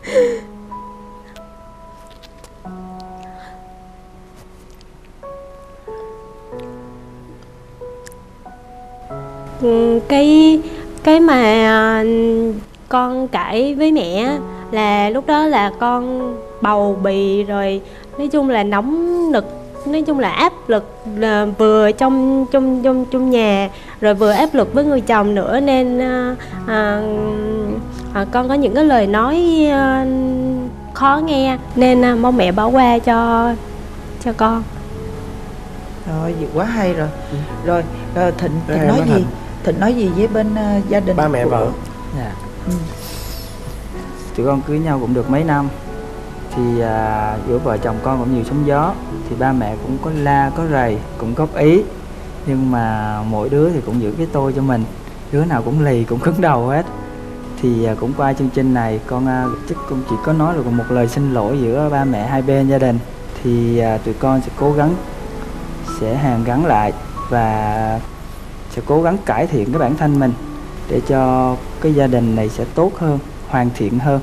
N: cái cái mà con cãi với mẹ là lúc đó là con bầu bì rồi, nói chung là nóng nực, nói chung là áp lực, là vừa trong trong trong trong nhà rồi vừa áp lực với người chồng nữa, nên à, à, à, con có những cái lời nói à, khó nghe, nên à, mong mẹ bỏ qua cho cho con.
G: Rồi vậy quá hay rồi. Ừ. Rồi, rồi Thịnh, Thịnh
B: Đây,
G: nói gì?
B: Thịnh.
G: Thịnh nói gì với bên uh, gia đình
B: ba mẹ
G: của...
B: vợ?
O: Dạ.
G: Ừ.
O: Tụi con cưới nhau cũng được mấy năm thì à, giữa vợ chồng con cũng nhiều sóng gió, thì ba mẹ cũng có la có rầy, cũng góp ý, nhưng mà mỗi đứa thì cũng giữ cái tôi cho mình, đứa nào cũng lì cũng cứng đầu hết. Thì à, cũng qua chương trình này con à, chắc cũng chỉ có nói được một lời xin lỗi giữa ba mẹ hai bên gia đình, thì à, tụi con sẽ cố gắng sẽ hàn gắn lại và sẽ cố gắng cải thiện cái bản thân mình để cho cái gia đình này sẽ tốt hơn, hoàn thiện hơn.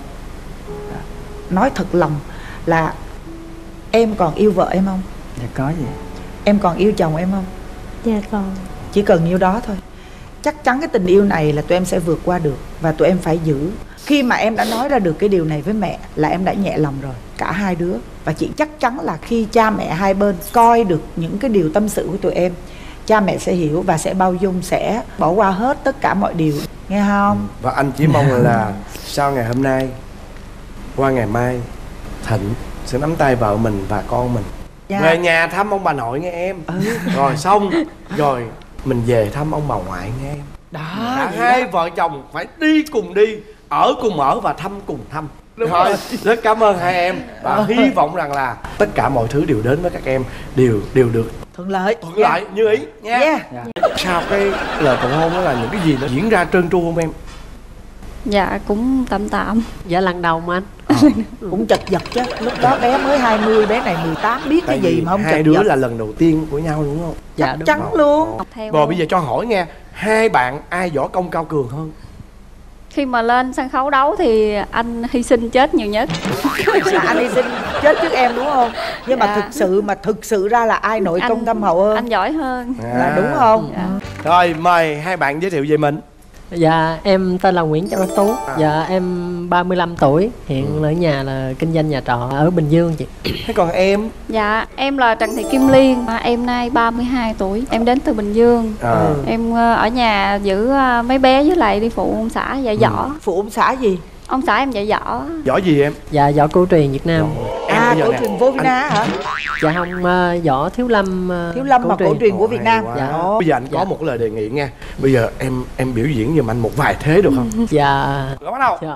G: Nói thật lòng là em còn yêu vợ em không?
O: Dạ có gì.
G: Em còn yêu chồng em không?
N: Dạ còn.
G: Chỉ cần nhiêu đó thôi. Chắc chắn cái tình yêu này là tụi em sẽ vượt qua được, và tụi em phải giữ. Khi mà em đã nói ra được cái điều này với mẹ là em đã nhẹ lòng rồi, cả hai đứa. Và chị chắc chắn là khi cha mẹ hai bên coi được những cái điều tâm sự của tụi em, cha mẹ sẽ hiểu và sẽ bao dung, sẽ bỏ qua hết tất cả mọi điều, nghe không?
B: Và anh chỉ mong là sau ngày hôm nay qua ngày mai Thịnh sẽ nắm tay vợ mình và con mình, dạ, về nhà thăm ông bà nội nghe em. Ừ. Rồi xong rồi mình về thăm ông bà ngoại nghe em. Đó, cả hai đó. Vợ chồng phải đi cùng đi, ở cùng ở và thăm cùng thăm. Đúng rồi. Rất cảm ơn hai em và ừ. hy vọng rằng là tất cả mọi thứ đều đến với các em đều đều được
G: thuận lợi,
B: thuận yeah. lợi như ý nha. Yeah. Yeah. Sau cái lời cầu hôn đó là những cái gì nó diễn ra trơn tru không em?
K: Dạ cũng tạm tạm.
P: Dạ lần đầu mà anh.
G: À. Cũng chật vật chứ. Lúc đó bé mới hai mươi, bé này mười tám, biết tại cái gì mà không chật vật.
B: Hai đứa là lần đầu tiên của nhau đúng không?
G: Dạ chắc chắn rồi. Luôn.
B: Rồi bây giờ cho hỏi nghe, hai bạn ai võ công cao cường hơn?
K: Khi mà lên sân khấu đấu thì anh hy sinh chết nhiều nhất.
G: Là anh hy sinh chết trước em đúng không? Nhưng dạ. mà thực sự mà thực sự ra là ai nội công thâm hậu hơn?
K: Anh giỏi hơn.
G: À. Là đúng không?
K: Dạ.
B: Rồi mời hai bạn giới thiệu về mình.
P: Dạ em tên là Nguyễn Trọng Tú. À. Dạ em ba mươi lăm tuổi, hiện ở nhà là kinh doanh nhà trọ ở Bình Dương chị.
B: Thế còn em?
K: Dạ em là Trần Thị Kim Liên, em nay ba mươi hai tuổi, em đến từ Bình Dương. À. Em ở nhà giữ mấy bé với lại đi phụ ông xã dạy võ.
G: Ừ. Phụ ông xã gì?
K: Ông xã em dạy võ.
B: Võ gì em?
P: Dạ võ cổ truyền Việt Nam.
G: À cổ truyền vô Việt Nam hả?
P: Dạ không, uh, võ thiếu lâm. Uh,
G: thiếu lâm cổ mà truyền. Cổ truyền của Việt Nam.
B: Dạ. Bây giờ anh có dạ. một lời đề nghị nha. Bây giờ em em biểu diễn giùm anh một vài thế được không?
P: Dạ.
B: Rồi bắt đầu. Dạ.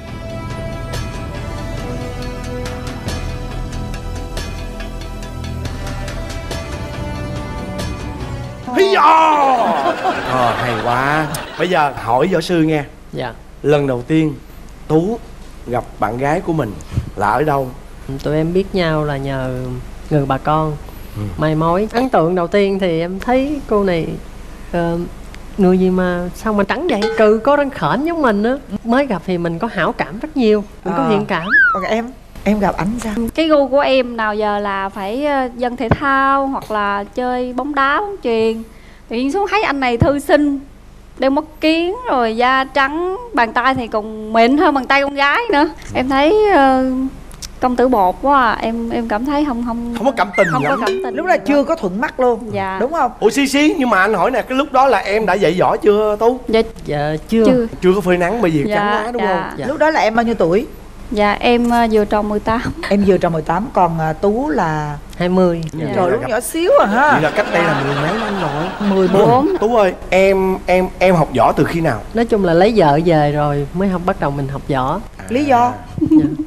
B: Hi Ờ hay quá. Bây giờ hỏi võ sư nghe.
P: Dạ.
B: Lần đầu tiên Tú gặp bạn gái của mình là ở đâu?
P: Tụi em biết nhau là nhờ người bà con. Ừ. Mai mối. Ấn tượng đầu tiên thì em thấy cô này uh, người gì mà sao mà trắng vậy, cừ có răng khểnh giống mình á. Mới gặp thì mình có hảo cảm rất nhiều, mình à. có thiện cảm.
G: Còn em em gặp ảnh sao?
K: Cái gu của em nào giờ là phải dân thể thao hoặc là chơi bóng đá, bóng chuyền. Tự nhiên xuống thấy anh này thư sinh, đeo mắt kiến rồi da trắng, bàn tay thì còn mịn hơn bàn tay con gái nữa. Em thấy uh, công tử bột quá à. em em cảm thấy không không
B: không có cảm tình
K: không
B: lắm.
K: có cảm tình
G: lúc đó chưa có thuận mắt luôn.
K: Dạ.
G: Đúng không?
B: Ủa xí xí nhưng mà anh hỏi nè, cái lúc đó là em đã dạy võ chưa Tú?
P: Dạ, dạ chưa.
K: chưa
B: chưa có phơi nắng bởi vì dạ, trắng quá đúng
K: dạ.
B: không?
G: Dạ. Lúc đó là em bao nhiêu tuổi?
K: Dạ em uh, vừa tròn mười tám.
G: Em vừa tròn mười tám, còn uh, Tú là
P: hai mươi.
G: Dạ. Trời lúc gặp... nhỏ xíu à ha.
B: Vậy là cách đây là mười mấy năm rồi.
G: mười bốn.
B: Tú ơi, em em em học võ từ khi nào?
P: Nói chung là lấy vợ về rồi mới học, bắt đầu mình học võ.
G: À. Lý do? Dạ.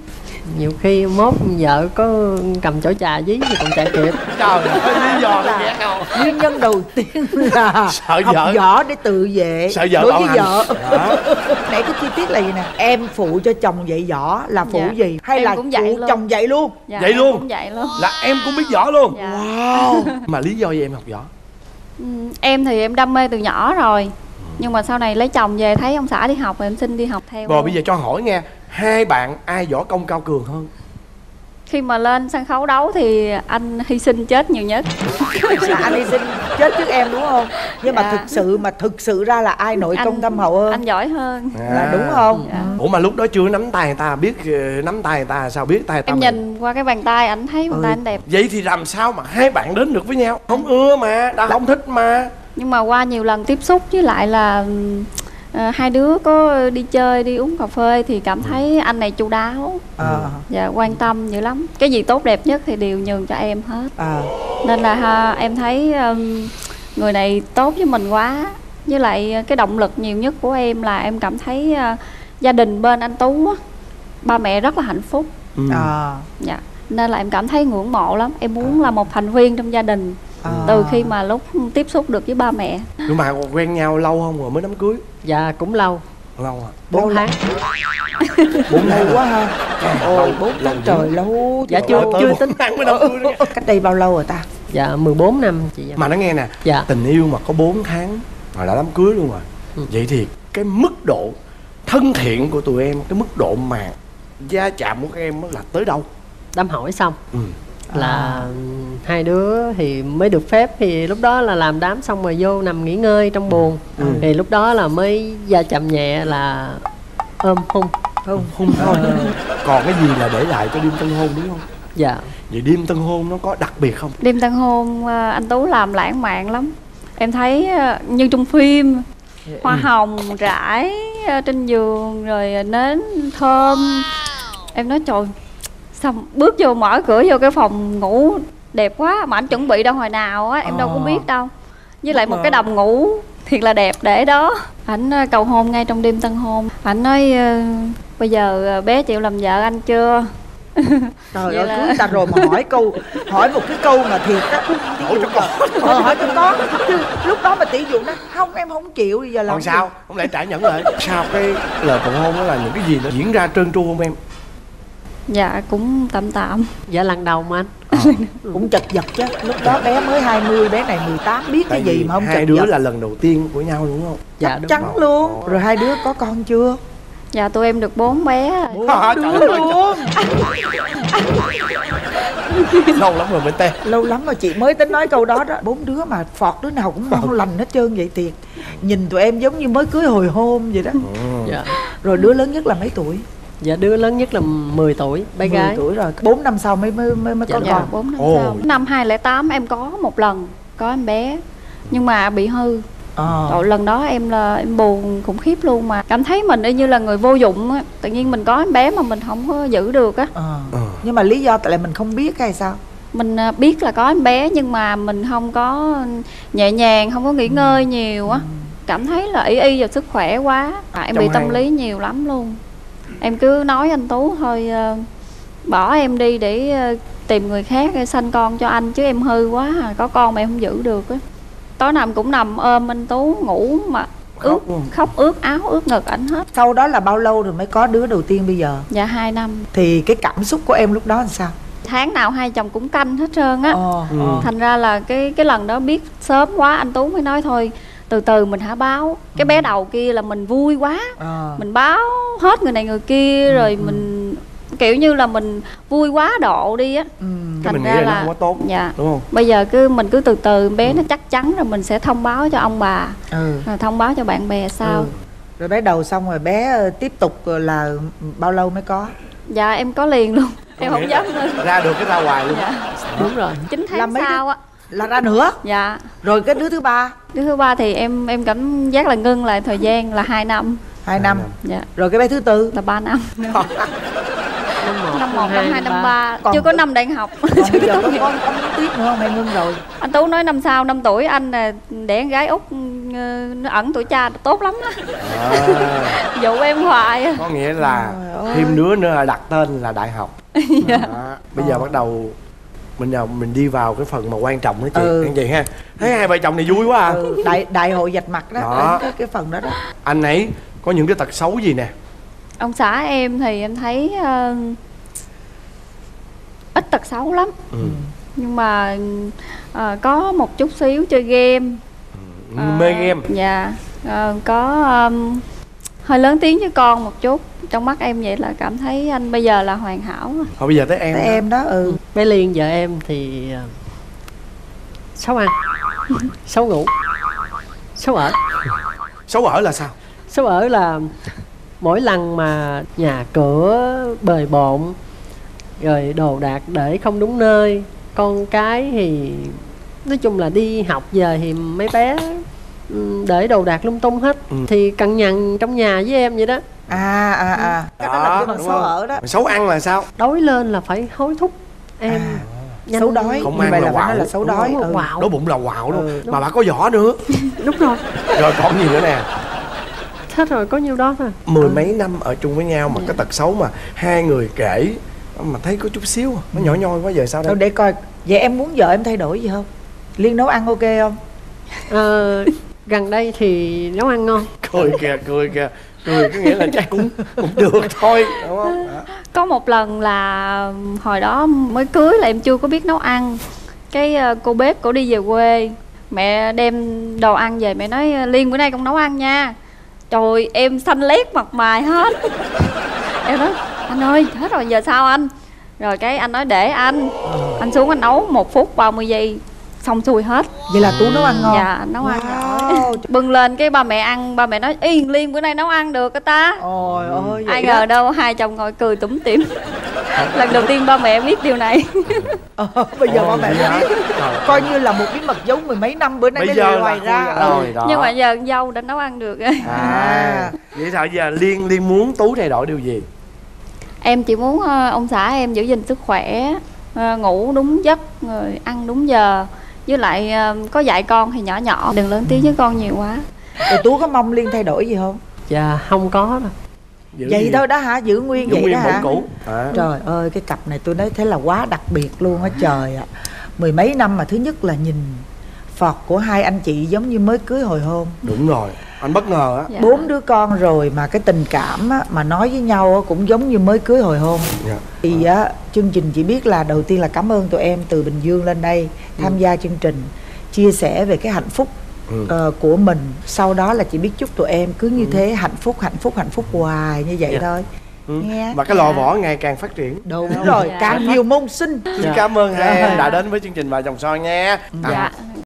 P: Nhiều khi mốt vợ có cầm chổi trà dí thì còn chạy kịp.
B: Trời ơi, lý do là ghét không?
G: Nguyên nhân đầu tiên là
B: sợ
G: học
B: vợ
G: võ để tự vệ.
B: Sợ vợ
G: đối
B: bạo
G: với
B: hành.
G: vợ.
B: Đó.
G: Nãy cái chi tiết là gì nè, em phụ cho chồng dạy võ là phụ
K: Dạ.
G: gì hay
K: Em
G: là
K: cũng dạy
G: phụ
K: luôn.
G: chồng dạy luôn?
K: Dạ,
B: Vậy
K: em
B: luôn?
K: cũng vậy luôn.
B: Là em cũng biết võ luôn.
K: Dạ.
B: Wow. Mà lý do gì em học võ?
K: Ừ, em thì em đam mê từ nhỏ rồi, nhưng mà sau này lấy chồng về thấy ông xã đi học rồi em xin đi học theo
B: Rồi
K: luôn.
B: bây giờ cho hỏi nghe, hai bạn ai võ công cao cường hơn?
K: Khi mà lên sân khấu đấu thì anh hy sinh chết nhiều nhất.
G: Là anh hy sinh chết trước em đúng không? Nhưng mà
K: Dạ.
G: thực sự mà thực sự ra là ai nội công thâm hậu hơn?
K: Anh giỏi hơn.
G: Là đúng không?
K: Dạ.
B: Ủa mà lúc đó chưa nắm tay người ta, biết ờ, nắm tay người ta sao biết tay người ta
K: Em
B: mình?
K: nhìn qua cái bàn tay ảnh thấy bàn tay anh đẹp.
B: Vậy thì làm sao mà hai bạn đến được với nhau? Không ưa mà, đã không thích mà.
K: Nhưng mà qua nhiều lần tiếp xúc với lại là ờ, hai đứa có đi chơi, đi uống cà phê thì cảm thấy anh này chu đáo.
G: À.
K: Dạ, quan tâm dữ lắm. Cái gì tốt đẹp nhất thì đều nhường cho em hết.
G: À.
K: Nên là ha, em thấy um, người này tốt với mình quá. Với lại cái động lực nhiều nhất của em là em cảm thấy uh, gia đình bên anh Tú á, ba mẹ rất là hạnh phúc.
B: Ừ.
G: À.
K: Dạ. Nên là em cảm thấy ngưỡng mộ lắm. Em muốn là một thành viên trong gia đình.
G: À.
K: Từ khi mà lúc tiếp xúc được với ba mẹ.
B: Nhưng mà quen nhau lâu không rồi mới đám cưới?
P: Dạ cũng lâu.
B: Lâu à?
P: Bốn tháng.
B: Bốn
G: Lâu
B: tháng
G: quá ha. Ôi bốn tháng trời lâu.
P: Dạ chưa chưa tính.
G: Cách đây bao lâu rồi ta?
P: Dạ mười bốn năm chị.
B: Mà nó nghe nè,
P: dạ.
B: tình yêu mà có bốn tháng mà đã đám cưới luôn rồi. Ừ. Vậy thì cái mức độ thân thiện của tụi em, cái mức độ mà gia chạm của các em là tới đâu?
P: Đám hỏi xong.
B: Ừ.
P: Là
G: À.
P: hai đứa thì mới được phép, thì lúc đó là làm đám xong rồi vô nằm nghỉ ngơi trong buồng.
B: Ừ.
P: Thì lúc đó là mới gia chạm nhẹ là ôm hôn.
G: Hôn
B: hôn thôi. Còn cái gì là để lại cho đêm tân hôn đúng không?
P: Dạ.
B: Vậy đêm tân hôn nó có đặc biệt không?
K: Đêm tân hôn anh Tú làm lãng mạn lắm. Em thấy như trong phim, hoa hồng rải trên giường rồi nến thơm. Em nói trời, xong bước vô mở cửa vô cái phòng ngủ đẹp quá mà anh chuẩn bị đâu hồi nào á, em đâu có biết đâu. Với lại một cái đầm ngủ thiệt là đẹp để đó. Ảnh cầu hôn ngay trong đêm tân hôn. Ảnh nói bây giờ bé chịu làm vợ anh chưa?
G: Trời ơi, cưới ta rồi mà hỏi câu, hỏi một cái câu mà thiệt á. Hỏi cho con. Ờ, hỏi cho con. Chứ lúc đó mà tỷ dụ nó không, em không chịu bây giờ làm
B: còn sao? Không lẽ trả nhẫn lại? Sau cái lời cầu hôn đó là những cái gì nó diễn ra trơn tru không em?
K: Dạ cũng tạm tạm.
P: Dạ lần đầu mà anh.
G: À, cũng chật vật chứ. Lúc đó bé mới hai mươi, bé này mười tám, biết
B: Tại
G: cái gì mà không
B: hai
G: chật
B: đứa
G: vật.
B: là lần đầu tiên của nhau đúng không?
G: Chắc chắn luôn. Rồi hai đứa có con chưa?
K: Dạ tụi em được bốn bé.
G: Bốn đứa luôn.
B: Lâu lắm rồi mới tê.
G: Lâu lắm rồi chị mới tính nói câu đó đó. Bốn đứa mà phọt đứa nào cũng ngon lành hết trơn vậy thiệt. Nhìn tụi em giống như mới cưới hồi hôn vậy đó.
P: Dạ.
G: Rồi đứa lớn nhất là mấy tuổi?
P: Dạ đứa lớn nhất là mười tuổi, bé
G: mười
P: gái.
G: tuổi rồi. bốn năm sau mới mới mới, mới
K: Dạ,
G: có
K: dạ,
G: con.
K: bốn năm sau. Năm hai không tám em có một lần có em bé nhưng mà bị hư.
G: À.
K: Rồi lần đó em là em buồn khủng khiếp luôn, mà cảm thấy mình y như là người vô dụng á. Tự nhiên mình có em bé mà mình không có giữ được á.
G: À. Nhưng mà lý do tại là mình không biết hay sao?
K: Mình biết là có em bé nhưng mà mình không có nhẹ nhàng, không có nghỉ ngơi nhiều á. Cảm thấy là ý y vào sức khỏe quá. À, em bị tâm lý nhiều lắm luôn. Em cứ nói anh Tú thôi uh, bỏ em đi để uh, tìm người khác sanh con cho anh, chứ em hư quá à. Có con mà em không giữ được á. Tối nào cũng nằm ôm anh Tú ngủ mà ướt, khóc ướt áo ướt ngực ảnh hết.
G: Sau đó là bao lâu rồi mới có đứa đầu tiên bây giờ?
K: Dạ hai năm.
G: Thì cái cảm xúc của em lúc đó làm sao?
K: Tháng nào hai chồng cũng canh hết trơn á.
G: Ờ,
K: ừ.
G: ờ.
K: Thành ra là cái cái lần đó biết sớm quá, anh Tú mới nói thôi từ từ mình hả báo. Cái bé đầu kia là mình vui quá,
G: à.
K: mình báo hết người này người kia, ừ, rồi ừ. mình kiểu như là mình vui quá độ đi á.
G: ừ.
K: Thành
B: mình
K: ra
B: nghĩ là
K: là
B: nó không có tốt,
K: dạ.
B: đúng không?
K: Bây giờ cứ mình cứ từ từ bé ừ. nó chắc chắn rồi mình sẽ thông báo cho ông bà,
G: ừ.
K: rồi thông báo cho bạn bè sau.
G: ừ. Rồi bé đầu xong rồi bé tiếp tục là bao lâu mới có?
K: Dạ em có liền luôn. Em không dám nữa.
B: Ra được cái ra hoài luôn.
K: Dạ.
P: Đúng rồi.
K: chín tháng sau á
G: là ra nữa.
K: Dạ.
G: Rồi cái đứa thứ ba?
K: Đứa thứ ba thì em em cảm giác là ngưng lại thời gian là hai năm.
G: Hai năm.
K: Dạ.
G: Rồi cái bé thứ tư
K: là ba năm. Năm một, năm hai, năm ba.
G: Còn
K: chưa có năm đại học.
G: Còn bây giờ có con có muốn tiếp nữa không hay ngưng rồi?
K: Anh Tú nói năm sau năm tuổi anh là đẻ con gái út nó ẩn tuổi cha tốt lắm á. À. Dụ em hoài.
B: Có nghĩa là thêm đứa nữa là đặt tên là đại học.
G: Dạ.
B: Đó. Bây giờ bắt đầu mình nào mình đi vào cái phần mà quan trọng đó chị,
G: Ừ.
B: anh chị ha. Thấy hai vợ chồng này vui quá à.
G: Ừ, đại đại hội vạch mặt đó,
B: Đó.
G: cái, cái phần đó đó.
B: Anh ấy có những cái tật xấu gì nè?
K: Ông xã em thì em thấy ờ, ít tật xấu lắm.
B: Ừ.
K: Nhưng mà ờ, có một chút xíu chơi game. Ờ,
B: Mê game.
K: Dạ. Ờ, có ờm, hơi lớn tiếng với con một chút. Trong mắt em vậy là cảm thấy anh bây giờ là hoàn hảo rồi.
B: Thôi bây giờ tới em.
G: Tới em đó. Ừ.
P: Bé Liên vợ em thì à, xấu ăn, xấu ngủ, xấu ở.
B: Xấu ở là sao?
P: Xấu ở là mỗi lần mà nhà cửa bời bộn, rồi đồ đạc để không đúng nơi, con cái thì nói chung là đi học giờ thì mấy bé ừ, để đồ đạc lung tung hết.
B: Ừ.
P: Thì cằn nhằn trong nhà với em vậy đó.
G: À à à. Cái đó là cái bằng
B: đúng
G: xấu
B: không?
G: ở đó.
B: Xấu ăn là sao?
P: Đói lên là phải hối thúc em. Nhanh.
G: Xấu đói.
B: Không
G: Như
B: ăn
G: vậy
B: là
G: là phải nói
B: quạo.
G: là xấu đói.
P: Đúng rồi,
G: Ừ.
P: quạo.
B: Đói bụng là quạo luôn.
P: Ừ,
B: Mà bà có vỏ nữa.
P: Đúng rồi.
B: Rồi còn gì nữa nè?
P: Hết rồi, có nhiêu đó thôi.
B: Mười
P: Ừ.
B: mấy năm ở chung với nhau mà cái tật xấu mà hai người kể mà thấy có chút xíu, nó nhỏ nhoi quá, giờ sao đây?
G: Thôi để coi. Vậy em muốn vợ em thay đổi gì không? Liên nấu ăn ok không?
P: Ờ, gần đây thì nấu ăn ngon.
B: Cười kìa, cười kìa. Cười có nghĩa là chắc cũng cũng được thôi, đúng không? Đó.
K: Có một lần là hồi đó mới cưới là em chưa có biết nấu ăn. Cái ờ, cô bếp cổ đi về quê, mẹ đem đồ ăn về, mẹ nói Liên bữa nay con nấu ăn nha. Trời, em xanh lét mặt mày hết. Em nói anh ơi hết rồi giờ sao anh? Rồi cái anh nói để anh Anh xuống anh nấu một phút ba mươi giây xong xuôi hết.
G: Vậy là Tú nấu ăn ngon.
K: Dạ anh nấu ăn
G: Wow.
K: giỏi. Bưng lên cái ba mẹ ăn, ba mẹ nói Yên Liên bữa nay nấu ăn được cái ta.
G: Ôi ơi.
K: Ai ngờ đâu hai chồng ngồi cười tủm tỉm. Lần đầu tiên ba mẹ biết điều này.
G: Ờ, bây giờ ba
B: Ồ,
G: mẹ
B: vậy hả?
G: biết.
B: Trời.
G: Coi như là một bí mật giấu mười mấy năm, bữa nay
B: Bây
G: mới
B: giờ
G: lòi
B: là
G: ngoài ra.
B: khui rồi đó.
K: Nhưng mà giờ con dâu đã nấu ăn được.
B: À, vậy sao giờ Liên Liên muốn Tú thay đổi điều gì?
K: Em chỉ muốn ờ, ông xã em giữ gìn sức khỏe, ờ, ngủ đúng giấc, rồi ăn đúng giờ. Với lại ờ, có dạy con thì nhỏ nhỏ, đừng lớn tiếng với con nhiều quá.
G: Rồi Tú có mong Liên thay đổi gì không?
P: Dạ không có đâu.
B: Giữ
G: Vậy
B: gì?
G: thôi đó hả? Giữ nguyên
B: Giữ
G: vậy
B: nguyên
G: đó
B: bổn
G: hả?
B: cũ. À.
G: Trời ơi, cái cặp này tôi nói thế là quá đặc biệt luôn á trời ạ. Mười mấy năm mà thứ nhất là nhìn Phật của hai anh chị giống như mới cưới hồi hôn.
B: Đúng rồi, anh bất ngờ á.
K: Dạ.
G: Bốn đứa con rồi mà cái tình cảm á, mà nói với nhau á, cũng giống như mới cưới hồi hôn.
B: Dạ.
G: Thì á, chương trình chỉ biết là đầu tiên là cảm ơn tụi em từ Bình Dương lên đây tham
B: Ừ.
G: gia chương trình, chia sẻ về cái hạnh phúc
B: Ừ.
G: ờ, của mình. Sau đó là chỉ biết chúc tụi em cứ như thế hạnh phúc hạnh phúc hạnh phúc hoài như vậy
B: Dạ.
G: thôi.
B: Ừ.
G: Nghe.
B: Và cái lò vỏ ngày càng phát triển.
G: Đúng rồi,
K: Dạ.
G: càng nhiều môn sinh.
B: Xin cảm ơn hai em đã đến với chương trình Vợ Chồng Son nha.
K: Dạ.